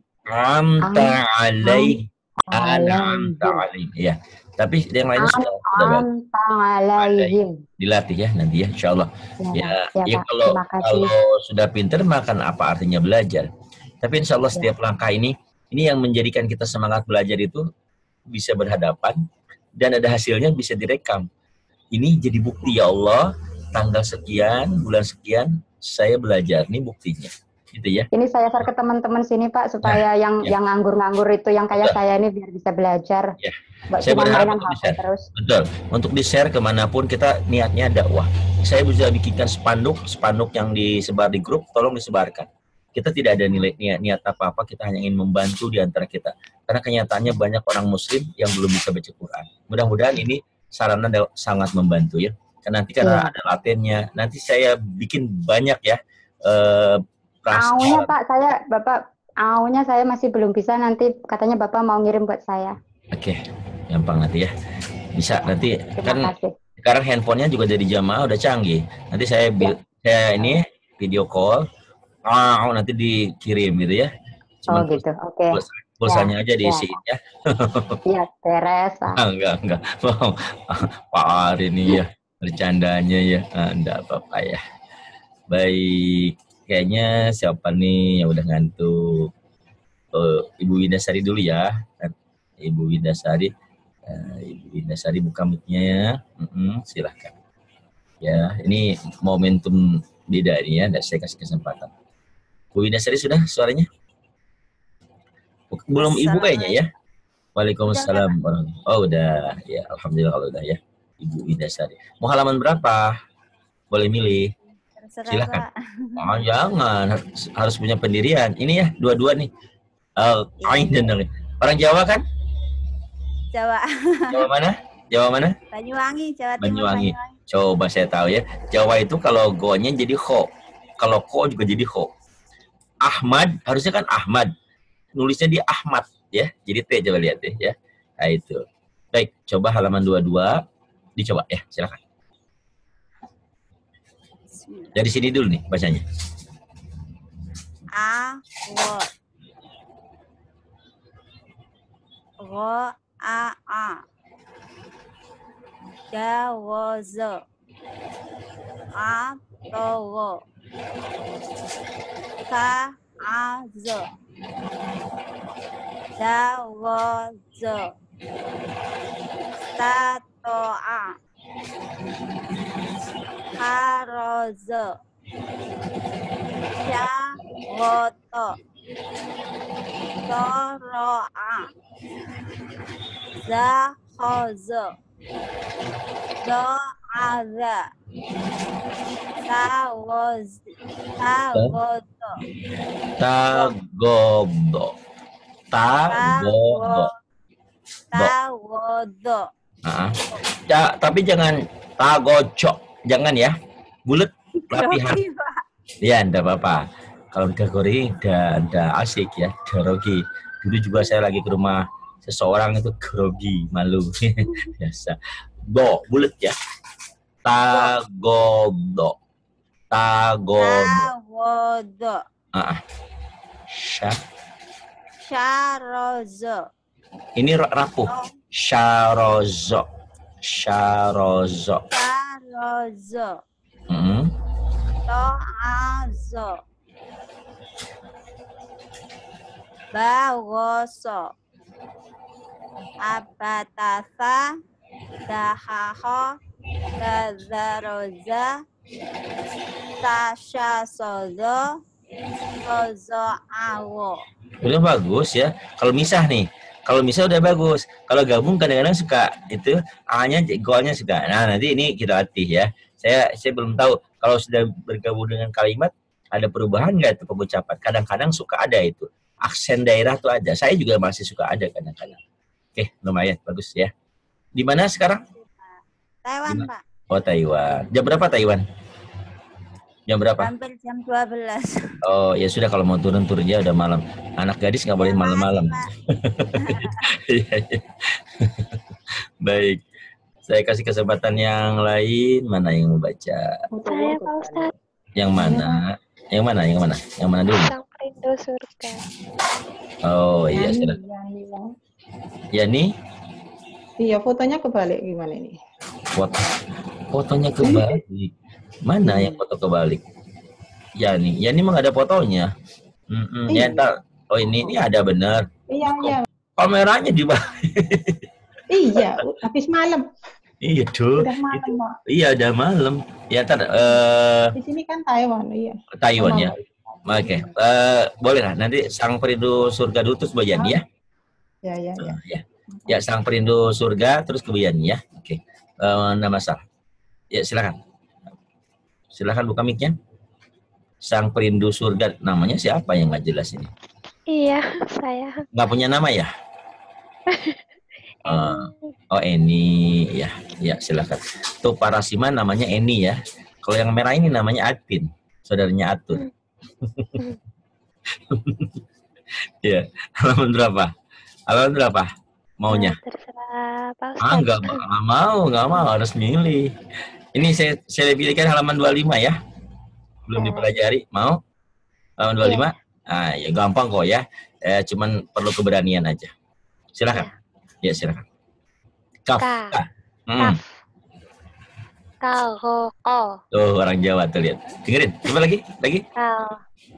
An'amta alaihim. An'amta alaihim. Ya. Tapi yang lainnya sudah Sudah bagus. An'amta alaihim. Dilatih ya nanti ya, insya Allah. Ya, Ya, ya, ya Pak. kalau Terima kasih. kalau sudah pinter makan apa artinya belajar. Tapi insya Allah setiap langkah ini, ini yang menjadikan kita semangat belajar itu bisa berhadapan dan ada hasilnya bisa direkam. Ini jadi bukti ya Allah, tanggal sekian, bulan sekian saya belajar. Ini buktinya, gitu ya. Ini saya share ke teman-teman sini Pak supaya yang ya. yang nganggur-nganggur itu yang kayak Betul. saya ini biar bisa belajar. Ya. Nggak Saya cuma berharap mainan untuk H P di-share. terus. Betul. Untuk di-share kemanapun kita niatnya dakwah. Saya bisa bikinkan spanduk, spanduk yang disebar di grup, tolong disebarkan. Kita tidak ada nilai niat, niat apa-apa, kita hanya ingin membantu di antara kita. Karena kenyataannya banyak orang muslim yang belum bisa baca Quran. Mudah-mudahan ini sarana da- sangat membantu ya. Karena nanti karena Iya. ada latihannya, nanti saya bikin banyak ya. Eh, Aunya Pak, saya Bapak aunya saya masih belum bisa, nanti katanya Bapak mau ngirim buat saya. Oke, gampang nanti ya. Bisa nanti Terima kan kasih. sekarang handphonenya juga dari jamaah udah canggih. Nanti saya bil- saya ini video call, ah nanti dikirim gitu ya. Oh Cuman gitu, oke. pulsa- pulsanya Ya, aja ya. diisiin ya. Iya, beres Pak. Ah, enggak enggak. Wow. Pak Ari ini ya bercandanya ya. Ah, enggak apa-apa ya. Baik, kayaknya siapa nih yang udah ngantuk? Oh, Ibu Windasari dulu ya. Ibu Windasari. Uh, Ibu Windasari buka mic-nya ya. Mm-mm, silahkan. Ya, ini momentum beda ini ya. Saya kasih kesempatan. Bu Windasari sudah suaranya? Belum Ibu kayaknya ya? Waalaikumsalam. Oh udah, ya Alhamdulillah kalau udah ya. Ibu Windasari. Mau halaman berapa? Boleh milih. Terserah, Silakan. Pak. Oh, jangan, harus, harus punya pendirian. Ini ya, dua-dua nih. Uh, Ain dan Dali. Orang Jawa kan? Jawa. Jawa mana? Jawa mana? Banyuwangi, Jawa Timur. Banyuwangi. Coba saya tahu ya. Jawa itu kalau go-nya jadi kho. Kalau ko juga jadi kho. Ahmad, harusnya kan Ahmad. Nulisnya di Ahmad ya. Jadi T coba lihat deh ya. Nah itu. Baik, coba halaman dua puluh dua. Dicoba ya, silakan. Dari sini dulu nih bacanya. A, wo. Wo, a, a. Da, wo, zo. A, to, wo. Ka, a, zo. Da, wo, zo. Ta, to, a. Ha, ro, zo. Sha, wo, to. To, ro, a. Za, ho, zo. Do, a, za. Ta, wo, z. Ta, wo, do. Tagodo. Tagodo. Ta, wo, do. Nah, ja, tapi jangan tagocok, jangan ya. Bulat latihan. Ya, enggak apa-apa. Kalau kategori enggak enggak asik ya, grogi. Dulu juga saya lagi ke rumah seseorang itu grogi, malu. Biasa. Do, bulat ya. Tagodo. Tagodo. Ta, wo, do. Ah. Sya. Sha, ro, zo. Ini ra- rapuh. Syarozo. Syarozo. Ta, ro, zo. Hmm. To, a, zo. Ba, wo, so. Abatasa. Dahaho. Dazaroza. Tasha, sozo. Sozo, awo. Udah bagus ya. Kalau misah nih. Kalau misah udah bagus. Kalau gabung kadang-kadang suka itu A-nya, goalnya suka. Nah, nanti ini kita latih ya. Saya saya belum tahu kalau sudah bergabung dengan kalimat ada perubahan nggak itu pengucapan. Kadang-kadang suka ada itu. Aksen daerah tuh ada. Saya juga masih suka ada kadang-kadang. Oke, lumayan bagus ya. Di mana sekarang? Taiwan, Pak. Oh, Taiwan. Jam berapa Taiwan? Jam berapa? Hampir jam dua belas. Oh, ya sudah kalau mau turun-turun ya udah malam. Anak gadis nggak boleh malam-malam. Iya, iya. Baik. Saya kasih kesempatan yang lain. Mana yang mau baca? Saya Pak Ustadz. Yang mana? Yang mana? Yang mana? Yang mana dulu? Sang Perindu Surga. Oh iya, silakan. Yani? Iya, fotonya kebalik gimana ini? Foto, fotonya kebalik. Mana yang foto kebalik? Ya nih, ya ini emang ada fotonya. Mm-mm, ya ntar, oh ini ini ada bener. Iya, iya. Kameranya di bawah. Iya, habis malam. Iya tuh. Udah malam, Pak. Iya udah malam. Ya ntar. Uh, di sini kan Taiwan, iya. Taiwan ya. Oke, okay. uh, boleh lah. Nanti sang perindu surga dulu terus Bu Yani ya. Ya, ya, ya. Uh, ya. Ya, sang perindu surga terus ke Bu Yani ya. Oke. Okay. Uh, nama sah. Ya silakan. Silakan buka mic-nya. Sang perindu surga namanya siapa yang nggak jelas ini? Iya, saya. Nggak punya nama ya? uh, oh Eni, ya, ya silakan. Tuh Parasima namanya Eni ya. Kalau yang merah ini namanya Atin, saudaranya Atun. Ya, halaman berapa? Halaman berapa? Maunya? Terserah Pak Ustadz. Ah, nggak mau, nggak mau, harus milih. Ini saya saya pilihkan halaman dua puluh lima ya. Belum dipelajari, mau? Halaman dua puluh lima? Ah, ya gampang kok ya. Eh, cuman perlu keberanian aja. Silakan. Ya, ya silakan. Kaf. Ka. Hmm. Kal, ho, ko. Tuh orang Jawa tuh lihat. Dengerin. Coba lagi, lagi. Kal.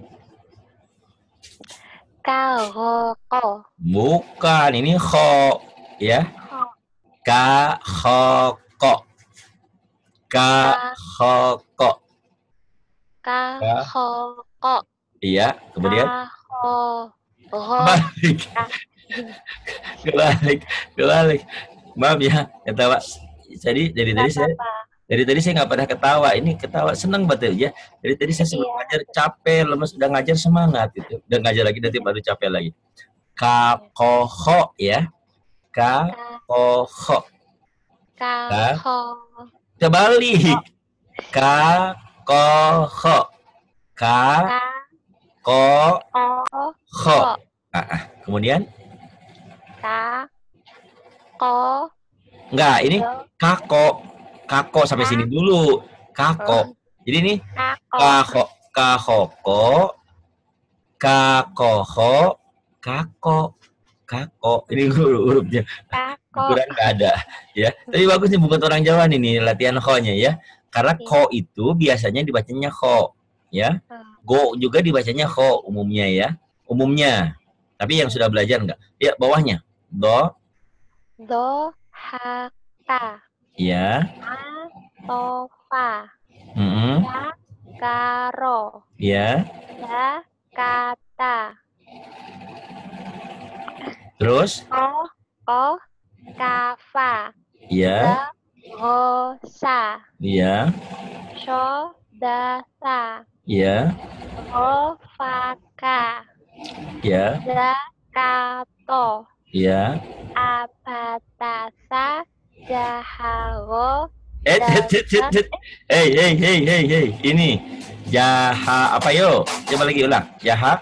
Kal, ho, ko. Bukan, ini kho ya. Ka, kho, ko. Ka, kho, ko. Ka, Ka. ho, ko. Iya, kemudian Ka, ho, ho. balik. Kebalik, kebalik. Maaf ya, ketawa. Jadi dari tadi saya dari tadi saya nggak pernah ketawa. Ini ketawa senang betul ya. Dari tadi saya sebelum Iya. ngajar capek, lemes, udah ngajar semangat gitu. Udah ngajar lagi nanti baru capek lagi. Ka ko ho ya. Ka ko ho. Ka, Ka. ho. Kebalik. Ka ko ho. Ka Ka, ko ko. ho. Ah, ah. Kemudian Ka, ko. enggak, ini kako. Kako sampai sini dulu. Kako. Jadi ini kako, kahoko, kakoho, kako, kako. Ini huruf-hurufnya. Kurang nggak ada, ya. Tapi bagus nih bukan orang Jawa nih, nih latihan ho-nya ya. Karena ko itu biasanya dibacanya ho, ya. Go juga dibacanya ho umumnya ya. Umumnya. Tapi yang sudah belajar enggak? Ya, bawahnya. Do, Do, ha, ta. ya. A, to, fa. Mm-mm. Ya, karo. Ya. Ya, kata. Terus? Ko, ko, kafa. Ya. Da, ho, sa. Ya. Sho, da, sa. Ya. Ho, fa, ka. Ya. Da, kato. Ya. Abatasa, jaharo. Eh, eh, eh, eh, eh. Hey, hey, hey, hey, hey. Ini jaha apa yo? Coba lagi ulang. Jaha.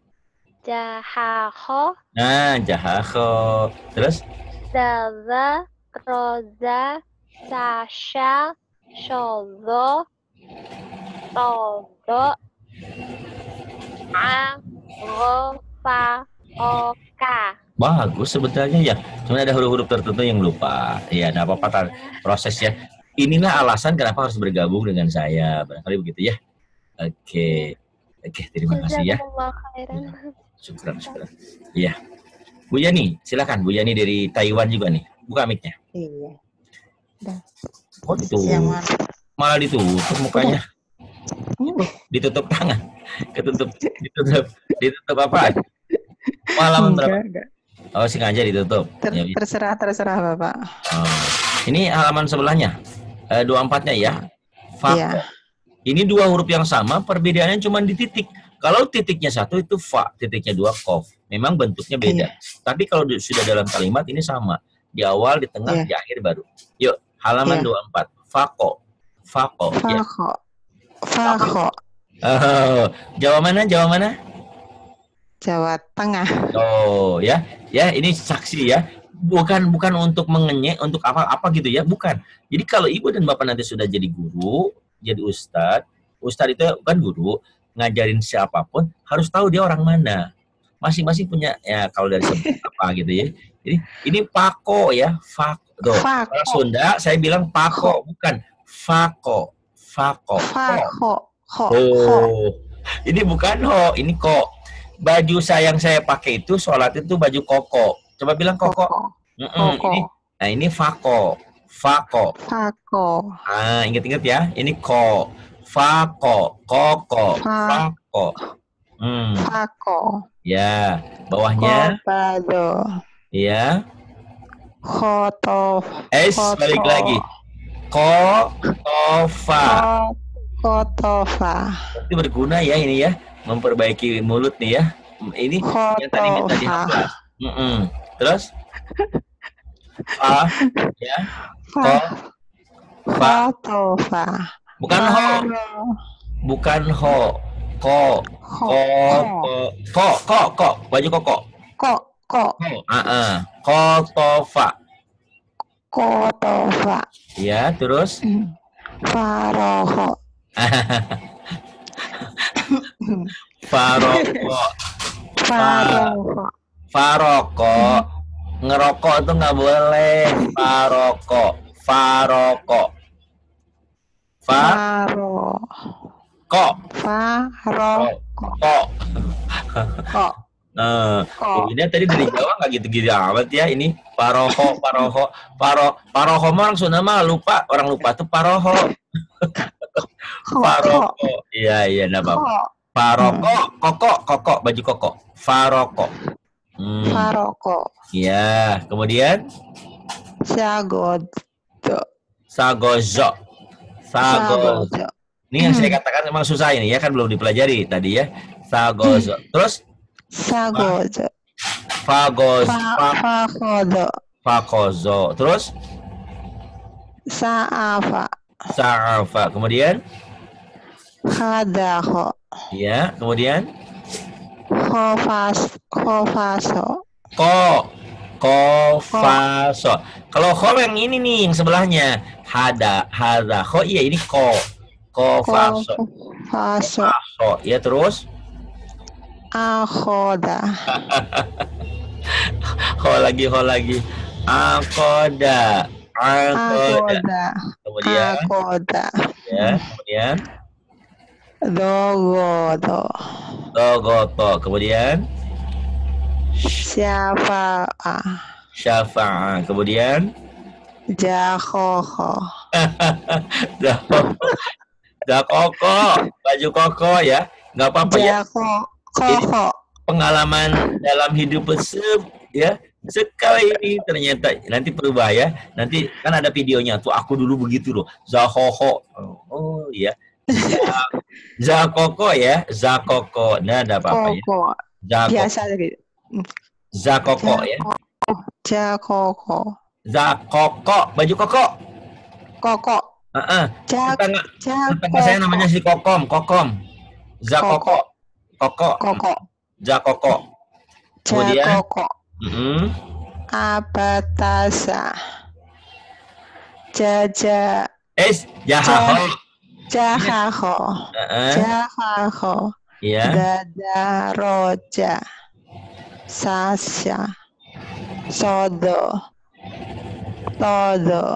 Jahaho. Nah, jahaho. Terus? Daza, roza, sasha, shozo, todo, arofa, oka. Bagus sebetulnya ya. Cuma ada huruf-huruf tertentu yang lupa. Ya, enggak apa-apa prosesnya. Inilah alasan kenapa harus bergabung dengan saya. Barangkali begitu ya. Oke. Oke, terima kasih ya. Jazakallah khairan. Syukur, syukur. Iya. Bu Yani, silakan. Bu Yani dari Taiwan juga nih. Buka mic-nya. Iya. Udah. Oh, itu. Yang mana? Malah ditutup mukanya. Ditutup tangan. Ketutup, ditutup, ditutup apa? Halaman berapa? Enggak, enggak. Oh, sengaja ditutup. Ter- Ya, terserah, terserah Bapak. oh. Ini halaman sebelahnya. Eh, dua puluh empat-nya ya. Fa. Iya. Ini dua huruf yang sama, perbedaannya cuma di titik. Kalau titiknya satu itu fa, titiknya dua kof. Memang bentuknya beda. Iya. Tapi kalau di- sudah dalam kalimat ini sama. Di awal, di tengah, Iya. di akhir baru. Yuk, halaman Iya. dua puluh empat. Fako. Fako. Ya. Fakho. Fakho. Oh, Jawa mana? Jawa mana? Jawa Tengah. Oh, ya. Ya, ini saksi ya. Bukan bukan untuk mengenyek, untuk apa-apa gitu ya, bukan. Jadi kalau ibu dan bapak nanti sudah jadi guru, jadi ustadz, ustadz itu kan guru, ngajarin siapapun harus tahu dia orang mana. masing-masing punya ya kalau dari sebut apa gitu ya. Jadi ini pako ya, fak. Tuh, Fako. orang Sunda saya bilang pako, bukan fako. Fako. Fako. Ho. Oh, ini bukan ho, ini kok. Baju saya yang saya pakai itu sholat itu baju koko. Coba bilang koko. Mm-mm, Koko. ini, nah ini fako, fako. Fako. Ah, ingat-ingat ya. Ini ko, fako, koko, Fa- fako. Hmm, Fako. ya. Bawahnya, Kobado. ya. Khoto. Es Koto. balik lagi. Ko, tofa. Ko- Kotofa. Ini berguna ya ini ya, memperbaiki mulut nih ya. Ini yang tadi minta Kotofa. dihapus. Mm-mm. Terus, fa, ya. Ko, fa. Kotofa. Bukan ho, bukan ho. Ko, ko, ko, ko, ko, ko. Baju koko. Ko. Ko. Ko, ah, ah. Kotofa. Kotofa. Ya, terus. Faroho. Faroko. Faroho. Faroko. Ngerokok tuh nggak boleh. Faroko. Faroko. Fa. Faro. Ko. Faro. Ko. Ko. Nah, Ko. ini tadi dari Jawa nggak gitu-gitu amat ya ini. Paroho, paroho, paro, paroho mah orang Sunda mah lupa, orang lupa tuh paroho. Faroko. Iya, iya, enggak apa-apa. Faroko, koko, koko, baju koko. Faroko. Hmm. Faroko. Iya, kemudian Sagodo. sagozo. Sagozo. Sagodo. Ini yang saya katakan memang susah ini ya kan belum dipelajari tadi ya. Sagozo. Terus Sagodo. fagoz, Fa- Fakodo. fakozo. Terus Saafa. sa'afa. Kemudian Hadaho. ya, kemudian Khofas. Khofaso. ko kofaso. Kalau ko yang ini nih yang sebelahnya hada hada ko iya ini ko kofaso. Faso. Faso. Ya terus Akhoda. ho lagi ho lagi akoda akoda. Akoda. Kemudian Akoda. ya, kemudian Dogodo. dogoto. Kemudian Syafa'a. syafa'a. Kemudian Jakhoho. dakoko, baju koko ya. Nggak apa-apa ya. Jakho. Koko. Pengalaman dalam hidup sep ya. Sekali ini ternyata nanti berubah ya. Nanti kan ada videonya tuh aku dulu begitu loh. Zahoho. Oh iya. Za- Zakoko ya, Zakoko. Nah, ada apa-apa ya. Koko. Zakoko. Biasa gitu. Zakoko ya. Jakoko. Zakoko, baju koko. Koko. Heeh. Jak. Tetangga, Jak. tetangga saya namanya si Kokom, Kokom. Zakoko. Koko. Koko. Zakoko. Kemudian Jakoko. mm-mm. Abatasa. Jaja. Es jahaho. Jahaho. Heeh. Jahaho. Iya. Dada roja. Sasya. Sodo. Todo.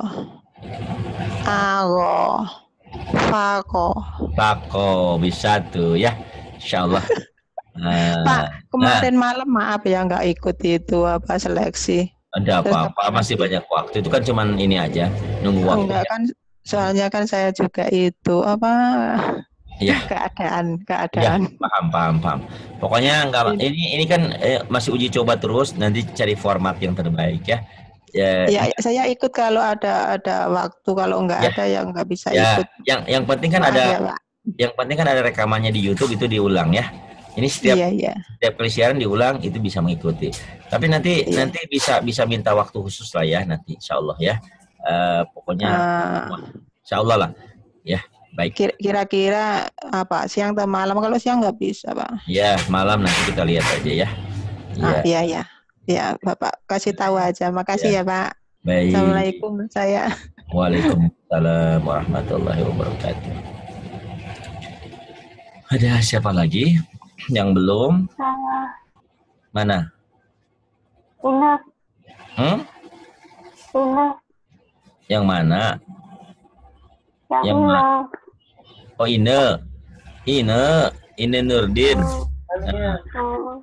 Ago. Fako. Pako bisa tuh ya. Insyaallah. Nah, Pak, kemarin malam maaf ya nggak ikut itu apa seleksi. ada apa-apa masih banyak waktu. Itu kan cuman ini aja nunggu waktu. Enggak kan, soalnya kan saya juga itu apa Ya. keadaan Ya, keadaan. paham, paham, paham. Pokoknya enggak ini ini kan eh, masih uji coba terus, nanti cari format yang terbaik ya. Ya, Ya, saya ikut kalau ada ada waktu, kalau nggak Ya. ada ya nggak bisa ya, ikut. yang yang penting kan Maaf ada ya, Pak. yang penting kan ada rekamannya di YouTube itu diulang ya. Ini setiap Iya, iya. setiap kali siaran diulang itu bisa mengikuti. Tapi nanti Iya. nanti bisa bisa minta waktu khusus lah ya nanti insya Allah ya. Eh, pokoknya Eh, insya Allah lah ya. Baik. kira- kira-kira apa siang atau malam? Kalau siang nggak bisa, Pak. Ya, malam nanti kita lihat aja ya. Ah, Iya. iya, iya. Ya, Bapak kasih tahu aja. Makasih ya, Pak. Baik. Assalamualaikum saya. Waalaikumsalam warahmatullahi wabarakatuh. Ada siapa lagi yang belum? Mana? Ina. Hmm? Ina. Yang mana? Yang, Yang ina. mana? Oh, Ine. Ine. Ine Nurdin. Hmm.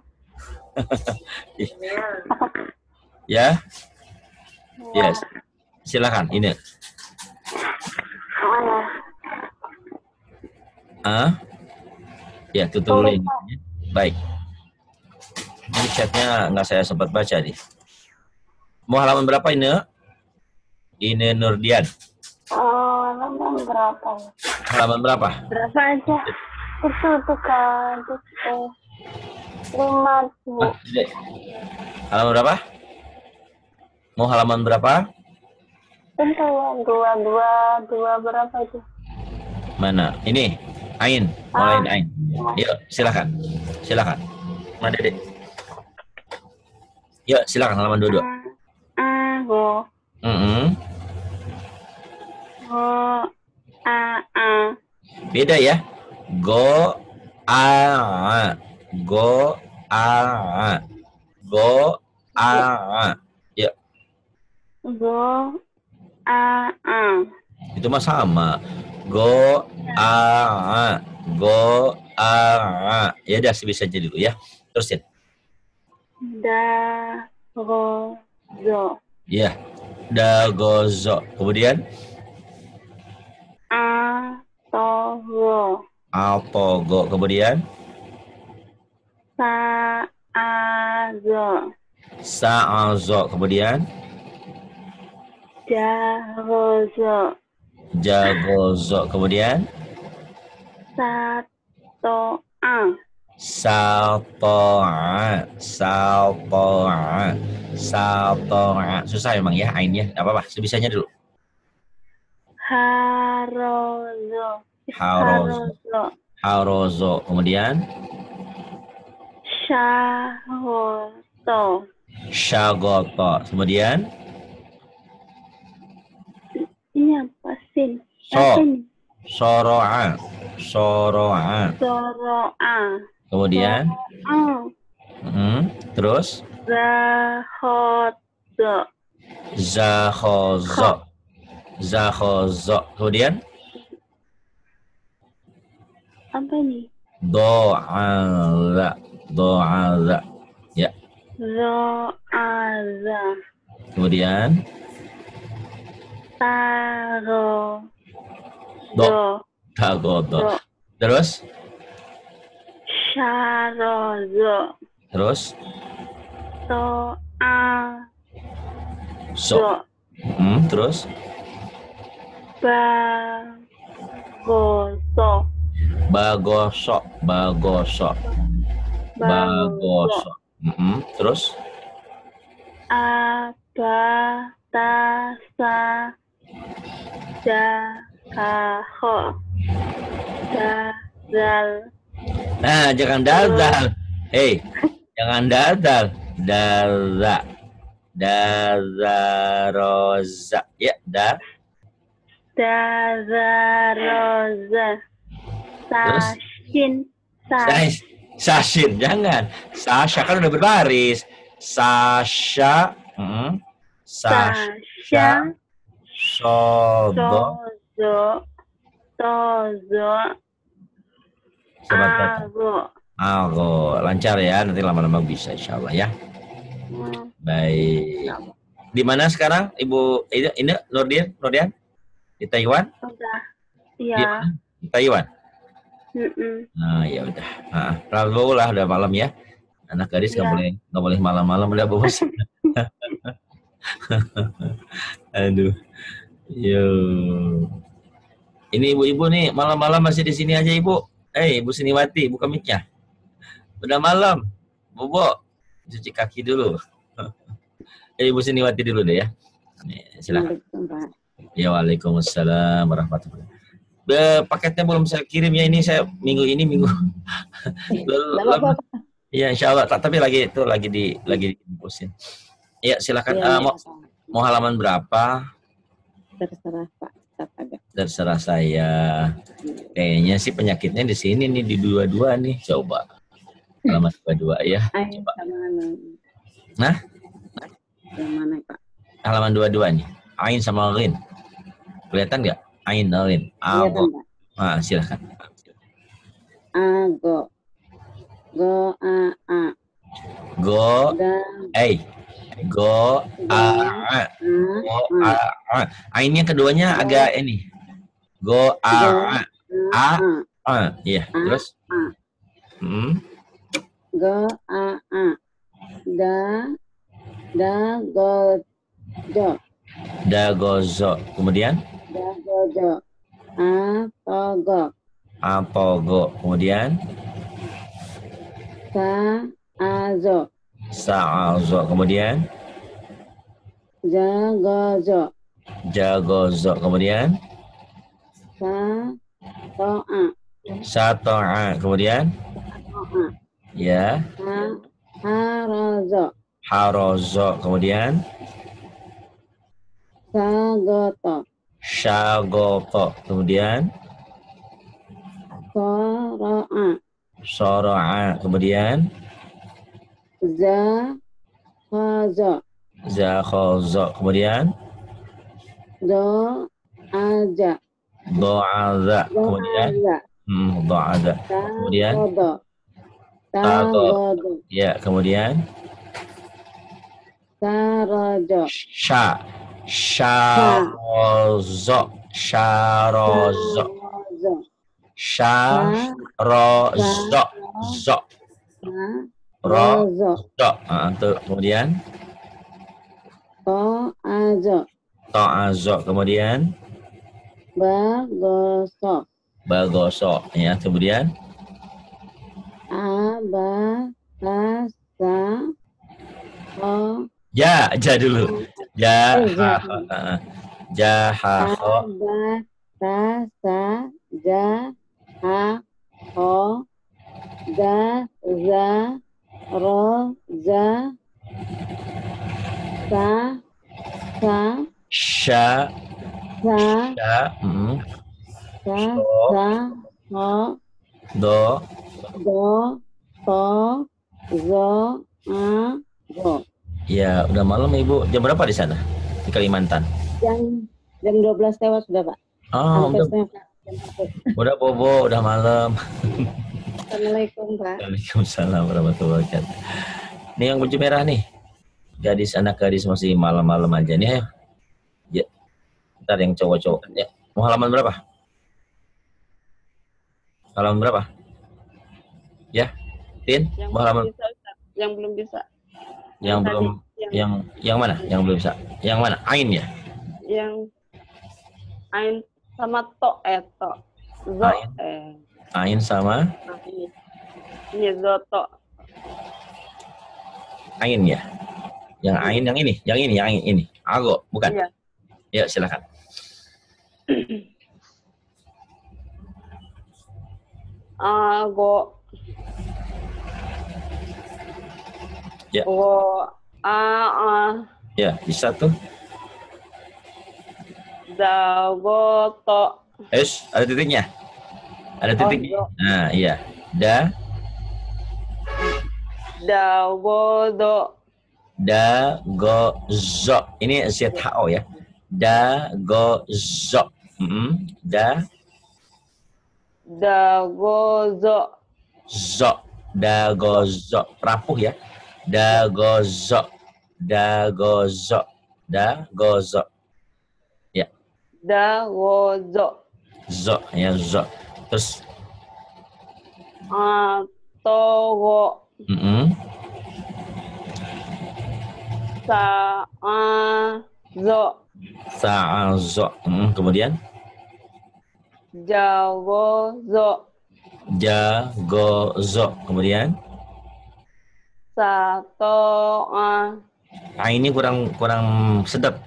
Ya? Yes. Silakan, Ine. Mana? Ah? Ya, tutup dulu ini. Baik. Ini chatnya nggak saya sempat baca nih. Mau halaman berapa ini? Ine Nurdian. Oh, halaman berapa? Halaman berapa? Berapa aja? Itu tuh kan, itu eh, lima bu. Ah, ini. Halaman berapa? Mau halaman berapa? Itu dua dua dua berapa itu? Mana? Ini. Ain. Mulai Ain. Yuk, silakan. Silakan. Mana Dede? Yuk, silakan halaman dua dua. A go Mm-mm. go a a Beda ya. Go a go a go a. Yuk, go a a itu mah sama. Go a go a. Ya udah sebisa aja dulu ya. Terusin. da go zo Ya. Dagozo. Kemudian a to go altogo. Kemudian sa a zo saazo. Kemudian ja go zo jagozo. Kemudian sa to a saltoa. Saltoa. Saltoa. Susah emang ya ainnya. Apa apa? Sebisanya dulu. harozo Harozo. Harozo. Kemudian shahoto syagoto. Kemudian ini apa sin so. apa ini? Soroa. Soroa. Soroa Kemudian a hmm, terus zahoto zahozo. Zahozo. Kemudian apa ini? do'aza. Do'aza. Ya. Ro'aza Kemudian taro do. do Tagodo. do Terus sharozo terus to a so. do Hmm, terus bagoso bagoso. Bagoso. Bagoso. Hmm, terus abatasa jakaho dazal. nah jangan dadal. Hei, jangan dadal. Daza. Dazaroza. Ya, da. Dazaroza Sashin Sa Sas- Sashin, jangan. Sasha kan udah berbaris. Sasha. Hmm. Sasha. Sasha Sodo. Tozo Tozo Sebentar. Ago. Algo. Lancar ya, nanti lama-lama bisa insya Allah ya. Hmm. Baik. Di mana sekarang Ibu ini, ini Nurdian? Nurdian? Di Taiwan? Udah. Di Iya. mana? Di Taiwan. Mm-mm. Nah, ya udah. Nah, lalu lah udah malam ya. Anak gadis nggak Iya. boleh nggak boleh malam-malam udah bos. Aduh. Yo. Ini ibu-ibu nih malam-malam masih di sini aja ibu. Eh, Ibu Siniwati, buka mic-nya. Udah malam. Bobo, cuci kaki dulu. Eh, Ibu Siniwati dulu deh ya. Nih, silakan. Ya, waalaikumsalam warahmatullahi wabarakatuh. Be, paketnya belum saya kirim ya, ini saya minggu ini minggu. Iya, insya Allah. Tapi lagi itu lagi di lagi diimpusin. Iya, silakan. Ya, Uh, ya, mau, mau halaman berapa? Terserah Pak. Aja. Terserah saya. Kayaknya sih penyakitnya di sini nih di dua-dua nih. Coba halaman dua-dua ya. Ayo, Coba. sama Nah, Yang mana Pak? halaman dua puluh dua nih. Ain sama rin. Kelihatan nggak? Ain, rin. Kelihatan Ago. Pak. Nah, silakan. Ago. Go a a. Go, Da eh. Go, a, a. Go, a, a. Ainnya keduanya agak ini. Go, a, a. A, a. Iya, terus? Hmm. go a a. Da da go jo. Da, go, zo. Kemudian? Da go jo. A to go. Apa, go. Kemudian? Sa a zo. Sa'azo. Kemudian? Ja go zo. Jagozo. Kemudian? Sa to a. Sato'a. Kemudian? To a. Ya. Ha ha ro zo. Harozo. Kemudian? Sa go to. Syagoto. Kemudian? So ro a. Soro'a. Kemudian? Za ha zo. Zakhozo. Kemudian? Do aja. Do'aza. Do Kemudian? aja. Hmm, do'aza. Ta Kemudian? godo. Ta Tago. godo. Ya, kemudian? Ta rojo. Sya. Syarozo. Syarozo. Rozo. Syarozo. Zo. Ta Rozo. rozo. Ah, tuh. Kemudian? To ajo. To'azo. Kemudian? Bagoso. Bagoso. Ya, kemudian? Aba ta sa ho. Ya, ja dulu. Ja, Oh, ja. ha, ha, ha. Ja, ha, ho. Aba ta sa ja ha ho. Da za ro za sa sa Sya, sa sya, mm, sa So. sa ho do, do to zo a go. ya udah malam Ibu. Jam berapa di sana? Di Kalimantan? Jam jam dua belas lewat sudah Pak. Oh, Hampir udah, setengah jam satu. udah bobo, udah malam. Assalamualaikum Pak. Waalaikumsalam warahmatullahi wabarakatuh. Ini yang baju merah nih. Gadis anak gadis masih malam-malam aja nih. Ayo. Ya. Ntar yang cowok-cowok. Ya. Mau halaman berapa? Halaman berapa? Ya, Tin. Yang Mau belum halaman bisa, Ustaz. Yang belum bisa. yang tadi, belum yang, yang yang mana? Yang belum bisa. Yang mana? Ain ya? yang ain sama to eh to. Zo Ain. eh. Ain sama Nah, ini. Ini zoto. Ain ya? Yang Ain yang ini, yang ini, yang ini. Ago, bukan? Iya. Ya, silakan. Ago. Ya. Go a a. Ya, bisa tuh. Dagoto. Es, ada titiknya. Ada titiknya. Oh, Nah, iya. Da, Dagodo. da, go, zo. Ini Z H O ya. Da, go, zo. Mm-mm. Da, Dagozo. zo. Da, go, zo. Rapuh ya. Da, go, zo. Da, go, zo. Da, go, zo. Ya, Dagozo. zo. Ya, zo. Terus, Atogo. mm-mm. Saazo. Sa'azo. Mm, kemudian, Jagozo. jagozo. Kemudian, Satoa. ah ini kurang kurang sedap.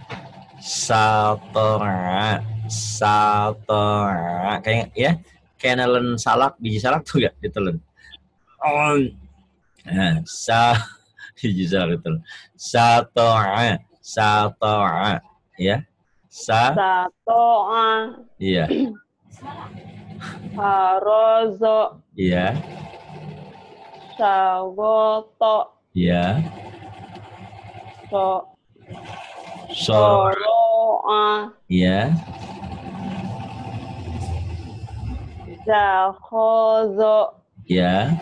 Satoa, satoa. Kayak ya, kayak nelen salak, biji salak tuh gak ditelen. Oh, nah, sa biji salak ditelen. Satoa, satoa, ya, sa, Satoa. iya, Harozo. iya, Sagoto. iya, So. So. Soro'a. Ya. Zakhozo. Ya.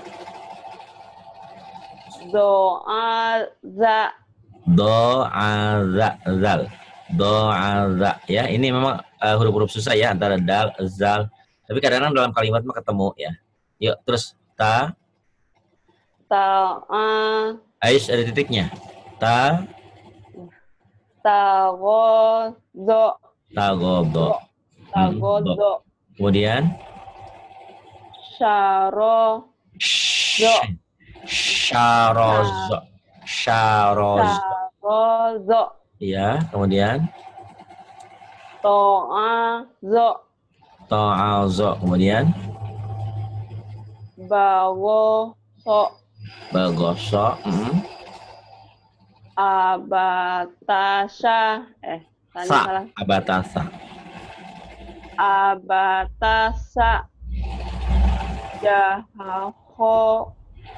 Doa. Za. Doa za zal. Doa za. Ya, ini memang uh, huruf-huruf susah ya antara dal, zal. Tapi kadang-kadang dalam kalimat mah ketemu ya. Yuk, terus ta. Ta'a. Ais ada titiknya. Ta. Tagozo. Tagodo. Tagozo. Kemudian Syaro. Zo. Syarozo. Syarozo. Syarozo. Ya, kemudian To'azo. To'azo. Kemudian Bagoso. Bagoso. Hmm. Abatasa. Eh, tadi Sa. salah. Abatasa. Abatasa. Jahaho.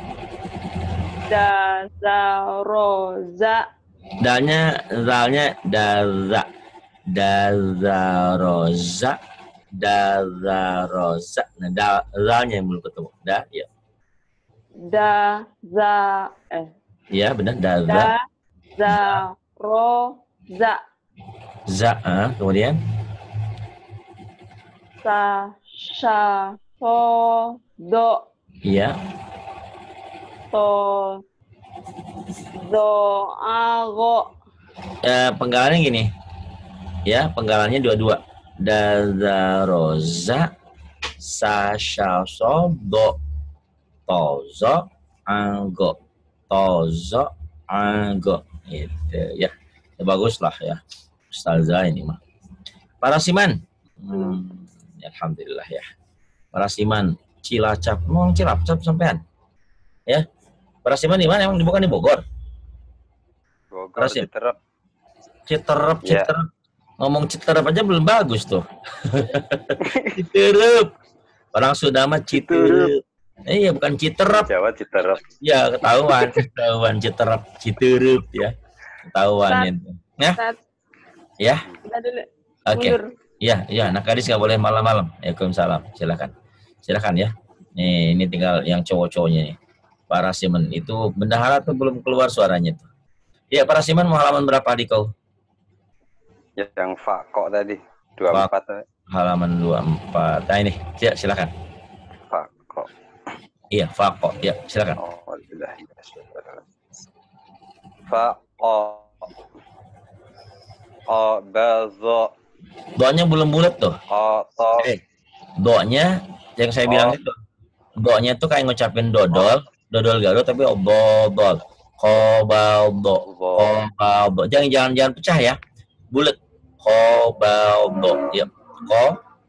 Dazaroza. Dalnya, zalnya daza. Dazaroza. Dazaroza. Nah, da, zalnya yang belum ketemu. Da, ya. Daza. Eh. Ya, benar. Daza. Dazaroza. Za. Ah, kemudian Sa. Sha. So. Do. iya. To. Do. Ago. Eh, penggalannya gini. Ya, penggalannya dua-dua. Dazaroza. Sasha. So. Do. Tozo. Anggo. Tozo. Anggo. Itu ya. Ya bagus lah ya. Ustazah ini mah. Parasiman. Hmm, ya, alhamdulillah ya. Parasiman, Cilacap, mau Cilacap sampean. Ya. Parasiman di mana? Emang bukan di Bogor? Bogor, Parasim. Citerep. Citerep, Ya. Citerep. Ngomong Citerep aja belum bagus tuh. Citerep. Orang sudah mah Citerep. Eh, iya bukan Citerep. Jawa Citerep. Ya, ketahuan, ketahuan Citerep, Citerep ya. Ketahuan Sat. itu. Ya. Sat. Ya. Kita dulu. Oke. Mundur. Ya, ya, anak gadis nggak boleh malam-malam. Waalaikumsalam. Silakan. Silakan ya. Nih, ini tinggal yang cowok-cowoknya nih. Para Simen itu bendahara tuh belum keluar suaranya tuh. Ya, para Simen mau halaman berapa di kau? Ya, yang fakok tadi. dua puluh empat. Halaman dua puluh empat. Nah, ini. Ya, silakan. Fakok. Iya, fakok. Ya, silakan. Oh, sudah. Fakok. Oh, bazo. Doanya belum bulat tuh. Oh, to. Eh, doanya yang saya bilang Oh. itu. Doanya tuh kayak ngucapin dodol, dodol Garut tapi obodol. Kobaldo. Kobaldo. Jangan jangan jangan pecah ya. Bulat. Kobaldo. Ya. Ko.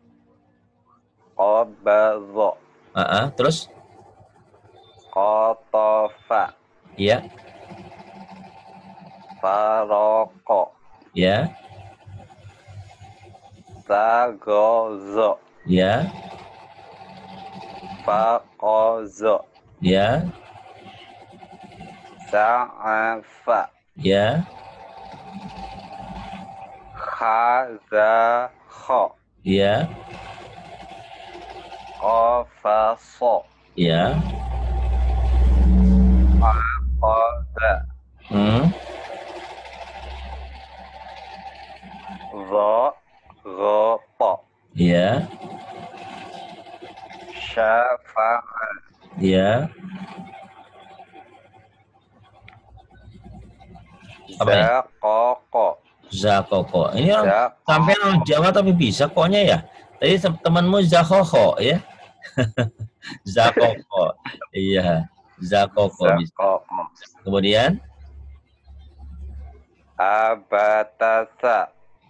Kobazo. Uh-uh. Terus? Kotofa. Iya. Faroko. Ya. Zagozo. Ya. Fakozo. Ya. Za'afa. Ya. Khazakho. Ya. Kofaso. Ya. Fakoza. Hmm. Zo. Gopo. Ya. Syafa'a. Ya. Apa ya? Zakoko. Zakoko. Ini orang Zakoko. sampai orang Jawa tapi bisa koknya ya. Tadi tem- temanmu Zakoko ya. Zakoko. Iya. Zakoko bisa. Zakoko. Kemudian Abatasa.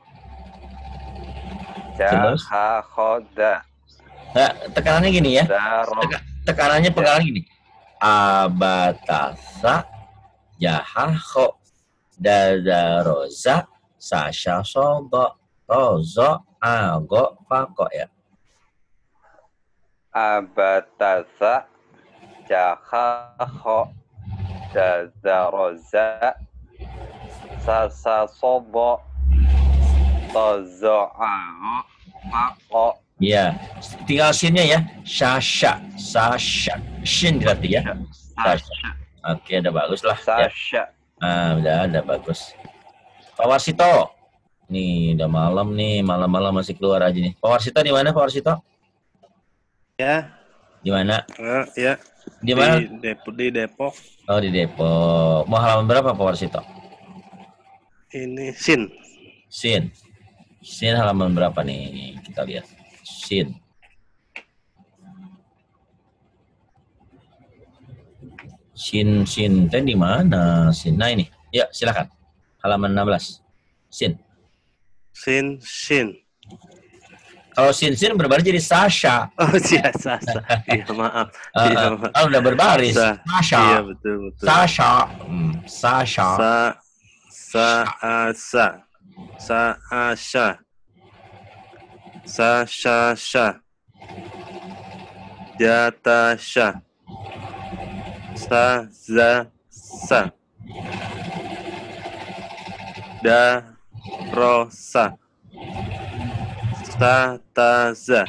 Terus? Jahakhoda. nah, tekanannya gini ya. Zaro. Teka- tekanannya penggalan gini. Abatasa jahaho dadaroza sasha sobo tozo ago fako ya. Abatasa. Jahakho. Dazaroza. Sasa sobo. Tozo'a'o. Ma'o. Ya, tinggal sinnya ya. Sasha, Sasha, shin berarti ya. Sasha. Oke, udah bagus lah. Sasha. Ya. Ah, udah, udah bagus. Pak Warsito. Nih, udah malam nih, malam-malam masih keluar aja nih. Pak Warsito di mana, Pak Warsito? Ya. Di mana? Uh, ya. Di mana? Di Depok. Di Depok. Oh, di Depok. Mau halaman berapa, Pak Warsito? Ini Sin. Sin. Sin halaman berapa nih? Kita lihat. Sin. Sin, sin. Teh di mana? Sin. Nah ini. Ya, silakan. Halaman enam belas. Sin. Sin, Sin. Kalau sin, sin berbaris jadi Sasha. Oh, iya, Sasha. Iya, maaf. Uh, Iya, uh, maaf. oh, udah berbaris. Sa Sasha. Iya, betul, betul. Sasha. Hmm, Sasha. Sa, sa, asa. Sa, asha. Sa, sha, sha. Jata, sha. Sa, za, sa. Da, ro, sa. Sa, ta, za.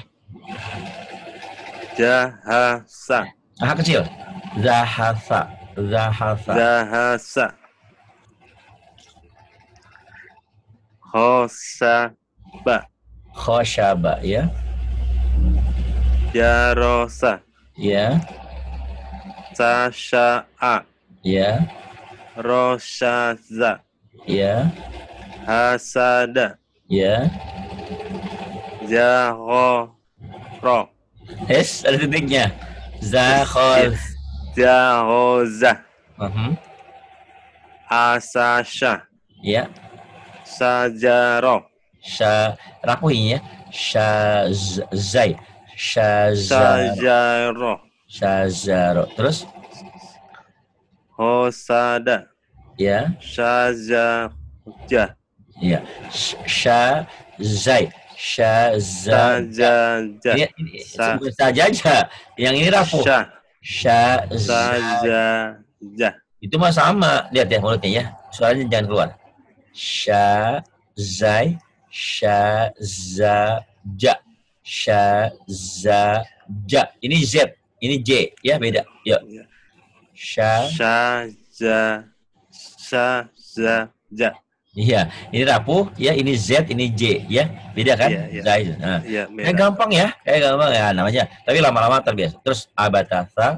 Jahasa. Ah kecil. Zahasa. Zahasa. Zahasa. Khosaba. Khoshaba ya. Jarosa. Ya. Sasha'a. Ya. Roshaza. Ya. Hasada. Ya. Zahoro. Es, ada titiknya. Zakhol. Zahoza. Uh-huh. Asasha. Ya. Sajaro. Sha rapuhin ya. Shazai. Shazaro. Sajaro. Shazaro. Terus? Hosada. Ya. Shazaja. Ya. Shazai. Shazaja. Sajaja. Ini, ini bukan sajaja. Yang ini rapuh. Sha. Shazaja. Sajaja. Itu mah sama. Lihat ya mulutnya ya. Suaranya jangan keluar. Shazai. Shazaja. Shazaja. Ini Z. Ini J. Ya beda. Yuk. Sha. Shaza. Shazaja. Iya, ini rapuh, ya ini Z, ini J, ya beda kan? Iya, iya. Zai. Nah, Iya, nah, gampang ya, kayak gampang ya namanya. Tapi lama-lama terbiasa. Terus abatasa,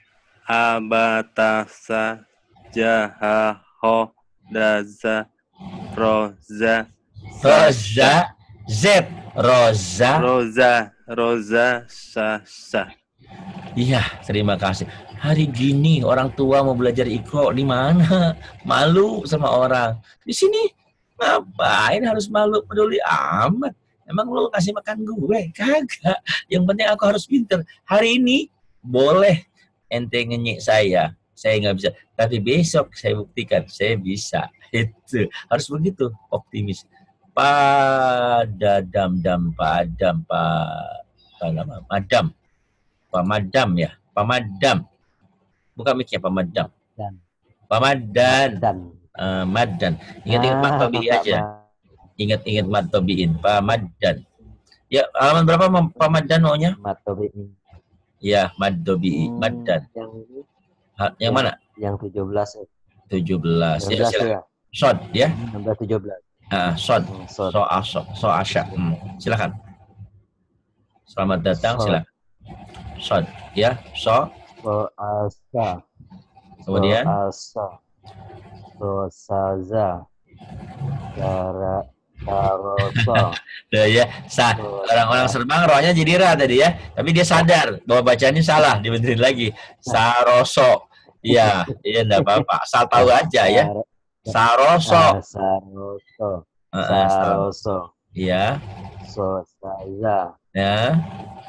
Abatasa. Jahaho. Daza. Roza. Roza, Z, Roza. Roza. Roza. Sasa. Iya, terima kasih. Hari gini orang tua mau belajar Iqra di mana? Malu sama orang. Di sini ngapain harus malu, peduli amat. Emang lu kasih makan gue? Kagak. Yang penting aku harus pinter. Hari ini boleh ente ngenyek saya. Saya nggak bisa. Tapi besok saya buktikan saya bisa. Itu harus begitu, optimis. Pada dam dam padam pak apa nama? Madam. Pamadam ya. Pamadam. Bukan mic-nya Pamadam. Pamadan. Uh, Madan. Ingat-ingat mad tobi'i aja. Ingat-ingat mad tobi'in. Pamadan. Ya, halaman berapa Pamadan maunya? Mad tobi'in. Ya, mad tobi'i. Hmm, Madan. Yang, ha, yang mana? Yang tujuh belas. tujuh belas. enam belas Ya, ya. Sod ya. enam belas tujuh belas. Ah, sod. Hmm, sod. So asya. So asya. Hmm. Silakan. Selamat datang, Sod. silakan. Sod ya. So. So asa. Kemudian? So asa. So saza. Cara tarosa. Tuh ya, sa orang-orang Serbang rohnya jadi ra tadi ya, tapi dia sadar bahwa bacanya salah, dibenerin lagi. Saroso. Iya, iya enggak apa-apa. Asal tahu aja ya. Saroso. Saroso. Uh, uh, Saroso. Iya. So saza. Ya.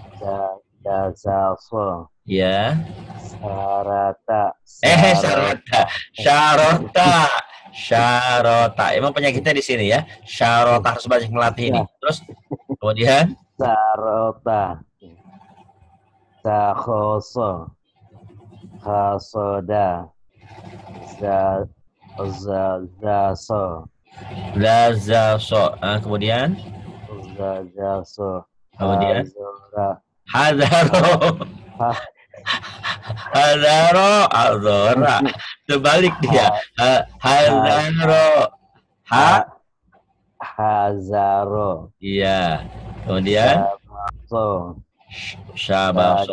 Dazaso. Ya. Sarata. Eh, Sarota. Syarota. Syarota. Emang penyakitnya di sini ya. Syarota harus banyak melatih ini. Terus kemudian Sarota. Sakhoso. Khasoda. Za za za so La za so. Ah, kemudian za za so kemudian Azora hadaro. Hadaro azora. Terbalik dia. Ha- Hadaro. Ha hazaro iya. Kemudian so syabaso.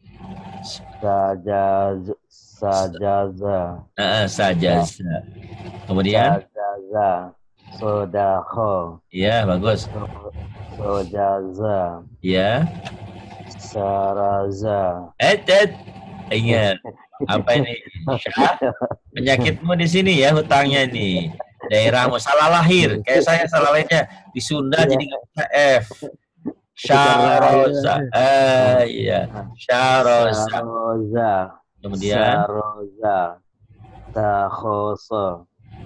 saja sajaza Ah, saja. Kemudian sajaza sodaho iya, bagus. sojaza Iya. saraza Eh, eh. Ingat. Apa ini? Syah? Penyakitmu di sini ya, hutangnya nih. Daerahmu salah lahir. Kayak saya salah lahirnya di Sunda jadi nggak bisa F. Syaroza. Eh, iya. Syaroza. saroza Kemudian saroza takhoso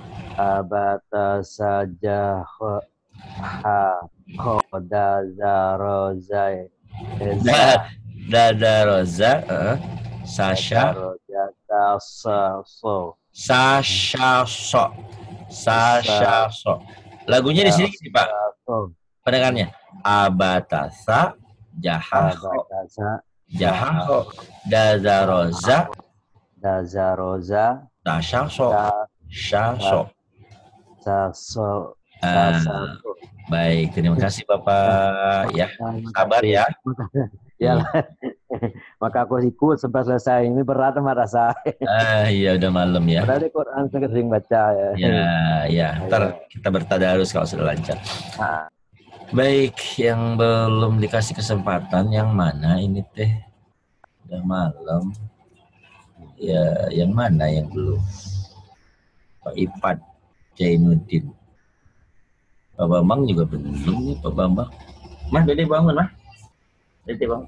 abata saja ha khoda zarozai da Dadaroza. eh, Sasha. Rojata so Sasha so. Sasha so. Lagunya di sini sih Pak. Pendengarnya. Abatasa jahaho. Abatasa Jahaho. Dadaroza. Dazaroza Sasha so. Sasha. Saso Ah, baik, terima kasih Bapak. Ya, sabar ya. Ya, maka aku ikut sampai selesai. Ini berat sama rasa. Ah, iya udah malam ya. Padahal di Quran saya sering baca ya. Ya, ya. Ntar kita bertadarus kalau sudah lancar. Ah. Baik, yang belum dikasih kesempatan yang mana ini teh? Udah malam. Ya, yang mana yang belum? Pak Ipat Jainuddin. Pak Bambang juga belum nih, Pak Bambang. Mas, Dede bangun, Mas. Dede bangun.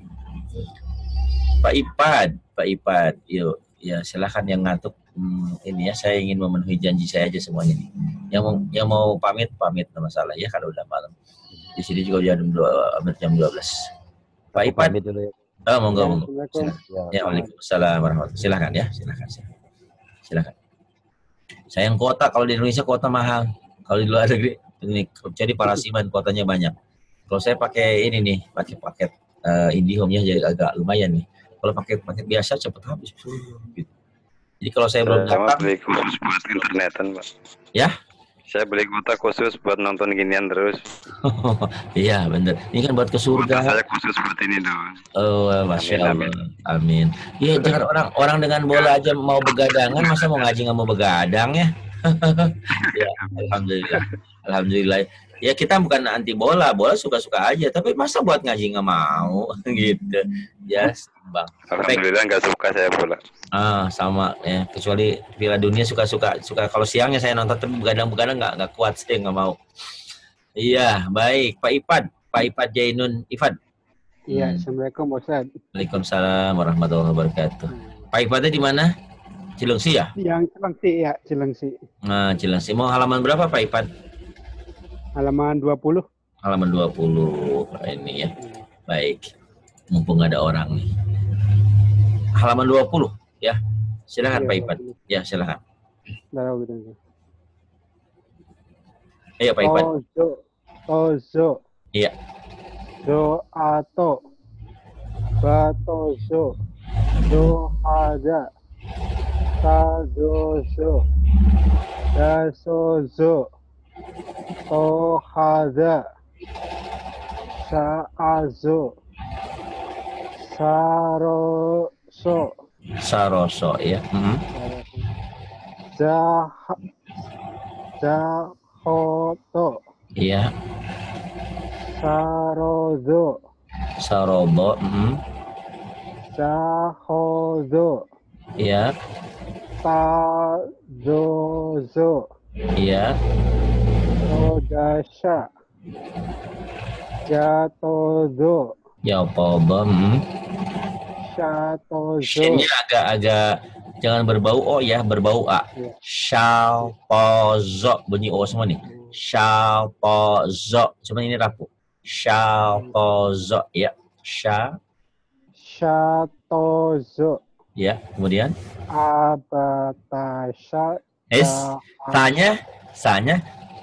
Pak Ipat, Pak Ipat, yuk. Ya, silakan yang ngantuk. Hmm, ini ya, saya ingin memenuhi janji saya aja semuanya nih. Yang mau, yang mau pamit, pamit, no masalah ya kalau udah malam. Di sini juga jam dua, hampir jam dua belas. Pak Ipat. Dulu ya. Oh, monggo, Ya, monggo. Silakan. Ya, waalaikumsalam warahmatullahi. Silakan ya, silakan. Silakan. Sayang kota, kalau di Indonesia kota mahal. Kalau di luar negeri, ini jadi parasiman kotanya banyak. Kalau saya pakai ini nih, pakai paket uh, IndiHome-nya jadi agak lumayan nih. Kalau pakai paket biasa cepat habis. Gitu. Jadi kalau saya belum Sama datang, beli khusus buat internetan, Pak. ya? Saya beli kuota khusus buat nonton ginian terus. Iya bener. Ini kan buat ke surga. Kuota saya khusus buat ini dong. Oh, masya Allah. Amin. Iya, jangan orang orang dengan bola aja mau begadangan, masa mau ngaji nggak mau begadang ya? Ya, alhamdulillah. Alhamdulillah. Ya kita bukan anti bola, bola suka-suka aja. Tapi masa buat ngaji nggak mau, gitu. Ya, seimbang. Alhamdulillah nggak suka saya bola. Ah, sama ya. Kecuali Piala Dunia suka-suka, suka kalau siangnya saya nonton, tapi begadang-begadang nggak nggak kuat, saya nggak mau. Iya, baik, Pak Ipat, Pak Ipat Jainun Ifad. Iya, Hmm. Assalamualaikum Ustaz. Waalaikumsalam warahmatullahi wabarakatuh. Pak Ipatnya di mana? Cilengsi ya? Yang Cilengsi ya, Cilengsi. Nah, Cilengsi. Mau halaman berapa Pak Ipat? Halaman dua puluh. Halaman dua puluh. Ini ya. Baik. Mumpung ada orang nih. Halaman dua puluh ya. Silakan Iya, Pak Ipat. Ya, silakan. Darah gitu. Iya Pak Ipat. Tozo, tozo, Iya. doato, batozo, dohada, tadozo, dasozo, tohada, saazo, saroso, Saroso ya. Mhm. jah, jahoto, Iya. sarozo, Sarobo. Mhm. jahozo, Iya. tadozo, Iya. Odasha, Jatozo, Ya Pobo. Mhm. Shatozo, Shinnya agak-agak jangan berbau O ya, berbau A. Shalpozo, bunyi O semua nih. Shalpozo, cuma ini rapuh. Shalpozo, ya. Sha, Shatozo, ya. Kemudian Abatasha, Es, sanya, sanya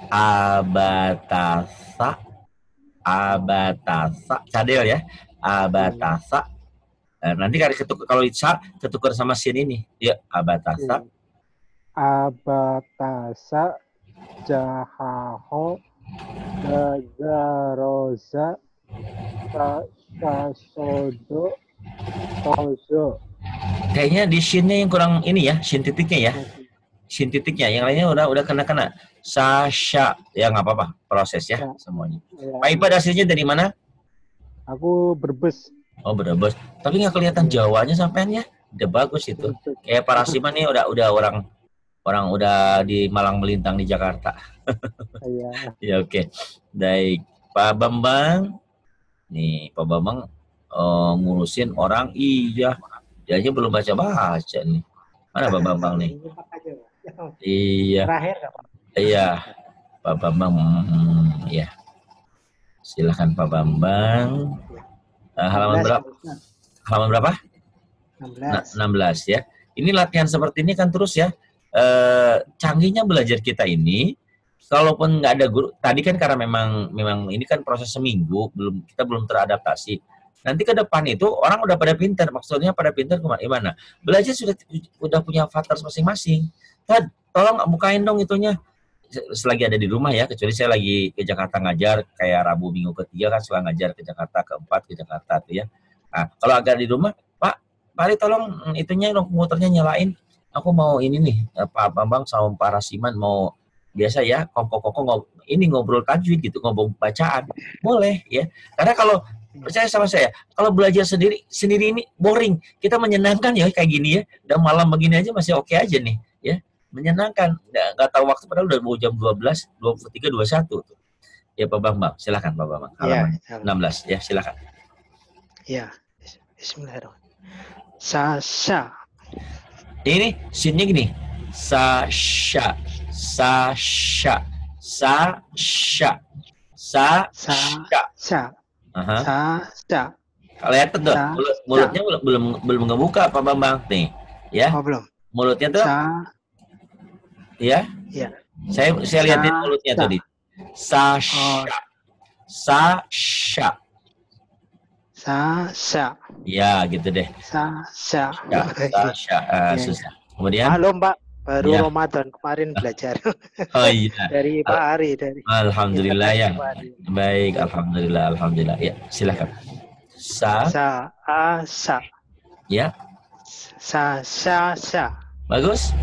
abatasa, abatasa, cadel ya, abatasa. Nah, nanti kalau ketukar, kalau sa ketukar sama sin ini, ya abatasa. Abatasa jahaho dazaroza sasodo tozo. Kayaknya di sini yang kurang ini ya, sin titiknya ya. Sin titiknya, yang lainnya udah udah kena-kena. Sasha, ya nggak apa-apa, proses ya, ya. Semuanya. Ya. Pak Ipa aslinya dari mana? Aku Brebes. Oh Brebes, tapi nggak kelihatan Jawanya sampean ya. Udah bagus itu. Kayak Pak Rasiman nih udah udah orang orang udah di Malang melintang di Jakarta. Iya. Ya oke. Okay. Baik, Pak Bambang. Nih Pak Bambang uh, ngurusin orang, iya. Dia aja belum baca-baca nih. Mana Pak Bambang nih? Iya. Terakhir Pak. Iya. Pak Bambang. Hmm, ya. Silakan Pak Bambang. Uh, halaman berapa? Halaman berapa? enam belas. enam belas ya. Ini latihan seperti ini kan terus ya. Uh, canggihnya belajar kita ini, kalaupun nggak ada guru, tadi kan karena memang memang ini kan proses seminggu, belum kita belum teradaptasi. Nanti ke depan itu orang udah pada pintar, maksudnya pada pintar kemana? Belajar sudah udah punya avatar masing-masing. Tad, tolong bukain dong itunya. Selagi ada di rumah ya, kecuali saya lagi ke Jakarta ngajar, kayak Rabu minggu ketiga kan setelah ngajar ke Jakarta, keempat ke Jakarta tuh ya. Nah, kalau agak di rumah, Pak, Pak Ali tolong itunya komputernya nyalain. Aku mau ini nih, Pak Bambang sama Pak Rasiman mau biasa ya, kongko-kongko ngob ini ngobrol tajwid gitu, ngobrol bacaan. Boleh ya. Karena kalau percaya sama saya, kalau belajar sendiri sendiri ini boring. Kita menyenangkan ya kayak gini ya. Dan malam begini aja masih oke aja nih, ya. Menyenangkan. Nggak tahu waktu padahal udah mau jam dua belas, dua puluh tiga, dua puluh satu tuh. Ya Pak Bambang, silakan Pak Bambang. Halaman ya, enam belas ya, silakan. Ya. Bismillahirrahmanirrahim. Sasha. Ini sinnya gini. Sasha. Sasha. Sasha. Sasha. Sasha. Aha. Sasha. Kelihatan tuh, mulut, mulutnya belum belum belum ngebuka Pak Bambang nih, ya. Oh, belum. Mulutnya tuh, Sa ya. Iya. Saya saya lihatin mulutnya tadi. Sasha. Oh. Sasha. Sasha. Ya, gitu deh. Sasha. Ya, Sasha. Uh, susah. Kemudian. Halo Mbak, baru ya. Ramadan kemarin belajar. Oh iya. Dari Pak Ari dari. Alhamdulillah ya. Baik, alhamdulillah, alhamdulillah. Ya, silakan. Sa. Sa. A. Sa. Ya. Sa. Sa. Sa. Bagus.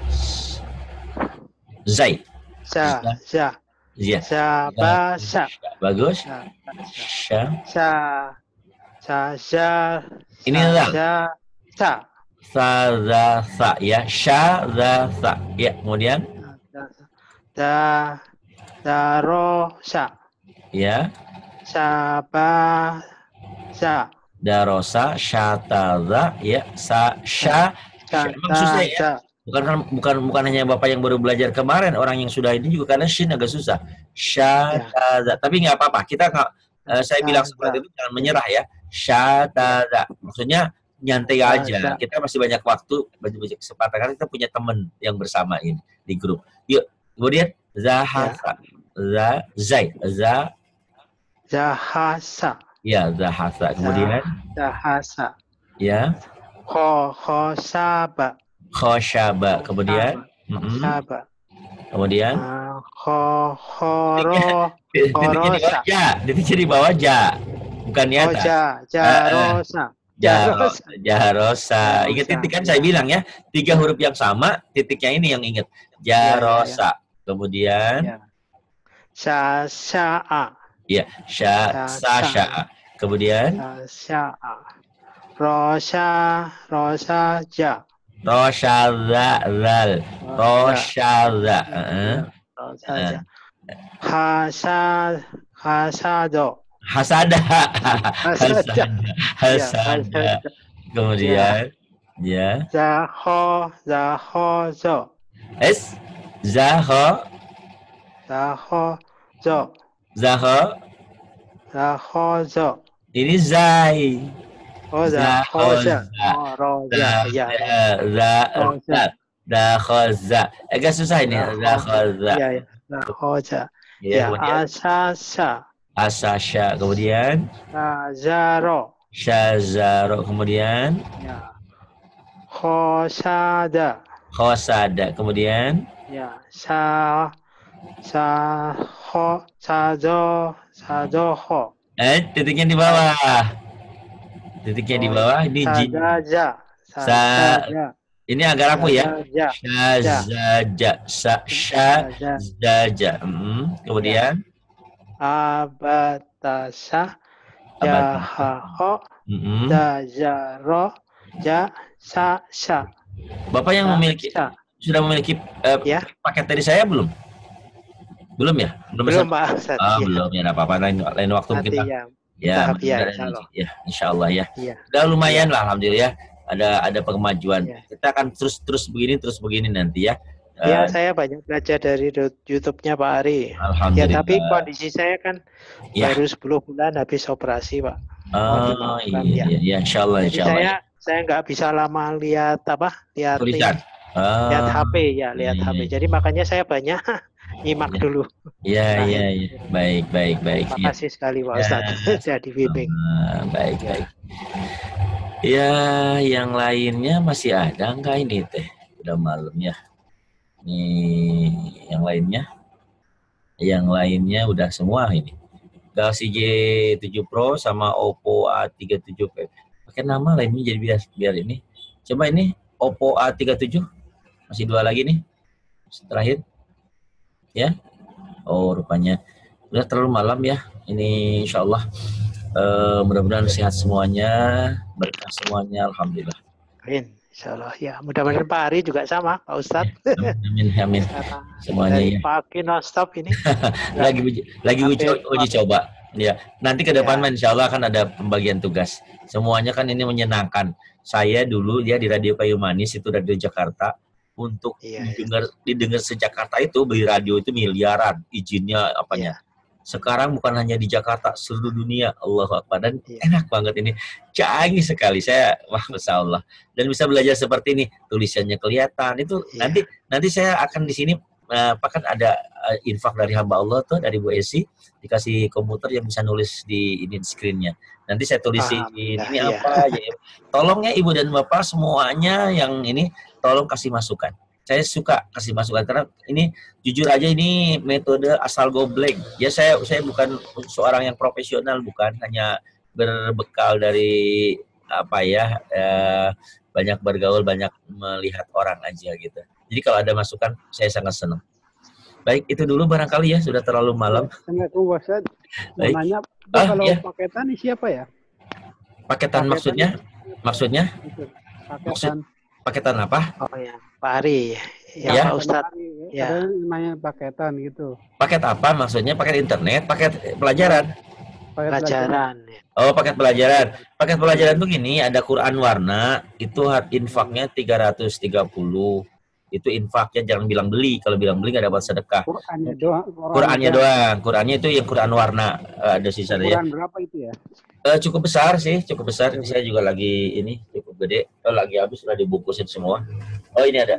Zai. Sa. Sa. Ya. Sa. Ba. Sa. Bagus. Sa. Sa. Sa. Sa. Ini Sa. Sa. Sa. Za. Sa. Ya. Sha. Za. Sa. Ya. Kemudian. Da. Da. Ro. Sa. Ya. Sa. Ba. Sa. Darosa. Syataza. Ya. Sa. Sha. Memang susah ya. Bukan bukan bukan hanya Bapak yang baru belajar kemarin, orang yang sudah ini juga karena shin agak susah. Syataza. Tapi nggak apa-apa. Kita nggak uh, saya bilang seperti itu jangan menyerah ya. Syataza. Maksudnya nyantai aja. Kita masih banyak waktu, banyak kesempatan karena kita punya teman yang bersama ini di grup. Yuk. Kemudian zahasa. Za zai. Za Zahasa. Ya, zahasa. Kemudian Zahasa. Ya. Kho khosaba. Khosyaba. Kemudian Khosaba. Kemudian Kho khoro khorosa. Ja, titiknya di bawah ja. Bukan ya. Oh, ja, jarosa. Jarosa. Jarosa. Ingat titik kan saya bilang ya, tiga huruf yang sama, titiknya ini yang ingat. Jarosa. Kemudian Sha sya'a. Ya, sya sasha. Kemudian sya'a. Rosa rosa ja. Rosyaza zal. Rosyaza. Heeh. Rosa. Hasa hasado. Hasada. Hasada. Hasada. Kemudian ya. Zaho zahozo. Es zaho. Zaho zo. Zaho. Zahozo. Ini zai. Oh, zahoza. Oh, roza. Ya. Za. Dakhaza. Agak susah ini. Dakhaza. Ya, ya. Dakhaza. Ya, Ya, kemudian asasa. asasya. Kemudian Tazaro. syazaro. Kemudian Ya. Khosada. khosada. Kemudian Ya, sa sa ho sazo sazoho. eh titiknya di bawah. Titiknya di bawah. Ini jin. Sadaja. Sa. Sadaja. Ini agak rapuh ya. Sadaja. Syazaja. Sa sya zaja. Mm, kemudian Abatasa. Jahaho. Mm-mm. Dazaro. Ja sa sya. Bapak yang memiliki sudah memiliki eh, paket dari saya belum? Belum ya? Belum, besar? Pak Ustadz. Ah, Ya. belum ya, enggak apa-apa lain lain waktu Nanti kita. ya, Ya, tahap ya, mudah-mudahan insya Allah. ya, insya Allah ya. Iya. Udah lumayan lah, alhamdulillah. Ada ada kemajuan. Kita akan terus terus begini terus begini nanti ya. Ya, Eh, saya banyak belajar dari ru- YouTube-nya Pak Ari. Ya, Alhamdulillah. tapi kondisi saya kan Ya. baru sepuluh bulan habis operasi, Pak. Oh iya, iya, iya, insya Allah, Jadi insya Allah. saya saya nggak bisa lama lihat apa? Lihat Tulisan. ini, Ah, lihat H P ya, lihat iya, H P. iya. Jadi makanya saya banyak nyimak dulu. Iya, iya, iya. Baik, baik, baik. Terima Ya. kasih sekali Pak Ya. Ustadz. Saya dibimbing. Ah, baik, baik. Ya, yang lainnya masih ada enggak ini teh? Udah malam ya. Nih, yang lainnya. Yang lainnya udah semua ini. Galaxy J tujuh Pro sama Oppo A tiga puluh tujuh P. Pakai nama lainnya jadi biar, biar ini. Coba ini Oppo A tiga puluh tujuh. Masih dua lagi nih. Terakhir. Ya. Oh, rupanya udah terlalu malam ya. Ini insya Allah eh, mudah-mudahan sehat semuanya, berkah semuanya, alhamdulillah. Amin. Insya Allah ya. Mudah-mudahan Pak Ari juga sama Pak Ustadz. Amin, amin. Semuanya Dari ya. pagi non-stop ini. lagi uji, lagi uji, uji coba. Ya, nanti ke depan insya Allah akan ada pembagian tugas. Semuanya kan ini menyenangkan. Saya dulu ya di Radio Kayu Manis itu Radio Jakarta untuk didengar didengar se-Jakarta itu beli radio itu miliaran izinnya apanya. Sekarang bukan hanya di Jakarta, seluruh dunia. Allahu Akbar. Dan enak banget ini. Canggih sekali. Saya, wah, Masya Allah. Dan bisa belajar seperti ini. Tulisannya kelihatan. Itu nanti nanti saya akan di sini, uh, kan ada uh, infak dari hamba Allah tuh, dari Bu Esi. Dikasih komputer yang bisa nulis di ini di screen-nya. Nanti saya tulisin ini iya. apa aja. Tolong ya Ibu dan Bapak semuanya yang ini, tolong kasih masukan. Saya suka kasih masukan karena ini jujur aja ini metode asal gobleng. Ya saya saya bukan seorang yang profesional, bukan hanya berbekal dari apa ya eh, banyak bergaul, banyak melihat orang aja gitu. Jadi kalau ada masukan saya sangat senang. Baik, itu dulu barangkali ya, sudah terlalu malam. Assalamualaikum Ustaz. Mau Baik. nanya, Ah, kalau ya. paketan isi apa ya? Paketan maksudnya? Maksudnya? Paketan. Paketan apa? Oh ya, Pak Ari. Ya, Ya. Pak Ustadz. Ya. Ada yang namanya paketan gitu. Paket apa maksudnya? Paket internet, paket pelajaran? Paket Pelajaran. Oh, paket pelajaran. Paket pelajaran tuh gini, ada Quran warna, itu hard infaknya tiga ratus tiga puluh. Itu infaknya, jangan bilang beli. Kalau bilang beli nggak dapat sedekah. Qurannya doang. Qurannya doang. Qurannya itu yang Quran warna. Eh, ada sisa ya. Quran berapa itu ya? Eh, cukup besar sih, cukup besar. Saya juga lagi ini cukup gede. Oh, lagi habis sudah dibungkusin semua. Oh, ini ada.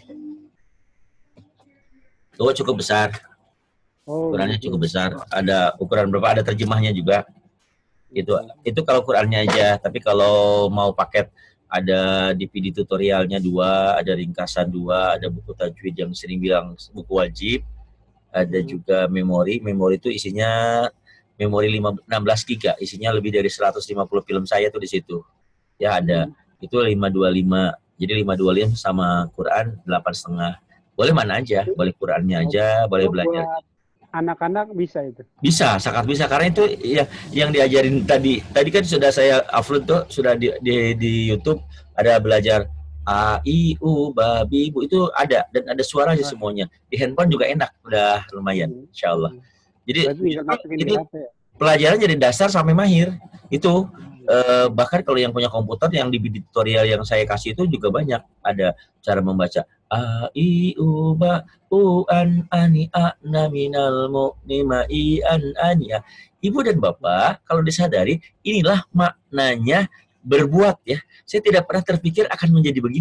Oh, cukup besar. Oh, Qurannya cukup besar. Ada ukuran berapa? Ada terjemahnya juga. Itu itu kalau Qurannya aja. Tapi kalau mau paket ada D V D tutorialnya dua, ada ringkasan dua, ada buku tajwid yang sering bilang buku wajib, ada juga memori. Memori itu isinya memori lima, enam belas giga, isinya lebih dari seratus lima puluh film saya tuh di situ. Ya ada. Itu lima dua lima. Jadi lima dua lima sama Quran delapan setengah. Boleh mana aja, boleh Qurannya aja, boleh belajar. Anak-anak bisa itu. Bisa, sangat bisa karena itu ya yang diajarin tadi. Tadi kan sudah saya upload tuh, sudah di di, di YouTube ada belajar a i u babi bu itu ada dan ada suaranya semuanya. Di handphone juga enak, udah lumayan insyaallah. Jadi ini pelajaran jadi dasar sampai mahir. Itu eh, bahkan kalau yang punya komputer yang di tutorial yang saya kasih itu juga banyak ada cara membaca a i u ba u an ani a na minal mu'nima i an ania. Ibu dan Bapak kalau disadari inilah maknanya berbuat ya. Saya tidak pernah terpikir akan menjadi begini.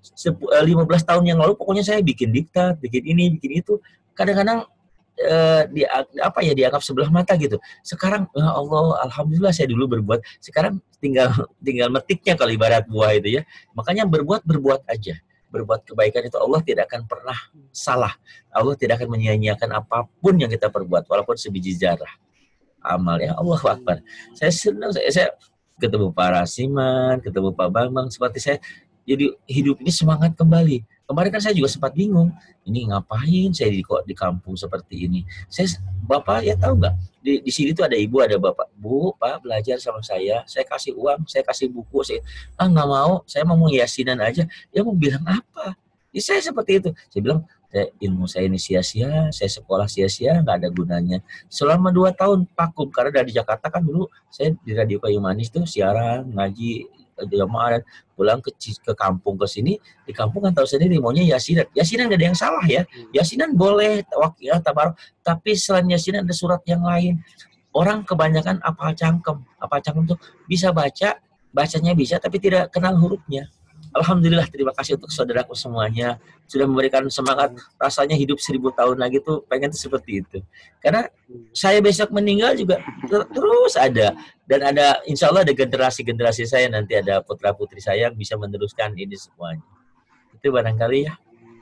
lima belas tahun yang lalu pokoknya saya bikin diktat, bikin ini, bikin itu. Kadang-kadang eh, di apa ya dianggap sebelah mata gitu. Sekarang ya Allah, alhamdulillah saya dulu berbuat. Sekarang tinggal tinggal metiknya kalau ibarat buah itu ya. Makanya berbuat berbuat aja. Berbuat kebaikan itu Allah tidak akan pernah salah. Allah tidak akan menyia-nyiakan apapun yang kita perbuat walaupun sebiji zarah amal ya. Allahu Akbar. Saya senang saya, saya ketemu Pak Rasiman, ketemu Pak Bambang, seperti saya jadi hidup ini semangat kembali. Kemarin kan saya juga sempat bingung, ini ngapain saya di kok di kampung seperti ini. Saya Bapak ya tahu nggak? Di, di sini tuh ada ibu, ada bapak. Bu, Pak belajar sama saya, saya kasih uang, saya kasih buku, saya ah nggak mau, saya mau yasinan aja. Dia mau bilang apa? Ya, saya seperti itu. Saya bilang, saya, ilmu saya ini sia-sia, saya sekolah sia-sia, nggak ada gunanya. Selama dua tahun vakum, karena dari Jakarta kan dulu saya di Radio Kayu Manis tuh siaran, ngaji, jamaah, dan pulang ke, ke kampung ke sini, di kampung kan tahu sendiri maunya yasinan. Yasinan nggak ada yang salah ya. Yasinan boleh, wakil, tabarok, tapi selain yasinan ada surat yang lain. Orang kebanyakan apal cangkem, apal cangkem tuh bisa baca, bacanya bisa, tapi tidak kenal hurufnya. Alhamdulillah, terima kasih untuk saudaraku semuanya sudah memberikan semangat. Rasanya hidup seribu tahun lagi tuh pengen tuh seperti itu. Karena saya besok meninggal juga ter terus ada, dan ada insya Allah ada generasi-generasi saya nanti, ada putra putri saya yang bisa meneruskan ini semuanya. Itu barangkali ya.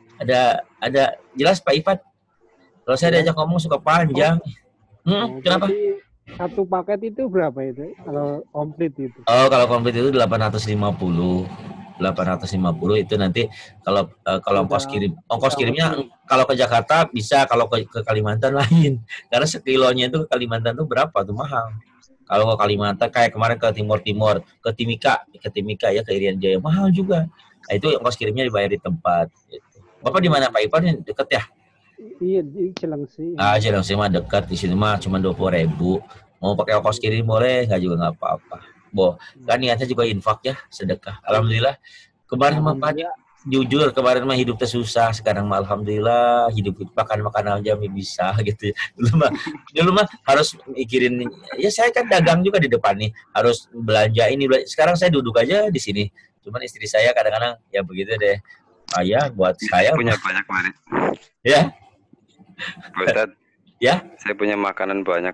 Ada ada jelas Pak Ifat. Kalau saya diajak ngomong suka panjang. Hmm, kenapa? Satu paket itu berapa itu? Kalau komplit itu? Oh, kalau komplit itu delapan ratus lima puluh. delapan ratus lima puluh itu nanti kalau uh, kalau ongkos kirim ongkos kirimnya kalau ke Jakarta bisa, kalau ke, ke Kalimantan lain, karena sekilonya itu ke Kalimantan tuh berapa tuh mahal. Kalau ke Kalimantan kayak kemarin ke Timur Timur, ke Timika, ke Timika ya, ke Irian Jaya mahal juga. Nah, itu ongkos kirimnya dibayar di tempat. Gitu. Bapak di mana Pak Ipan? Dekat ya? Iya di Cilengsi. Ah, Cilengsi mah dekat, di sini mah cuma dua puluh ribu. Mau pakai ongkos kirim boleh, nggak juga nggak apa-apa. Boh, kan niatnya juga infak ya, sedekah. Alhamdulillah. Kemarin mah Pak, jujur kemarin mah hidup susah, sekarang mah alhamdulillah hidup makan-makan aja bisa gitu. Dulu mah dulu mah harus mikirin, ya saya kan dagang juga di depan nih, harus belanja ini, belanja. Sekarang saya duduk aja di sini. Cuman istri saya kadang-kadang ya begitu deh. Ayah buat saya punya banyak Mari. Ya. Ustaz. Ya. Saya punya makanan banyak.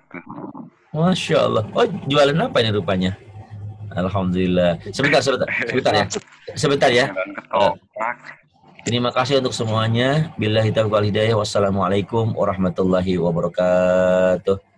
Masya Allah. Oh, jualan apa ini rupanya? Alhamdulillah. Sebentar, sebentar, sebentar ya. Sebentar ya. Oh. Terima kasih untuk semuanya. Billahi taufiq wal hidayah. Wassalamualaikum warahmatullahi wabarakatuh.